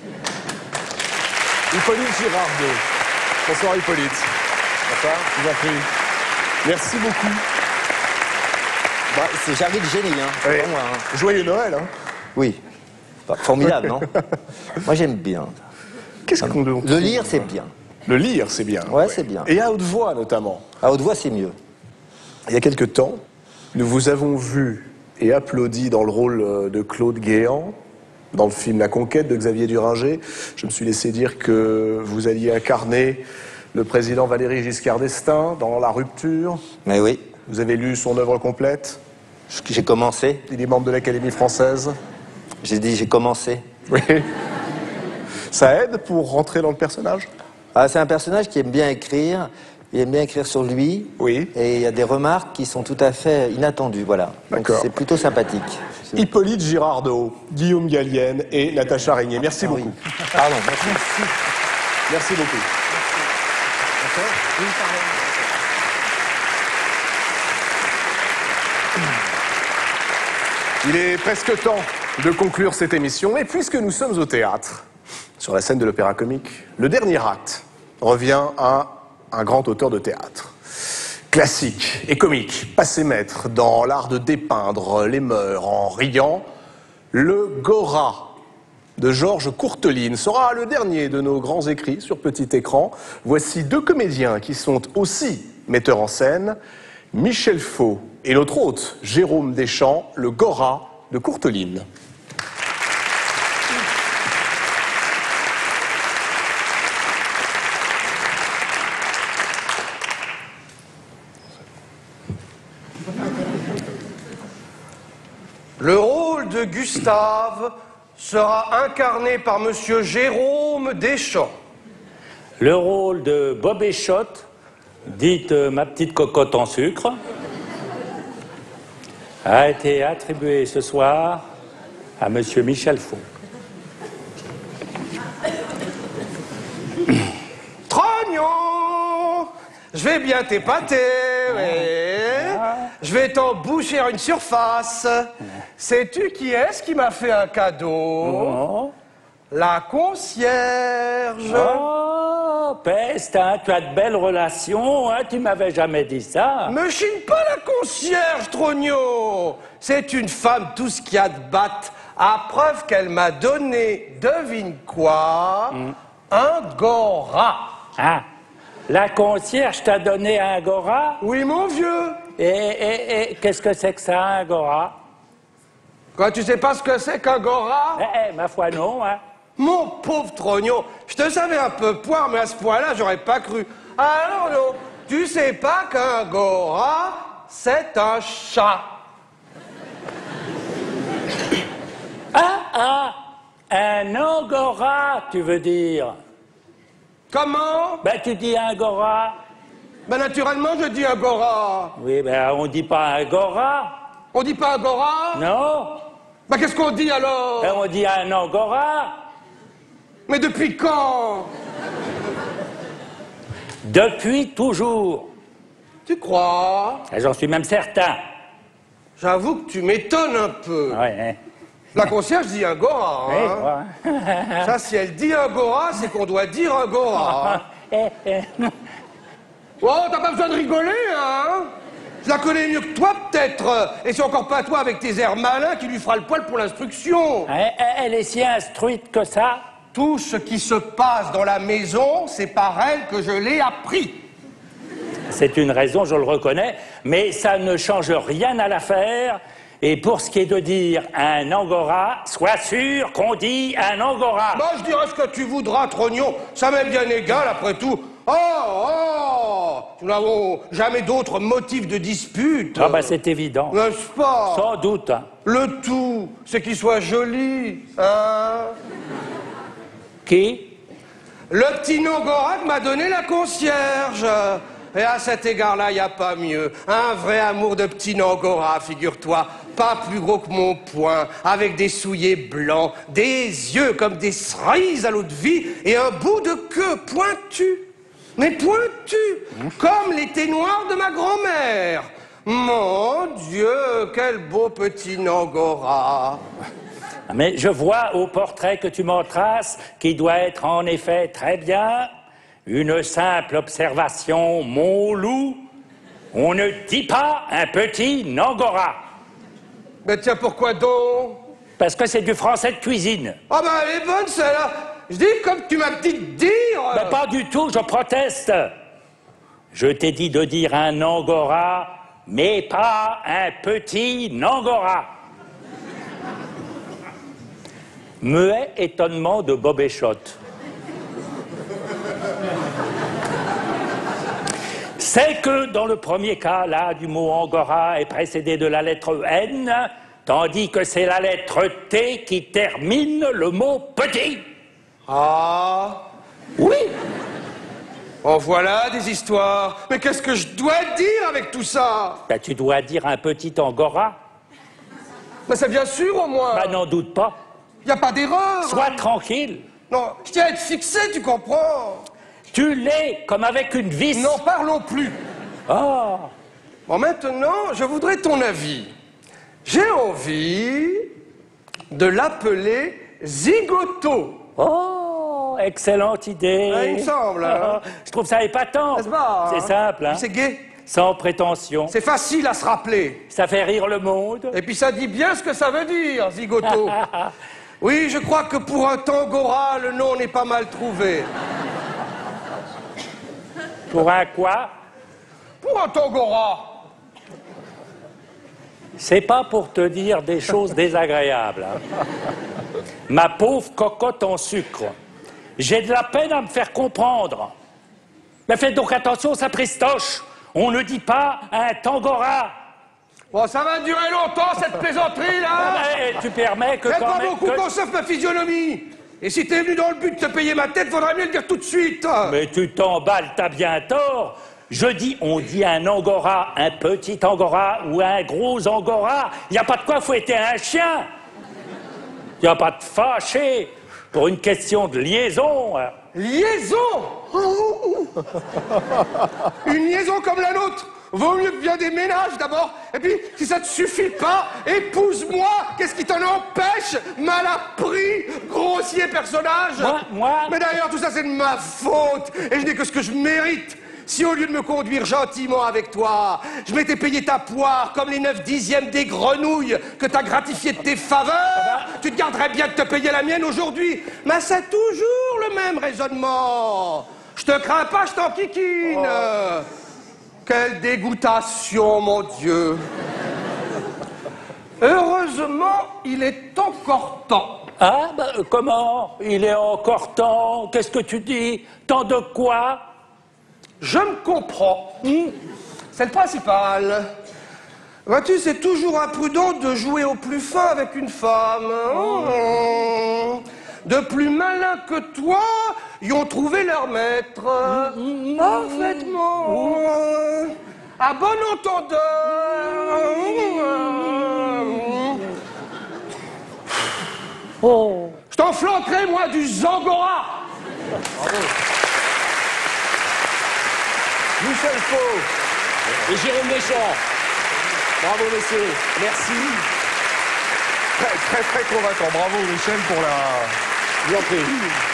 Hippolyte Girardot. Bonsoir Hippolyte. Bonsoir, je vous en prie. Merci beaucoup. Bah, c'est Jarry le génie, hein. Oui. Pour moi, hein. Joyeux Noël, hein. Oui. Bah, formidable, non? Moi, j'aime bien. Qu'est-ce qu'on doit... Le lire, c'est bien. Le lire, c'est bien. Ouais, c'est bien. Et à haute voix, notamment. À haute voix, c'est mieux. Il y a quelque temps, nous vous avons vu et applaudi dans le rôle de Claude Guéant, dans le film La Conquête de Xavier Duringer. Je me suis laissé dire que vous alliez incarner le président Valéry Giscard d'Estaing dans La Rupture. Mais oui. Vous avez lu son œuvre complète? J'ai commencé. Il est membre de l'Académie française. J'ai dit j'ai commencé. Oui. Ça aide pour rentrer dans le personnage? Ah, c'est un personnage qui aime bien écrire. Il aime bien écrire sur lui. Oui. Et il y a des remarques qui sont tout à fait inattendues, voilà. Donc c'est plutôt sympathique. Hippolyte Girardot, Guillaume Gallienne et Natacha Régnier. Merci beaucoup. Oui. Pardon. Merci. Merci beaucoup. Oui, Il est presque temps de conclure cette émission. Et puisque nous sommes au théâtre, sur la scène de l'Opéra Comique, le dernier acte revient à un grand auteur de théâtre. Classique et comique, passé maître dans l'art de dépeindre les mœurs en riant, le Gora de Georges Courteline sera le dernier de nos grands écrits sur petit écran. Voici 2 comédiens qui sont aussi metteurs en scène, Michel Faux et notre hôte Jérôme Deschamps, le Gora de Courteline. Le rôle de Gustave sera incarné par monsieur Jérôme Deschamps. Le rôle de Bob Échotte, dite ma petite cocotte en sucre, a été attribué ce soir à monsieur Michel Faux. Trognon, je vais bien t'épater, oui. Je vais t'en boucher une surface. Sais-tu qui est-ce qui m'a fait un cadeau? La concierge. Oh, peste, hein, tu as de belles relations, hein, tu m'avais jamais dit ça. Me chine pas la concierge, Trognon. C'est une femme tout ce qu'il y a de batte, à preuve qu'elle m'a donné, devine quoi, un Gora. Ah, la concierge t'a donné un Gora? Oui, mon vieux. Et qu'est-ce que c'est que ça, un Gora? Quoi, tu sais pas ce que c'est qu'un Gora? Ma foi, non, hein. Mon pauvre Trognon, je te savais un peu poire, mais à ce point-là, j'aurais pas cru. Alors non, tu sais pas qu'un Gora, c'est un chat. Un Angora, tu veux dire? Comment? Ben, tu dis Angora. Ben, naturellement, je dis Angora. Oui, ben, on dit pas Angora. On dit pas Angora? Non. Ben, qu'est-ce qu'on dit alors? Ben, on dit un Angora. Mais depuis quand? Depuis toujours. Tu crois? J'en suis même certain. J'avoue que tu m'étonnes un peu. Ouais. La concierge dit Angora. Oui, Hein. ouais. Ça, si elle dit Angora, c'est qu'on doit dire Angora. Oh, t'as pas besoin de rigoler, hein? Je la connais mieux que toi, peut-être. Et c'est encore pas toi, avec tes airs malins, qui lui fera le poil pour l'instruction. Elle est si instruite que ça. Tout ce qui se passe dans la maison, c'est par elle que je l'ai appris. C'est une raison, je le reconnais, mais ça ne change rien à l'affaire. Et pour ce qui est de dire un angora, sois sûr qu'on dit un angora. Moi, je dirais ce que tu voudras, Trognon. Ça m'est bien égal, après tout. Oh, nous n'avons jamais d'autres motifs de dispute. Ah bah c'est évident. N'est-ce pas? Sans doute. Le tout, c'est qu'il soit joli, hein? Qui? Le petit Nongora que m'a donné la concierge. Et à cet égard-là, il n'y a pas mieux. Un vrai amour de petit Nongora, figure-toi. Pas plus gros que mon poing, avec des souliers blancs, des yeux comme des cerises à l'eau de vie et un bout de queue pointu. Mais pointu, comme les thés noirs de ma grand-mère. Mon Dieu, quel beau petit Nongora. Mais je vois au portrait que tu m'en traces, qui doit être en effet très bien, une simple observation, mon loup. On ne dit pas un petit Nongora. Mais tiens, pourquoi donc? Parce que c'est du français de cuisine. Ah bah elle est bonne celle-là. Je dis comme tu m'as dit de dire. Mais pas du tout, je proteste. Je t'ai dit de dire un Nongora, mais pas un petit Nongora. Muet étonnement de Bob Échotte. C'est que dans le premier cas, là, du mot Angora est précédé de la lettre N, tandis que c'est la lettre T qui termine le mot petit. Ah. Oui. Oh voilà des histoires. Mais qu'est-ce que je dois dire avec tout ça? Ben, tu dois dire un petit Angora. Mais c'est bien sûr au moins. Ben, n'en doute pas. Y a pas d'erreur. Sois tranquille. Non, je tiens à être fixé, tu comprends? Tu l'es, comme avec une vis. N'en parlons plus. Oh. Bon, maintenant, je voudrais ton avis. J'ai envie de l'appeler Zigoto. Oh, excellente idée. Ah, il me semble. Hein. Je trouve ça épatant. N'est-ce pas? C'est simple. Hein. C'est gai. Sans prétention. C'est facile à se rappeler. Ça fait rire le monde. Et puis ça dit bien ce que ça veut dire, Zigoto. Oui, je crois que pour un Tangora, le nom n'est pas mal trouvé. Pour un quoi? Pour un Tangora. C'est pas pour te dire des choses désagréables. Hein. Ma pauvre cocotte en sucre. J'ai de la peine à me faire comprendre. Mais faites donc attention, ça pristoche. On ne dit pas un Tangora. Bon, ça va durer longtemps, cette plaisanterie, là. Mais tu permets que J'aime quand pas même beaucoup qu'on sauve ma physionomie. Et si t'es venu dans le but de te payer ma tête, faudrait mieux le dire tout de suite. Mais tu t'emballes, t'as bien tort. On dit un Angora, un petit Angora ou un gros Angora. Il n'y a pas de quoi fouetter un chien. Il n'y a pas de fâché pour une question de liaison. Liaison? Une liaison comme la nôtre vaut mieux que bien des ménages d'abord. Et puis, si ça te suffit pas, épouse-moi. Qu'est-ce qui t'en empêche? Mal appris, grossier personnage. Moi. Mais d'ailleurs, tout ça, c'est de ma faute. Et je n'ai que ce que je mérite. Si au lieu de me conduire gentiment avec toi, je m'étais payé ta poire comme les 9/10 des grenouilles que t'as gratifié de tes faveurs, tu te garderais bien de te payer la mienne aujourd'hui. Mais c'est toujours le même raisonnement. Je te crains pas, je t'enquiquine. Quelle dégoûtation, mon Dieu. Heureusement, il est encore temps. Ah, comment? Il est encore temps. Qu'est-ce que tu dis? Temps de quoi? Je me comprends. C'est le principal. Vois-tu, c'est toujours imprudent de jouer au plus fin avec une femme. De plus malins que toi, y ont trouvé leur maître. Parfaitement. À bon entendeur. Je t'en flanquerai, moi, du Zangora. Bravo. Michel Faux et Jérôme Deschamps. Bravo, messieurs. Merci. Très, très convaincant. Bravo, Michel, pour la... Bien pris.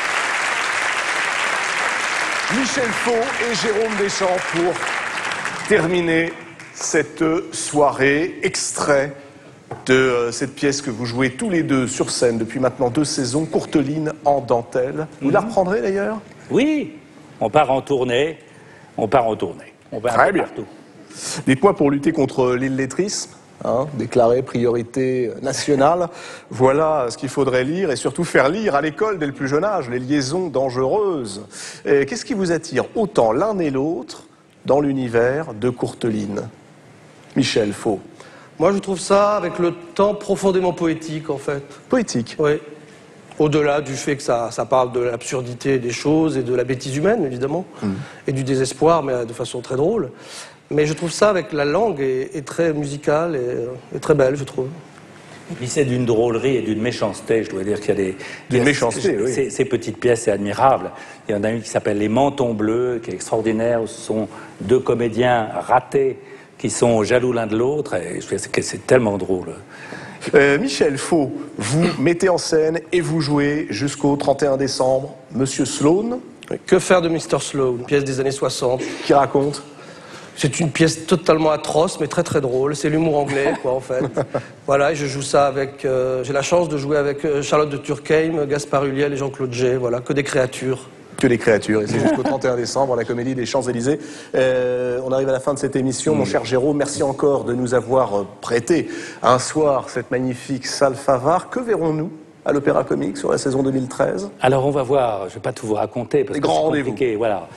Michel Faux et Jérôme Deschamps pour terminer cette soirée. Extrait de cette pièce que vous jouez tous les deux sur scène depuis maintenant 2 saisons, Courteline en dentelle. Vous la reprendrez d'ailleurs? Oui, on part en tournée. On part en tournée. On va Très bien. partout. Dites-moi, pour lutter contre l'illettrisme, déclarer priorité nationale, voilà ce qu'il faudrait lire et surtout faire lire à l'école dès le plus jeune âge, les liaisons dangereuses. Qu'est-ce qui vous attire autant l'un et l'autre dans l'univers de Courteline? Michel Faux. Moi, je trouve ça, avec le temps, profondément poétique, en fait. Poétique? Oui. Au-delà du fait que ça parle de l'absurdité des choses et de la bêtise humaine, évidemment, et du désespoir, mais de façon très drôle. Mais je trouve ça, avec la langue, est très musicale et très belle, je trouve. Et puis c'est d'une drôlerie et d'une méchanceté, je dois dire qu'il y a des... D'une méchanceté, oui. Ces petites pièces, c'est admirable. Il y en a une qui s'appelle Les Mentons Bleus, qui est extraordinaire, où ce sont 2 comédiens ratés qui sont jaloux l'un de l'autre, et je trouve que c'est tellement drôle. Michel Faux, vous mettez en scène et vous jouez jusqu'au 31 décembre Monsieur Sloan. Que faire de Mr. Sloan, une pièce des années 60. Qui raconte? C'est une pièce totalement atroce, mais très très drôle. C'est l'humour anglais, quoi, en fait. Voilà, et je joue ça avec... j'ai la chance de jouer avec Charlotte de Turckheim, Gaspard Ulliel et Jean-Claude Jay. Voilà, que des créatures. Que des créatures, et c'est jusqu'au 31 décembre à la Comédie des Champs-Élysées. On arrive à la fin de cette émission. Mon cher Jérôme, merci encore de nous avoir prêté un soir cette magnifique salle Favart. Que verrons-nous à l'Opéra-Comique sur la saison 2013? Alors on va voir, je ne vais pas tout vous raconter parce que c'est compliqué. Voilà.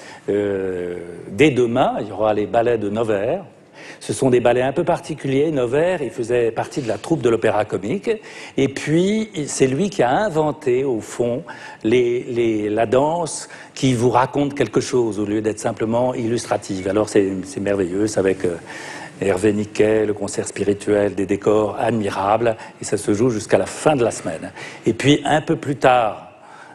Dès demain, il y aura les ballets de Novaire. Ce sont des ballets un peu particuliers. Novaire, il faisait partie de la troupe de l'Opéra-Comique. Et puis, c'est lui qui a inventé, au fond, la danse qui vous raconte quelque chose au lieu d'être simplement illustrative. Alors c'est merveilleux, c'est avec Hervé Niquet, le concert spirituel, des décors admirables. Et ça se joue jusqu'à la fin de la semaine. Et puis, un peu plus tard,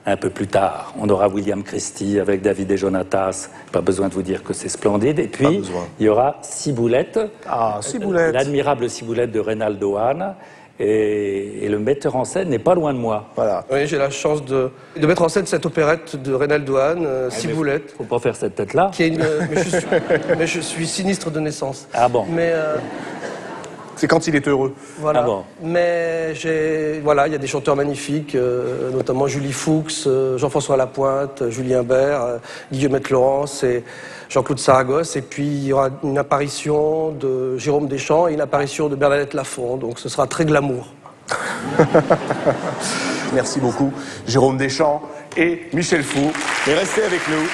on aura William Christie avec David et Jonatas. Pas besoin de vous dire que c'est splendide. Et puis, il y aura Ciboulette. Ah, Ciboulette. L'admirable Ciboulette de Reynaldo Hahn. Et le metteur en scène n'est pas loin de moi. Voilà. Oui, j'ai la chance de mettre en scène cette opérette de Reynaldo Hahn, Ciboulette. Faut pas faire cette tête-là. Mais je suis sinistre de naissance. Ah bon? Mais... c'est quand il est heureux. Voilà. Ah bon. Mais voilà, il y a des chanteurs magnifiques, notamment Julie Fuchs, Jean-François Lapointe, Julien Bert, Guillaume Laurence et Jean-Claude Saragosse. Et puis il y aura une apparition de Jérôme Deschamps et une apparition de Bernadette Lafont. Donc ce sera très glamour. Merci beaucoup, Jérôme Deschamps et Michel Faux. Et restez avec nous.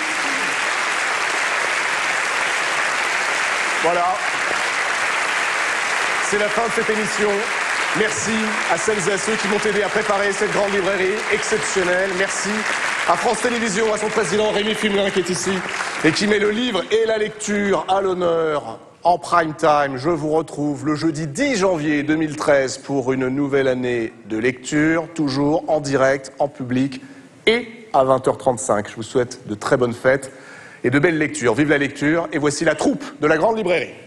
Voilà. C'est la fin de cette émission. Merci à celles et à ceux qui m'ont aidé à préparer cette grande librairie exceptionnelle. Merci à France Télévisions, à son président Rémi Fumelin qui est ici et qui met le livre et la lecture à l'honneur en prime time. Je vous retrouve le jeudi 10 janvier 2013 pour une nouvelle année de lecture, toujours en direct, en public et à 20h35. Je vous souhaite de très bonnes fêtes et de belles lectures. Vive la lecture et voici la troupe de la grande librairie.